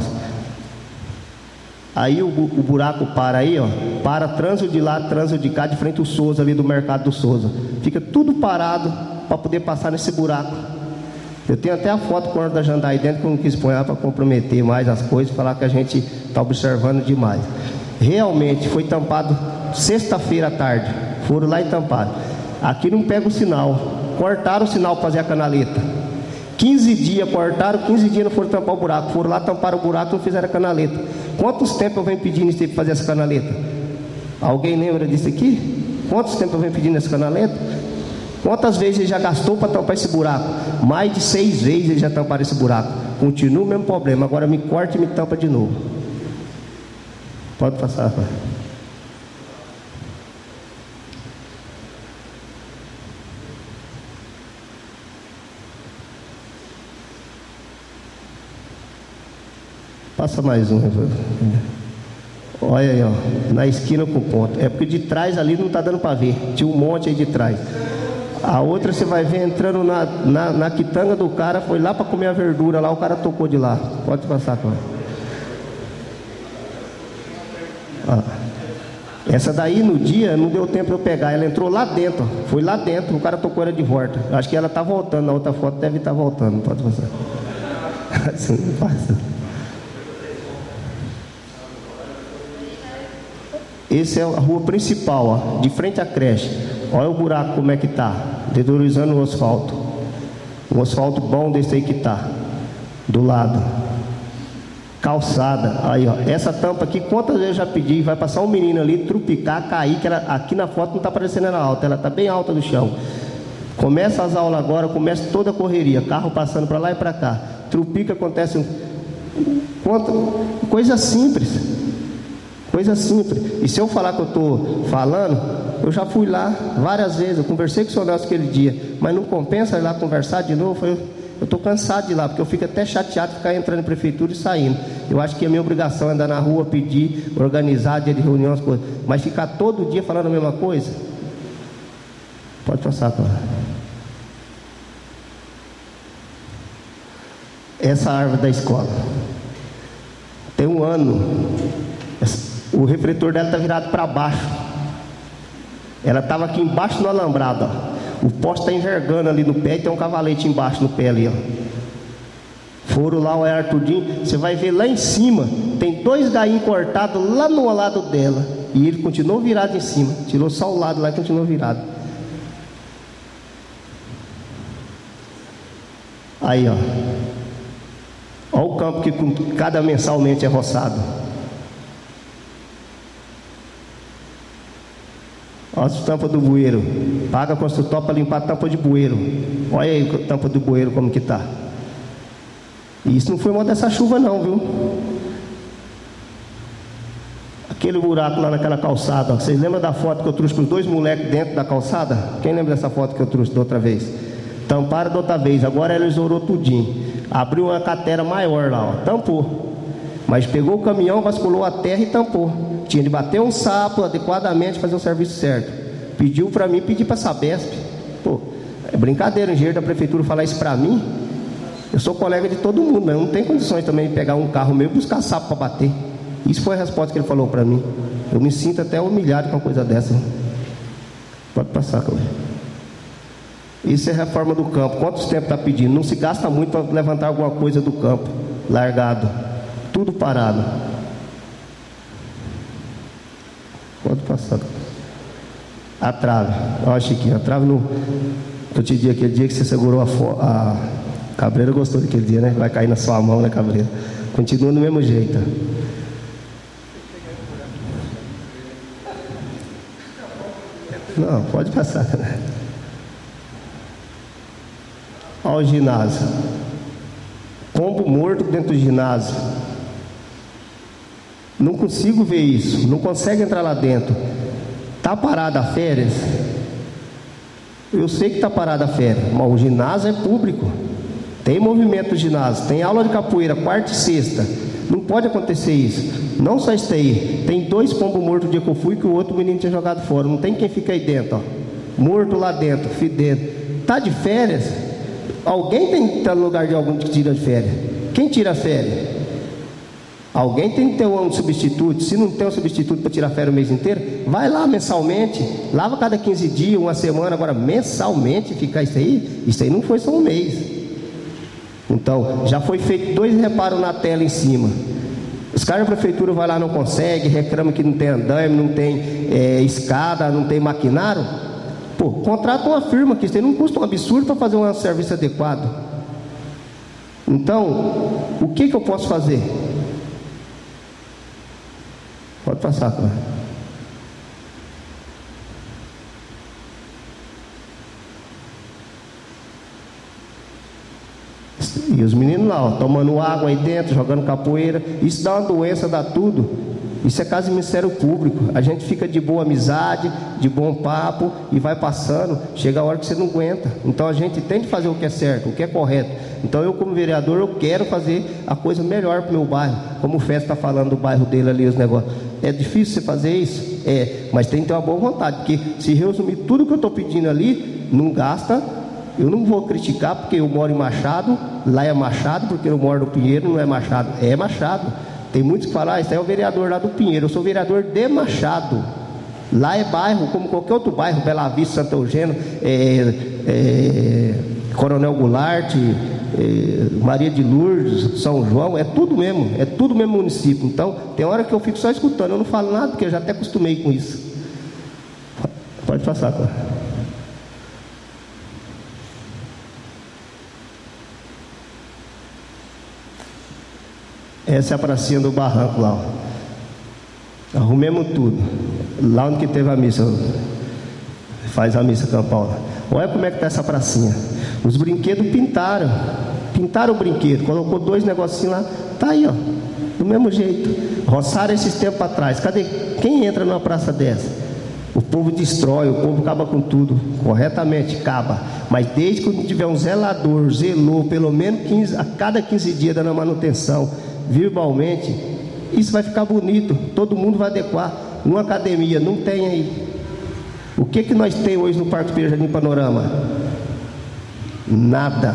Aí o buraco para aí, ó, para trânsito de lá, trânsito de cá, de frente ao Souza, ali do mercado do Souza. Fica tudo parado para poder passar nesse buraco. Eu tenho até a foto com a da Jandai aí dentro, que eu não quis pôr ela para comprometer mais as coisas, falar que a gente está observando demais. Realmente foi tampado sexta-feira à tarde. Foram lá e tamparam. Aqui não pega o sinal. Cortaram o sinal para fazer a canaleta. 15 dias cortaram, 15 dias não foram tampar o buraco. Foram lá, tamparam o buraco e não fizeram a canaleta. Quantos tempos eu venho pedindo isso para fazer essa canaleta? Alguém lembra disso aqui? Quantos tempos eu venho pedindo essa canaleta? Quantas vezes ele já gastou para tampar esse buraco? Mais de 6 vezes ele já tamparam esse buraco. Continua o mesmo problema. Agora me corta e me tampa de novo. Pode passar, pai. Passa mais um. Olha aí, ó, na esquina com ponto. É porque de trás ali não está dando para ver. Tinha um monte aí de trás. A outra você vai ver entrando na quitanga do cara. Foi lá para comer a verdura lá. O cara tocou de lá. Pode passar, cara. Essa daí no dia não deu tempo eu pegar. Ela entrou lá dentro. Ó. Foi lá dentro. O cara tocou ela de volta. Acho que ela está voltando. Na outra foto deve estar voltando. Pode passar. Assim, passa. Essa é a rua principal, ó, de frente à creche. Olha o buraco como é que tá, deteriorizando o asfalto. Um asfalto bom desse aí que tá do lado. Calçada, aí ó, essa tampa aqui, quantas vezes eu já pedi, vai passar um menino ali, trupicar, cair, que ela, aqui na foto não tá parecendo ela alta, ela tá bem alta do chão. Começa as aulas agora, começa toda a correria, carro passando para lá e para cá. Trupica, acontece coisa simples. Coisa simples. E se eu falar que eu estou falando, eu já fui lá várias vezes. Eu conversei com o senhor Nelson aquele dia, mas não compensa ir lá conversar de novo. Eu estou cansado de ir lá, porque eu fico até chateado de ficar entrando em prefeitura e saindo. Eu acho que a minha obrigação é andar na rua, pedir, organizar dia de reunião, as coisas. Mas ficar todo dia falando a mesma coisa? Pode passar, cara. Essa árvore da escola tem um ano. O refletor dela está virado para baixo. Ela estava aqui embaixo no alambrado, ó. O poste está envergando ali no pé e tem um cavalete embaixo no pé ali, ó. Foram lá, olharam tudinho. Você vai ver lá em cima, tem 2 gainhos cortados lá no lado dela. E ele continuou virado em cima. Tirou só o lado lá e continuou virado. Aí, ó. Olha o campo que cada mensalmente é roçado. Olha as tampas do bueiro. Paga a construtor para limpar a tampa de bueiro. Olha aí a tampa do bueiro como que está. E isso não foi mal dessa chuva não, viu? Aquele buraco lá naquela calçada. Vocês lembram da foto que eu trouxe com os 2 moleques dentro da calçada? Quem lembra dessa foto que eu trouxe da outra vez? Tamparam da outra vez. Agora ela isolou tudinho. Abriu uma catera maior lá, ó. Tampou. Mas pegou o caminhão, vasculou a terra e tampou. Tinha de bater um sapo adequadamente, fazer o serviço certo. Pediu para mim, pedi para a Sabesp. Pô, é brincadeira o engenheiro da prefeitura falar isso para mim. Eu sou colega de todo mundo, mas eu não tenho condições também de pegar um carro meu e buscar sapo para bater. Isso foi a resposta que ele falou para mim. Eu me sinto até humilhado com uma coisa dessa. Pode passar, Cláudio. Isso é reforma do campo. Quantos tempos está pedindo? Não se gasta muito para levantar alguma coisa do campo. Largado. Tudo parado. Pode passar. A trave. Olha, Chiquinho, a trave no. Eu te disse aquele dia que você segurou a Cabreira gostou daquele dia, né? Vai cair na sua mão, né, Cabreira? Continua do mesmo jeito. Não, pode passar. Olha o ginásio. Pombo morto dentro do ginásio. Não consigo ver isso. Não consegue entrar lá dentro. Está parada a férias? Eu sei que está parada a férias, mas o ginásio é público. tem movimento do ginásio, tem aula de capoeira, quarta e sexta. Não pode acontecer isso. Não só isso aí. Tem 2 pombos mortos o dia que eu fui, que o outro menino tinha jogado fora. Não tem quem fica aí dentro, ó. Morto lá dentro, fedendo. Tá de férias? Alguém tem que estar no lugar de algum que tira de férias. Quem tira férias? Alguém tem que ter um substituto. Se não tem um substituto para tirar férias o mês inteiro, vai lá mensalmente. Lava cada 15 dias, uma semana. Agora, mensalmente ficar isso aí não foi só um mês. Então, já foi feito 2 reparos na tela em cima. Os caras da prefeitura vai lá, não consegue, reclama que não tem andaime, não tem escada, não tem maquinário. Pô, contrata uma firma, que isso aí não custa um absurdo para fazer um serviço adequado. Então, o que eu posso fazer? Pode passar, cara. E os meninos lá, ó, tomando água aí dentro, jogando capoeira. Isso dá uma doença, dá tudo. Isso é caso de Ministério Público. A gente fica de boa amizade, de bom papo e vai passando. Chega a hora que você não aguenta. Então a gente tem que fazer o que é certo, o que é correto. Então eu, como vereador, eu quero fazer a coisa melhor para o meu bairro. Como o Festa está falando do bairro dele ali, os negócios. É difícil você fazer isso? É, mas tem que ter uma boa vontade. Porque se resumir tudo que eu estou pedindo ali, não gasta. Eu não vou criticar porque eu moro em Machado. Lá é Machado, porque eu moro no Pinheiro, não é Machado. É Machado. Tem muitos que falam, esse é o vereador lá do Pinheiro. Eu sou vereador de Machado. Lá é bairro, como qualquer outro bairro, Bela Vista, Santo Eugênio, Coronel Goulart, Maria de Lourdes, São João, é tudo mesmo município. Então, tem hora que eu fico só escutando, eu não falo nada, porque eu já até acostumei com isso. Pode passar, cara. Essa é a pracinha do barranco lá, ó. Arrumemos tudo. Lá onde que teve a missa, faz a missa campal lá. Olha como é que tá essa pracinha. Os brinquedos pintaram o brinquedo, colocou 2 negocinhos lá. Tá aí, ó, do mesmo jeito. Roçaram esses tempos atrás. Cadê? Quem entra numa praça dessa? O povo destrói, o povo acaba com tudo. Corretamente, acaba. Mas desde que tiver um zelador, zelou pelo menos a cada 15 dias dando a manutenção virtualmente, isso vai ficar bonito, todo mundo vai adequar. Uma academia, não tem aí. O que nós temos hoje no Parque Pinheiro Jardim Panorama? Nada.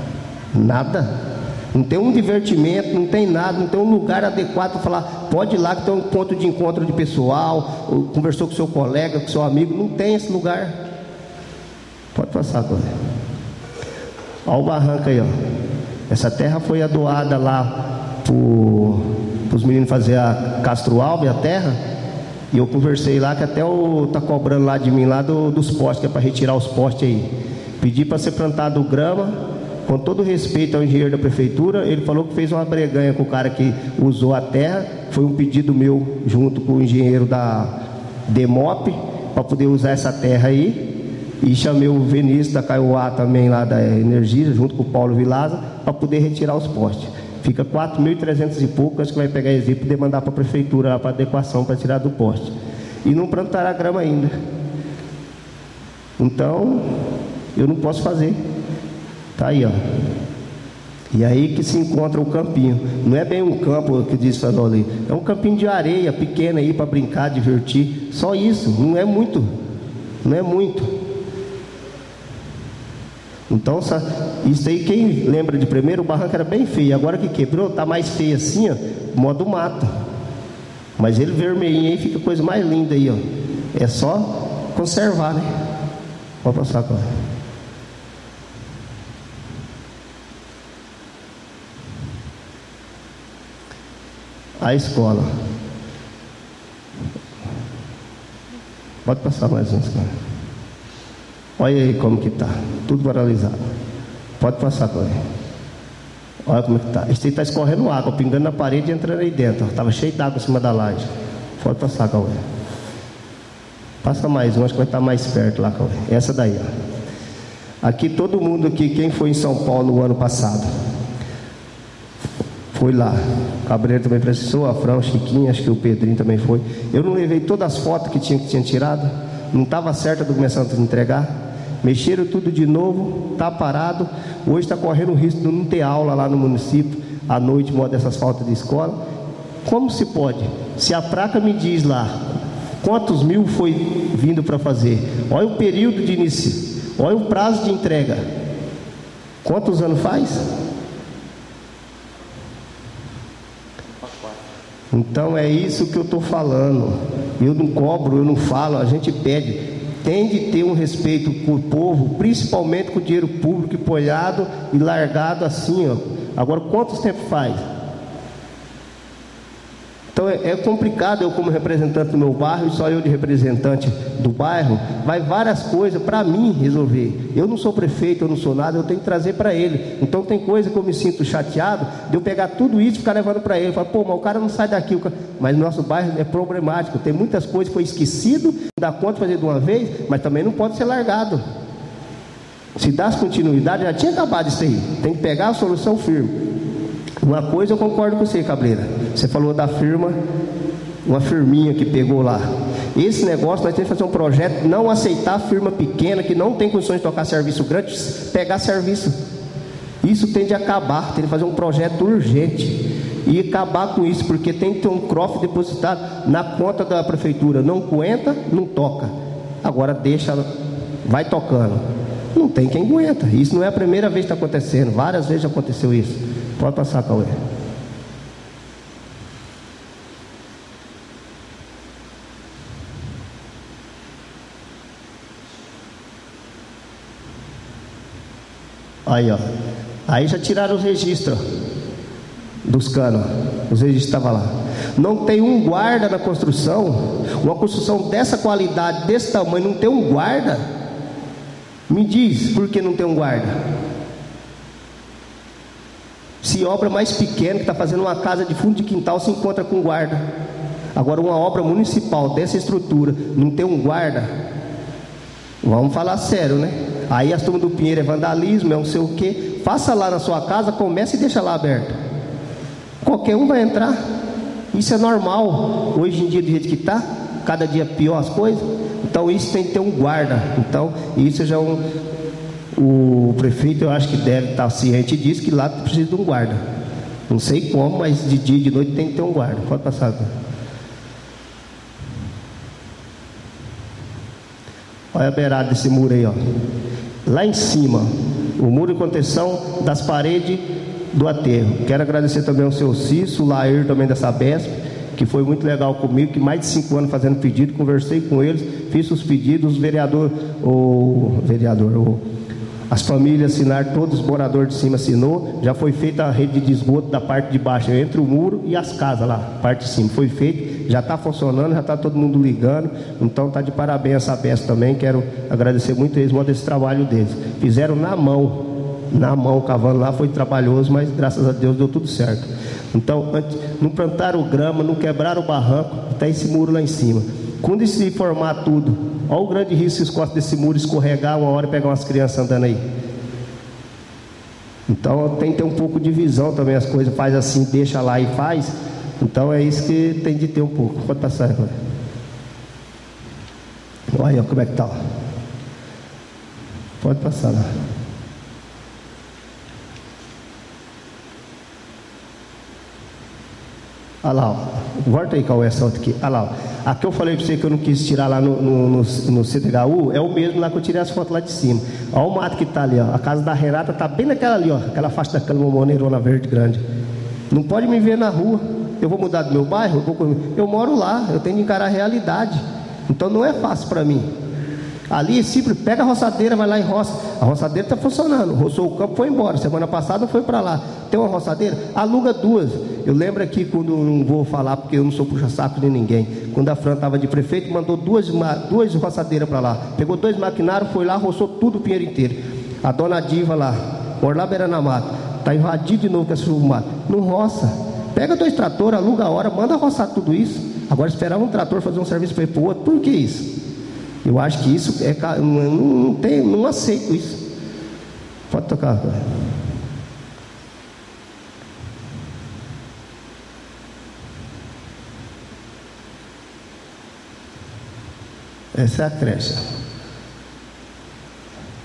Não tem um divertimento, não tem nada, não tem um lugar adequado para falar, pode ir lá que tem um ponto de encontro de pessoal, conversou com seu colega, com seu amigo, não tem esse lugar. Pode passar, colega. Olha o barranco aí, ó. Essa terra foi doada lá para os meninos fazer a Castro Alves, a terra, e eu conversei lá que até tá cobrando lá de mim lá dos postes, que é para retirar os postes aí. Pedi para ser plantado grama, com todo respeito ao engenheiro da prefeitura. Ele falou que fez uma breganha com o cara que usou a terra. Foi um pedido meu junto com o engenheiro da Demop para poder usar essa terra aí, e chamei o Vinícius da Caiuá também lá da Energia, junto com o Paulo Vilaza, para poder retirar os postes. Fica 4.300 e pouco, acho que vai pegar esse e poder mandar para a prefeitura para adequação, para tirar do poste. E não plantaram a grama ainda. Então, eu não posso fazer. Tá aí, ó. E aí que se encontra o campinho. Não é bem um campo que diz falou ali. É um campinho de areia pequeno aí para brincar, divertir. Só isso, não é muito. Não é muito. Então, isso aí, quem lembra de primeiro, o barranco era bem feio. Agora que quebrou, tá mais feio assim, ó, modo mato. Mas ele vermelhinho aí fica a coisa mais linda aí, ó. É só conservar, né? Pode passar agora. A escola. Pode passar mais uns, cara. Olha aí como que tá, tudo paralisado. Pode passar, Cláudio. Olha como que tá. Esse aí tá escorrendo água, pingando na parede e entrando aí dentro. Tava cheio d'água em cima da laje. Pode passar, Cláudio. Passa mais um, acho que vai estar mais perto lá, Cláudio. Essa daí, ó. Aqui todo mundo aqui, quem foi em São Paulo no ano passado, foi lá. O Cabreiro também precisou, a Fran, o Chiquinho, acho que o Pedrinho também foi. Eu não levei todas as fotos que tinha tirado. Não estava certo a documentação de entregar. Mexeram tudo de novo, está parado. Hoje está correndo o risco de não ter aula lá no município, à noite, modo dessas faltas de escola. Como se pode? Se a placa me diz lá quantos mil foi vindo para fazer, olha o período de início, olha o prazo de entrega. Quantos anos faz? Então é isso que eu estou falando. Eu não cobro, eu não falo, a gente pede. Tem de ter um respeito por povo, principalmente com o dinheiro público empoiado e largado assim, ó. Agora, quantos tempos faz? Então é complicado eu como representante do meu bairro, e só eu de representante do bairro, vai várias coisas para mim resolver. Eu não sou prefeito, eu não sou nada, eu tenho que trazer para ele. Então tem coisa que eu me sinto chateado de eu pegar tudo isso e ficar levando para ele. Falar, pô, mas o cara não sai daqui. Mas nosso bairro é problemático, tem muitas coisas que foi esquecido, não dá conta de fazer de uma vez, mas também não pode ser largado. Se dá continuidade, já tinha acabado isso aí. Tem que pegar a solução firme. Uma coisa eu concordo com você, Cabreira. Você falou da firma, uma firminha que pegou lá. Esse negócio, nós temos que fazer um projeto, não aceitar firma pequena, que não tem condições de tocar serviço grande, pegar serviço. Isso tem de acabar, tem de fazer um projeto urgente. E acabar com isso, porque tem que ter um CROF depositado na conta da prefeitura. Não aguenta, não toca. Agora deixa, vai tocando. Não tem quem aguenta. Isso não é a primeira vez que está acontecendo, várias vezes já aconteceu isso. Pode passar, Cauê. Aí, ó. Aí já tiraram os registros dos canos. Os registros estavam lá. Não tem um guarda na construção. Uma construção dessa qualidade, desse tamanho, não tem um guarda? Me diz por que não tem um guarda? Se obra mais pequena, que está fazendo uma casa de fundo de quintal, se encontra com guarda. Agora, uma obra municipal dessa estrutura, não tem um guarda? Vamos falar sério, né? Aí as turmas do Pinheiro é vandalismo, é não sei o quê. Faça lá na sua casa, comece e deixa lá aberto. Qualquer um vai entrar. Isso é normal. Hoje em dia, do jeito que está, cada dia pior as coisas. Então, isso tem que ter um guarda. Então, isso já é o prefeito, eu acho que deve estar ciente disso, que lá precisa de um guarda. Não sei como, mas de dia e de noite tem que ter um guarda. Pode passar. Olha a beirada desse muro aí, ó. Lá em cima, o muro de contenção das paredes do aterro. Quero agradecer também ao seu Cício, o Lair também dessa BESP, que foi muito legal comigo, que mais de 5 anos fazendo pedido, conversei com eles, fiz os pedidos, as famílias assinaram, todos os moradores de cima assinou, já foi feita a rede de esgoto da parte de baixo, entre o muro e as casas lá, parte de cima, foi feito, já está funcionando, já está todo mundo ligando, então está de parabéns essa BESP também, quero agradecer muito eles, muito esse trabalho deles, fizeram na mão, cavando lá, foi trabalhoso, mas graças a Deus deu tudo certo. Então, não plantaram grama, não quebraram o barranco, está esse muro lá em cima. Quando isso se formar tudo, olha o grande risco se escosta desse muro, escorregar uma hora e pegar umas crianças andando aí. Então tem que ter um pouco de visão também, as coisas faz assim, deixa lá e faz. Então é isso que tem de ter um pouco. Pode passar agora. Olha aí, como é que tá. Pode passar lá. Olha lá, ó. Volta aí, Cauê, essa outra aqui. Olha lá, ó. Aqui eu falei para você que eu não quis tirar lá no CDHU, é o mesmo lá que eu tirei as fotos lá de cima. Olha o mato que está ali, ó. A casa da Renata está bem naquela ali, ó. Aquela faixa daquela mamoneirona verde grande. Não pode me ver na rua. Eu vou mudar do meu bairro? Eu moro lá, eu tenho que encarar a realidade. Então não é fácil para mim. Ali é simples, pega a roçadeira, vai lá e roça. A roçadeira está funcionando, roçou o campo, foi embora. Semana passada foi para lá. Tem uma roçadeira? Aluga 2. Eu lembro aqui, quando não vou falar porque eu não sou puxa-saco de ninguém, quando a Fran estava de prefeito, mandou 2 roçadeiras para lá. Pegou 2 maquinários, foi lá, roçou tudo o Pinheiro inteiro. A dona Diva lá, por lá beirando a mata, está invadido de novo com essa chuva mato. Não roça. Pega 2 tratores, aluga a hora, manda roçar tudo isso. Agora esperar um trator fazer um serviço para ir para o outro. Por que isso? Eu acho que isso não aceito isso. Pode tocar. Essa é a creche.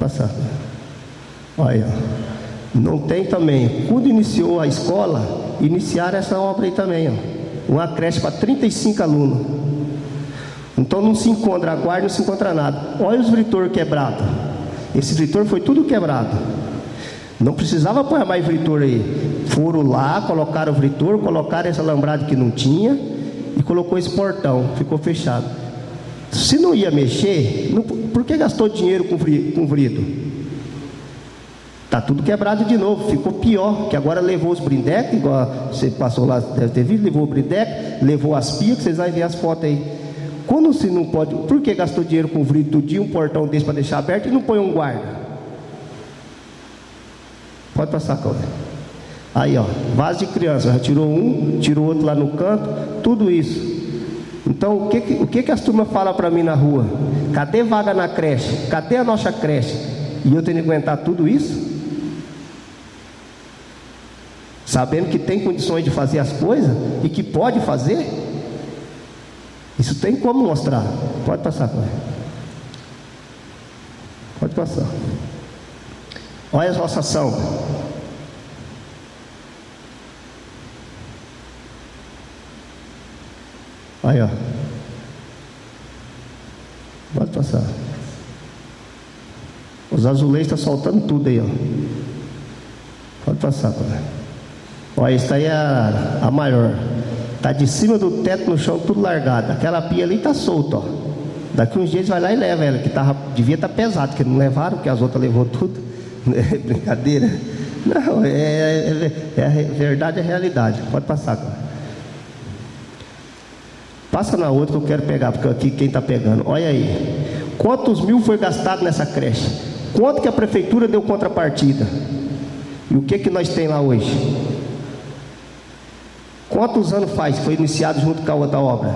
passar. Olha, não tem também. Quando iniciou a escola, iniciaram essa obra aí também, ó. Uma creche para 35 alunos. Então não se encontra guarda, não se encontra nada. Olha os vritores quebrados. Esse vritor foi tudo quebrado. Não precisava pôr mais vritor aí. Foram lá, colocaram o vritor, colocaram esse alambrado que não tinha e colocou esse portão, ficou fechado. Se não ia mexer, por que gastou dinheiro com vrido? Está tudo quebrado de novo, ficou pior, que agora levou os blindex, igual você passou lá, deve ter visto, levou o blindex, levou as pias, que vocês vão ver as fotos aí. Quando se não pode, por que gastou dinheiro com vrido todo dia, um portão desse para deixar aberto e não põe um guarda? Pode passar, Cláudio. Aí, ó, vaso de criança, já tirou um, tirou outro lá no canto, tudo isso. Então, o que as turmas falam para mim na rua? Cadê vaga na creche? Cadê a nossa creche? E eu tenho que aguentar tudo isso? Sabendo que tem condições de fazer as coisas e que pode fazer? Isso tem como mostrar. Pode passar, Cláudio. Pode passar. Olha as nossas ações. Aí, ó. Pode passar. Os azulejos estão soltando tudo aí, ó. Pode passar, cara. Olha, isso aí é a maior. Está de cima do teto no chão, tudo largado. Aquela pia ali está solta, ó. Daqui uns dias vai lá e leva ela, que devia estar pesado, porque não levaram, porque as outras levou tudo. É brincadeira. Não, é verdade, é realidade. Pode passar, cara. Passa na outra que eu quero pegar, porque aqui quem está pegando. Olha aí. Quantos mil foi gastado nessa creche? Quanto que a prefeitura deu contrapartida? E o que nós tem lá hoje? Quantos anos faz que foi iniciado junto com a outra obra?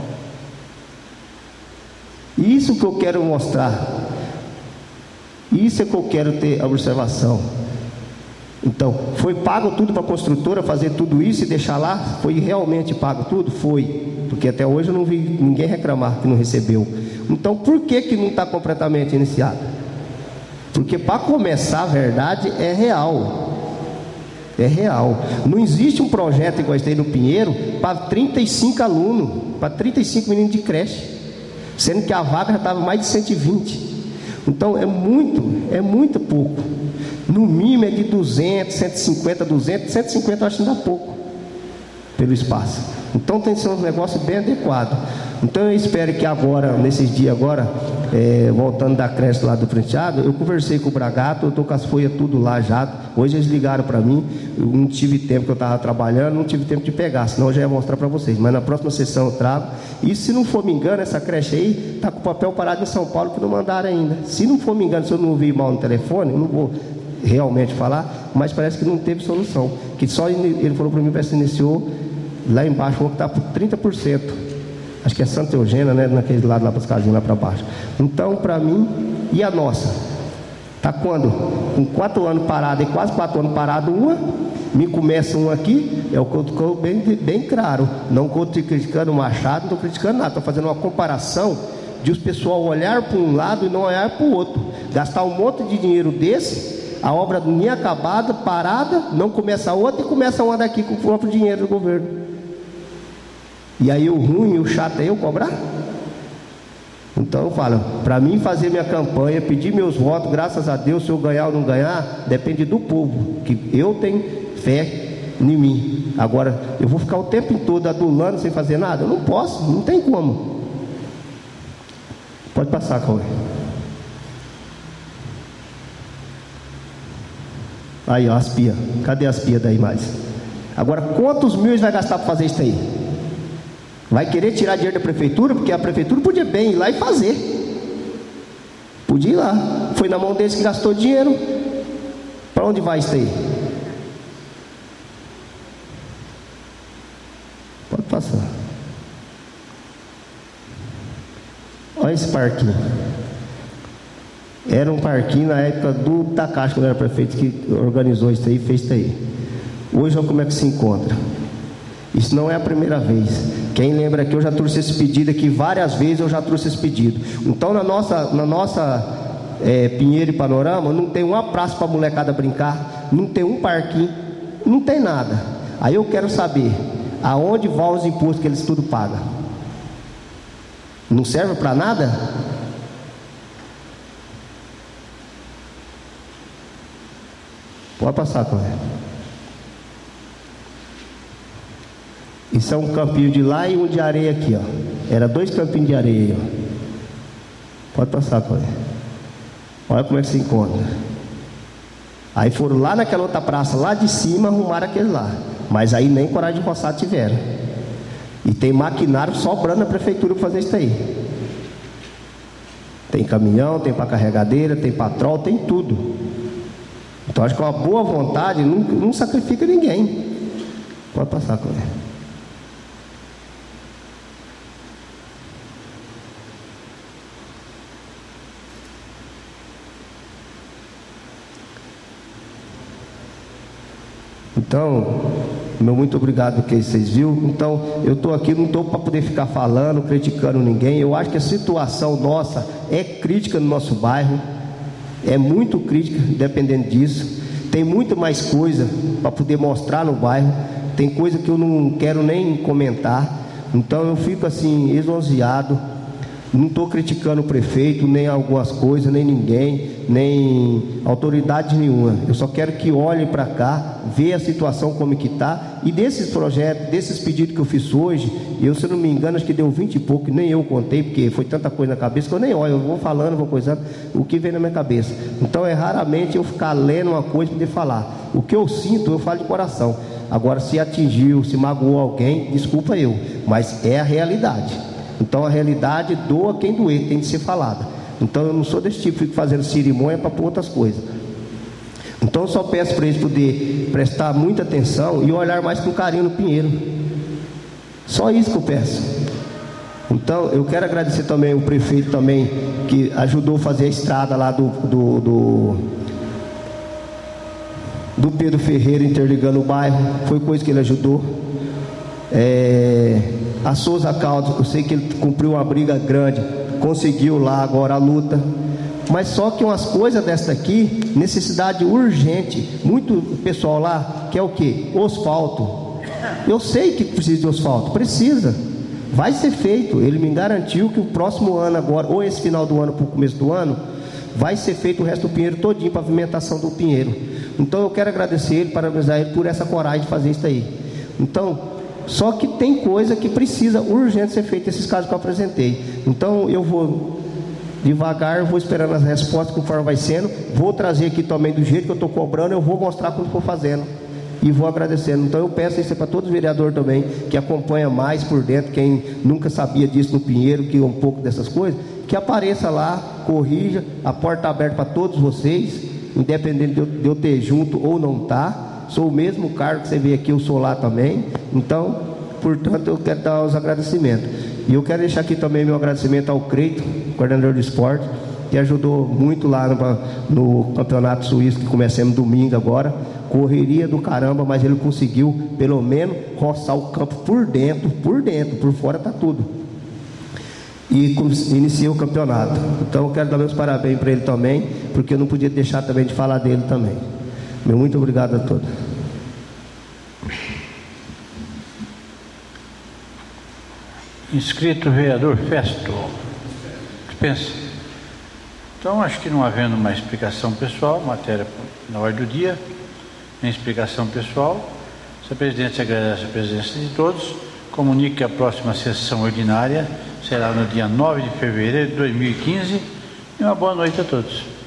Isso que eu quero mostrar. Isso é que eu quero ter a observação. Então, foi pago tudo para a construtora fazer tudo isso e deixar lá? Foi realmente pago tudo? Foi. Porque até hoje eu não vi ninguém reclamar que não recebeu. Então, por que não está completamente iniciado? Porque para começar, a verdade é real. É real. Não existe um projeto igual esse aí no Pinheiro para 35 alunos, para 35 meninos de creche, sendo que a vaga já estava mais de 120. Então é muito pouco. No mínimo é de 200, 150, 200, 150 eu acho que ainda pouco pelo espaço. Então tem que ser um negócio bem adequado. Então eu espero que agora, nesses dias agora, voltando da creche lá do Frenteado, eu conversei com o Bragato, eu estou com as folhas tudo lá já. Hoje eles ligaram para mim, eu não tive tempo que eu estava trabalhando, não tive tempo de pegar, senão eu já ia mostrar para vocês. Mas na próxima sessão eu trago. E se não for me engano, essa creche aí está com o papel parado em São Paulo que não mandaram ainda. Se não for me engano, se eu não ouvir mal no telefone, eu não vou realmente falar, mas parece que não teve solução. Que só ele falou para mim, parece que iniciou lá embaixo, falou que está por 30%. Acho que é Santa Eugênia, né? Naquele lado lá para as casinhas lá para baixo. Então, para mim, e a nossa? Está quando? Com 4 anos parado, e quase 4 anos parado, uma, me começa um aqui, é o que eu estou bem claro. Não estou criticando o Machado, não estou criticando nada, estou fazendo uma comparação de os pessoal olhar para um lado e não olhar para o outro. Gastar um monte de dinheiro desse, a obra nem acabada, parada, não começa a outra e começa uma daqui com o próprio dinheiro do governo. E aí o ruim e o chato é eu cobrar? Então eu falo, para mim fazer minha campanha, pedir meus votos, graças a Deus, se eu ganhar ou não ganhar, depende do povo, que eu tenho fé em mim. Agora, eu vou ficar o tempo todo adulando sem fazer nada? Eu não posso, não tem como. Pode passar, Cauê. Aí, ó, as pias. Cadê as pias daí mais? Agora, quantos mil eles vai gastar para fazer isso aí? Vai querer tirar dinheiro da prefeitura? Porque a prefeitura podia bem ir lá e fazer. Podia ir lá. Foi na mão deles que gastou dinheiro. Para onde vai isso aí? Pode passar. Olha esse parquinho. Era um parquinho na época do Takashi, quando era prefeito, que organizou isso aí e fez isso aí. Hoje olha como é que se encontra. Isso não é a primeira vez. Quem lembra que eu já trouxe esse pedido aqui várias vezes, eu já trouxe esse pedido. Então na nossa Pinheiro e Panorama, não tem uma praça para a molecada brincar, não tem um parquinho, não tem nada. Aí eu quero saber aonde vão os impostos que eles tudo pagam. Não serve para nada? Pode passar, colega. Isso é um campinho de lá e um de areia aqui, ó. Era 2 campinhos de areia aí, ó. Pode passar, colega. Olha como é que se encontra. Aí foram lá naquela outra praça, lá de cima, arrumaram aquele lá. Mas aí nem coragem de roçar tiveram. E tem maquinário sobrando na prefeitura para fazer isso aí. Tem caminhão, tem para carregadeira, tem patrol, tem tudo. Então acho que uma boa vontade não sacrifica ninguém. Pode passar, colega. Então, meu muito obrigado porque vocês viram. Então, eu estou aqui, não estou para poder ficar falando, criticando ninguém. Eu acho que a situação nossa é crítica no nosso bairro. É muito crítica, dependendo disso. Tem muito mais coisa para poder mostrar no bairro. Tem coisa que eu não quero nem comentar. Então, eu fico assim, esvaziado. Não estou criticando o prefeito, nem algumas coisas, nem ninguém, nem autoridade nenhuma. Eu só quero que olhem para cá, ver a situação como que está. E desses projetos, desses pedidos que eu fiz hoje, eu, se não me engano, acho que deu 20 e pouco, nem eu contei, porque foi tanta coisa na cabeça que eu nem olho, eu vou falando, vou coisando o que vem na minha cabeça. Então é raramente eu ficar lendo uma coisa para poder falar. O que eu sinto, eu falo de coração. Agora, se atingiu, se magoou alguém, desculpa eu, mas é a realidade. Então a realidade doa quem doer, tem de ser falada. Então eu não sou desse tipo, fico fazendo cerimônia para pôr outras coisas. Então eu só peço para eles poder prestar muita atenção e olhar mais com carinho no Pinheiro. Só isso que eu peço. Então eu quero agradecer também o prefeito também, que ajudou a fazer a estrada lá do Pedro Ferreira, interligando o bairro. Foi coisa que ele ajudou. A Souza Caldas, eu sei que ele cumpriu uma briga grande, conseguiu lá agora a luta. Mas só que umas coisas dessa aqui, necessidade urgente. Muito pessoal lá quer o quê? Asfalto. Eu sei que precisa de asfalto, precisa. Vai ser feito. Ele me garantiu que o próximo ano agora, ou esse final do ano para o começo do ano, vai ser feito o resto do Pinheiro todinho, pavimentação do Pinheiro. Então eu quero agradecer ele, parabenizar ele por essa coragem de fazer isso aí. Então, só que tem coisa que precisa urgente ser feita, esses casos que eu apresentei. Então eu vou devagar, vou esperando as respostas conforme vai sendo. Vou trazer aqui também do jeito que eu estou cobrando, eu vou mostrar como estou fazendo. E vou agradecendo. Então eu peço isso para todos os vereadores também, que acompanha mais por dentro, quem nunca sabia disso no Pinheiro, que é um pouco dessas coisas, que apareça lá, corrija, a porta está aberta para todos vocês, independente de eu ter junto ou não estar. Sou o mesmo cargo que você vê aqui, eu sou lá também. Então, portanto, eu quero dar os agradecimentos. E eu quero deixar aqui também meu agradecimento ao Creito, coordenador de esporte, que ajudou muito lá no campeonato suíço, que começamos domingo agora. Correria do caramba, mas ele conseguiu, pelo menos, roçar o campo por dentro, por fora está tudo. E iniciou o campeonato. Então, eu quero dar meus parabéns para ele também, porque eu não podia deixar também de falar dele também. Meu muito obrigado a todos. Inscrito vereador Festo. Dispensa. Então, acho que não havendo mais explicação pessoal, matéria na ordem do dia, nem explicação pessoal, se a presidente agradece a presença de todos, comunique que a próxima sessão ordinária será no dia 9 de fevereiro de 2015 e uma boa noite a todos.